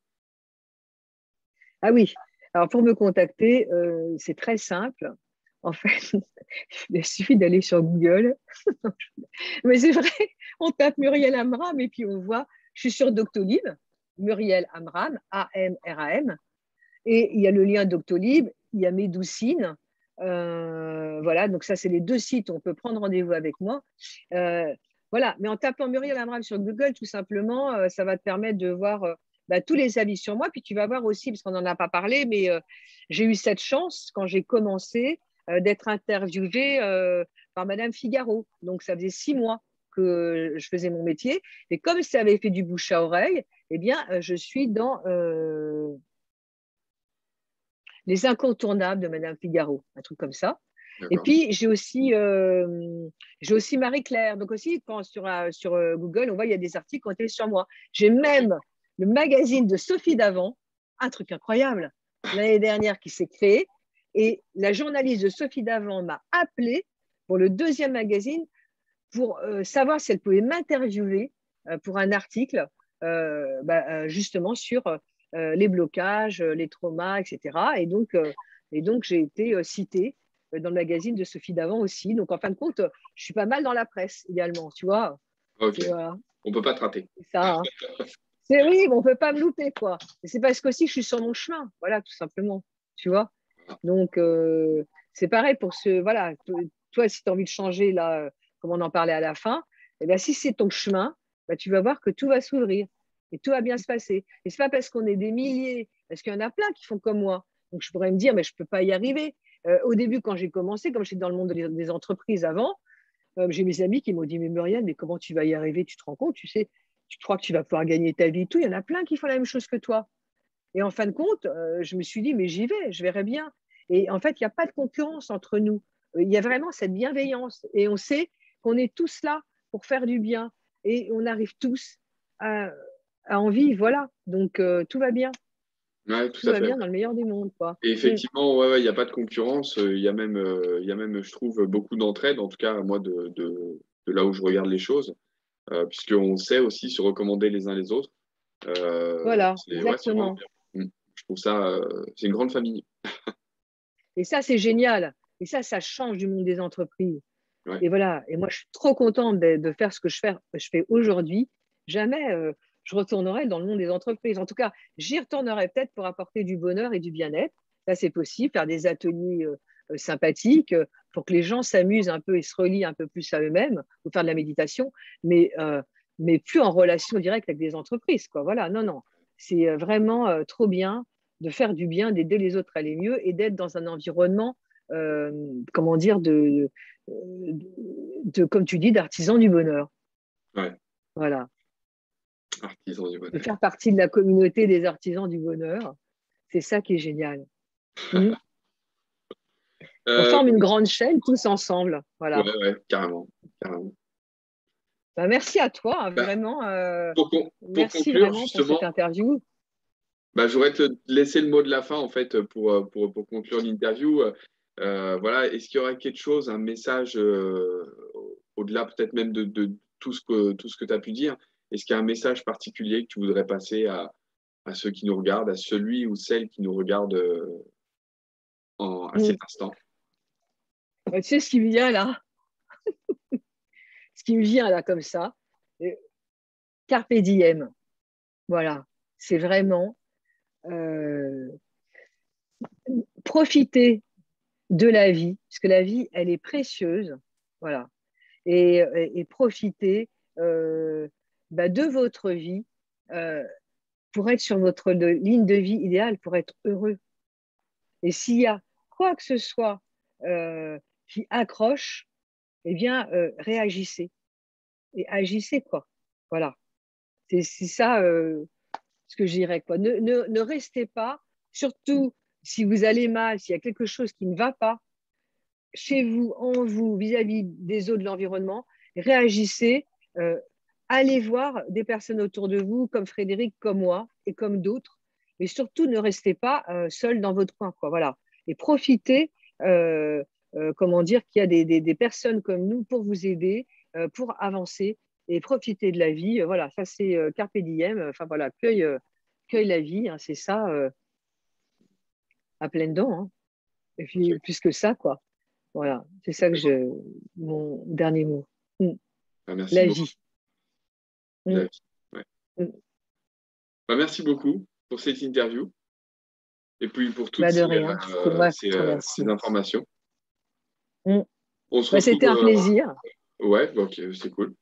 Ah oui, alors pour me contacter, euh, c'est très simple. En fait, il suffit d'aller sur Google. Mais c'est vrai, on tape Muriel Amram et puis on voit, je suis sur Doctolib, Muriel Amram, A M R A M, et il y a le lien Doctolib, il y a Médoucine. Euh, voilà, donc ça, c'est les deux sites où on peut prendre rendez-vous avec moi. Euh, voilà, mais en tapant Muriel Amram sur Google, tout simplement, euh, ça va te permettre de voir euh, bah, tous les avis sur moi. Puis tu vas voir aussi, parce qu'on n'en a pas parlé, mais euh, j'ai eu cette chance quand j'ai commencé euh, d'être interviewée euh, par Madame Figaro. Donc ça faisait six mois que je faisais mon métier. Et comme ça avait fait du bouche à oreille, eh bien, euh, je suis dans euh, les incontournables de Madame Figaro, un truc comme ça. Et D'accord. puis, j'ai aussi, euh, j'ai aussi Marie-Claire. Donc aussi, quand sur, euh, sur euh, Google, on voit il y a des articles qui ont été sur moi. J'ai même le magazine de Sophie Davant, un truc incroyable, l'année dernière qui s'est créé. Et la journaliste de Sophie Davant m'a appelé pour le deuxième magazine pour euh, savoir si elle pouvait m'interviewer euh, pour un article euh, bah, euh, justement sur euh, les blocages, les traumas, et cetera. Et donc, euh, et donc j'ai été euh, citée dans le magazine de Sophie Davant aussi. Donc, en fin de compte, je suis pas mal dans la presse également, tu vois. Ok. C'est voilà, On peut pas te rater. c'est ça. Hein. C'est oui, mais on peut pas me louper, quoi. Et c'est parce qu'aussi je suis sur mon chemin, voilà, tout simplement, tu vois. Donc, euh, c'est pareil pour ce, voilà, toi, si tu as envie de changer, là, comme on en parlait à la fin, eh bien, si c'est ton chemin, bah, tu vas voir que tout va s'ouvrir et tout va bien se passer. Et c'est pas parce qu'on est des milliers, parce qu'il y en a plein qui font comme moi. Donc, je pourrais me dire, mais je peux pas y arriver. Euh, au début, quand j'ai commencé, comme j'étais dans le monde des, des entreprises avant, euh, j'ai mes amis qui m'ont dit, mais Muriel, mais comment tu vas y arriver? Tu te rends compte, tu sais, tu crois que tu vas pouvoir gagner ta vie et tout. Il y en a plein qui font la même chose que toi. Et en fin de compte, euh, je me suis dit, mais j'y vais, je verrai bien. Et en fait, il n'y a pas de concurrence entre nous. Il y a vraiment cette bienveillance. Et on sait qu'on est tous là pour faire du bien. Et on arrive tous à, à en vivre. Voilà. Donc, euh, tout va bien. Ouais, tout Tout à va fait. bien Ouais. dans le meilleur des mondes, quoi. Et Mm. effectivement, ouais, ouais, il n'y a pas de concurrence. euh, Il y a même, euh, il y a même, je trouve, beaucoup d'entraide, en tout cas, moi, de, de, de là où je regarde les choses, euh, puisqu'on sait aussi se recommander les uns les autres. Euh, Voilà, c'est ouais, c'est vraiment exactement. bien. Mm. Je trouve ça, euh, c'est une grande famille. Et ça, c'est génial. Et ça, ça change du monde des entreprises. Ouais. Et voilà. Et moi, je suis trop contente de, de faire ce que je fais, je fais aujourd'hui. Jamais euh, je retournerai dans le monde des entreprises. En tout cas, j'y retournerai peut-être pour apporter du bonheur et du bien-être. Ça, c'est possible, faire des ateliers euh, euh, sympathiques euh, pour que les gens s'amusent un peu et se relient un peu plus à eux-mêmes ou faire de la méditation, mais, euh, mais plus en relation directe avec des entreprises. Quoi. Voilà, non, non. C'est euh, vraiment euh, trop bien de faire du bien, d'aider les autres à aller mieux et d'être dans un environnement, euh, comment dire, de, de, de, comme tu dis, d'artisans du bonheur. Ouais. Voilà. Artisan du De bonheur. faire partie de la communauté des artisans du bonheur, c'est ça qui est génial. Mmh. On Euh, forme une grande chaîne tous ensemble. ouais, Voilà. ouais, carrément, carrément. Ben, merci à toi, hein, Bah, vraiment. Euh, pour, con- pour merci conclure, vraiment pour justement, cette interview. bah, j'aurais te laisser le mot de la fin, en fait, pour, euh, pour, pour conclure l'interview. Euh, voilà, est-ce qu'il y aurait quelque chose, un message, euh, au-delà peut-être même de, de tout ce que, tout ce que tu as pu dire, est-ce qu'il y a un message particulier que tu voudrais passer à, à ceux qui nous regardent, à celui ou celle qui nous regarde euh, en, à Mm. cet instant? Tu sais ce qui me vient là? Ce qui me vient là comme ça, euh, carpe diem. Voilà, c'est vraiment euh, profiter de la vie, parce que la vie, elle est précieuse. Voilà. Et, et, et profiter euh, bah, de votre vie euh, pour être sur votre de, ligne de vie idéale, pour être heureux. Et s'il y a quoi que ce soit euh, qui accroche, eh bien, euh, réagissez et agissez, quoi. Voilà. C'est ça euh, ce que je dirais, quoi. Ne, ne, ne restez pas, surtout si vous allez mal, s'il y a quelque chose qui ne va pas, chez vous, en vous, vis-à-vis des autres de l'environnement, réagissez, euh, allez voir des personnes autour de vous, comme Frédéric, comme moi et comme d'autres, mais surtout ne restez pas euh, seul dans votre coin, quoi. Voilà. Et profitez, euh, euh, comment dire, qu'il y a des, des, des, personnes comme nous pour vous aider, euh, pour avancer et profiter de la vie. Voilà, ça c'est euh, carpe diem. Enfin voilà, cueille, euh, cueille la vie, hein, c'est ça, euh, à pleines dents. Hein. Et puis Okay. plus que ça, quoi. Voilà, c'est ça que je. Mon dernier mot. Mm. Bah, merci La beaucoup. vie. La Mm. vie. Ouais. Mm. Bah, merci beaucoup pour cette interview et puis pour toutes Bah de ces, rien, c'est euh, moi qui ces, te euh, ces remercie. informations. Mm. On se Bah, retrouve. c'était un Euh... plaisir. Ouais, ok, c'est cool.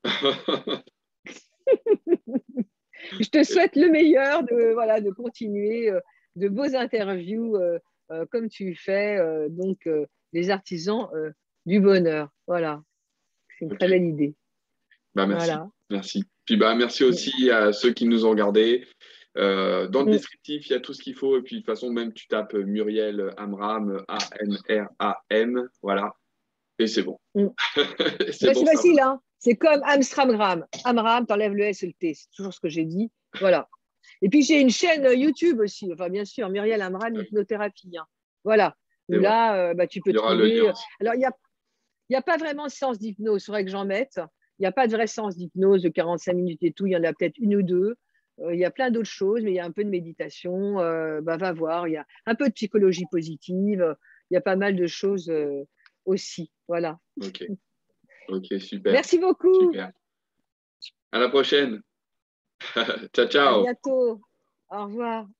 Je te souhaite le meilleur, de, voilà, de continuer euh, de beaux interviews euh, euh, comme tu fais, euh, donc euh, les artisans euh, du bonheur. Voilà, c'est une très Ok. belle idée. Bah, merci. Voilà. Merci. Puis bah, merci Mm. aussi à ceux qui nous ont regardés. Euh, dans le Mm. descriptif, il y a tout ce qu'il faut. Et puis, de toute façon, même tu tapes Muriel Amram, A M R A M. Voilà. Et c'est bon. Mm. C'est Bah, bon, c'est ça va. facile, hein. C'est comme Amstramgram. Amram, t'enlèves le S et le T. C'est toujours ce que j'ai dit. Voilà. Et puis, j'ai une chaîne YouTube aussi. Enfin, bien sûr, Muriel Amram, hypnothérapie. Hein. Voilà. Où C'est vrai. là, euh, bah, tu peux Il y aura le trouver. lien euh, aussi. Alors, il n'y a, il y a pas vraiment de séance d'hypnose. Il faudrait que j'en mette. Il n'y a pas de vraie séance d'hypnose de quarante-cinq minutes et tout. Il y en a peut-être une ou deux. Euh, il y a plein d'autres choses, mais il y a un peu de méditation. Euh, bah, va voir. Il y a un peu de psychologie positive. Il y a pas mal de choses euh, aussi. Voilà. Ok. Ok, super. Merci beaucoup. Super. À la prochaine. Ciao, À ciao. bientôt. Au revoir.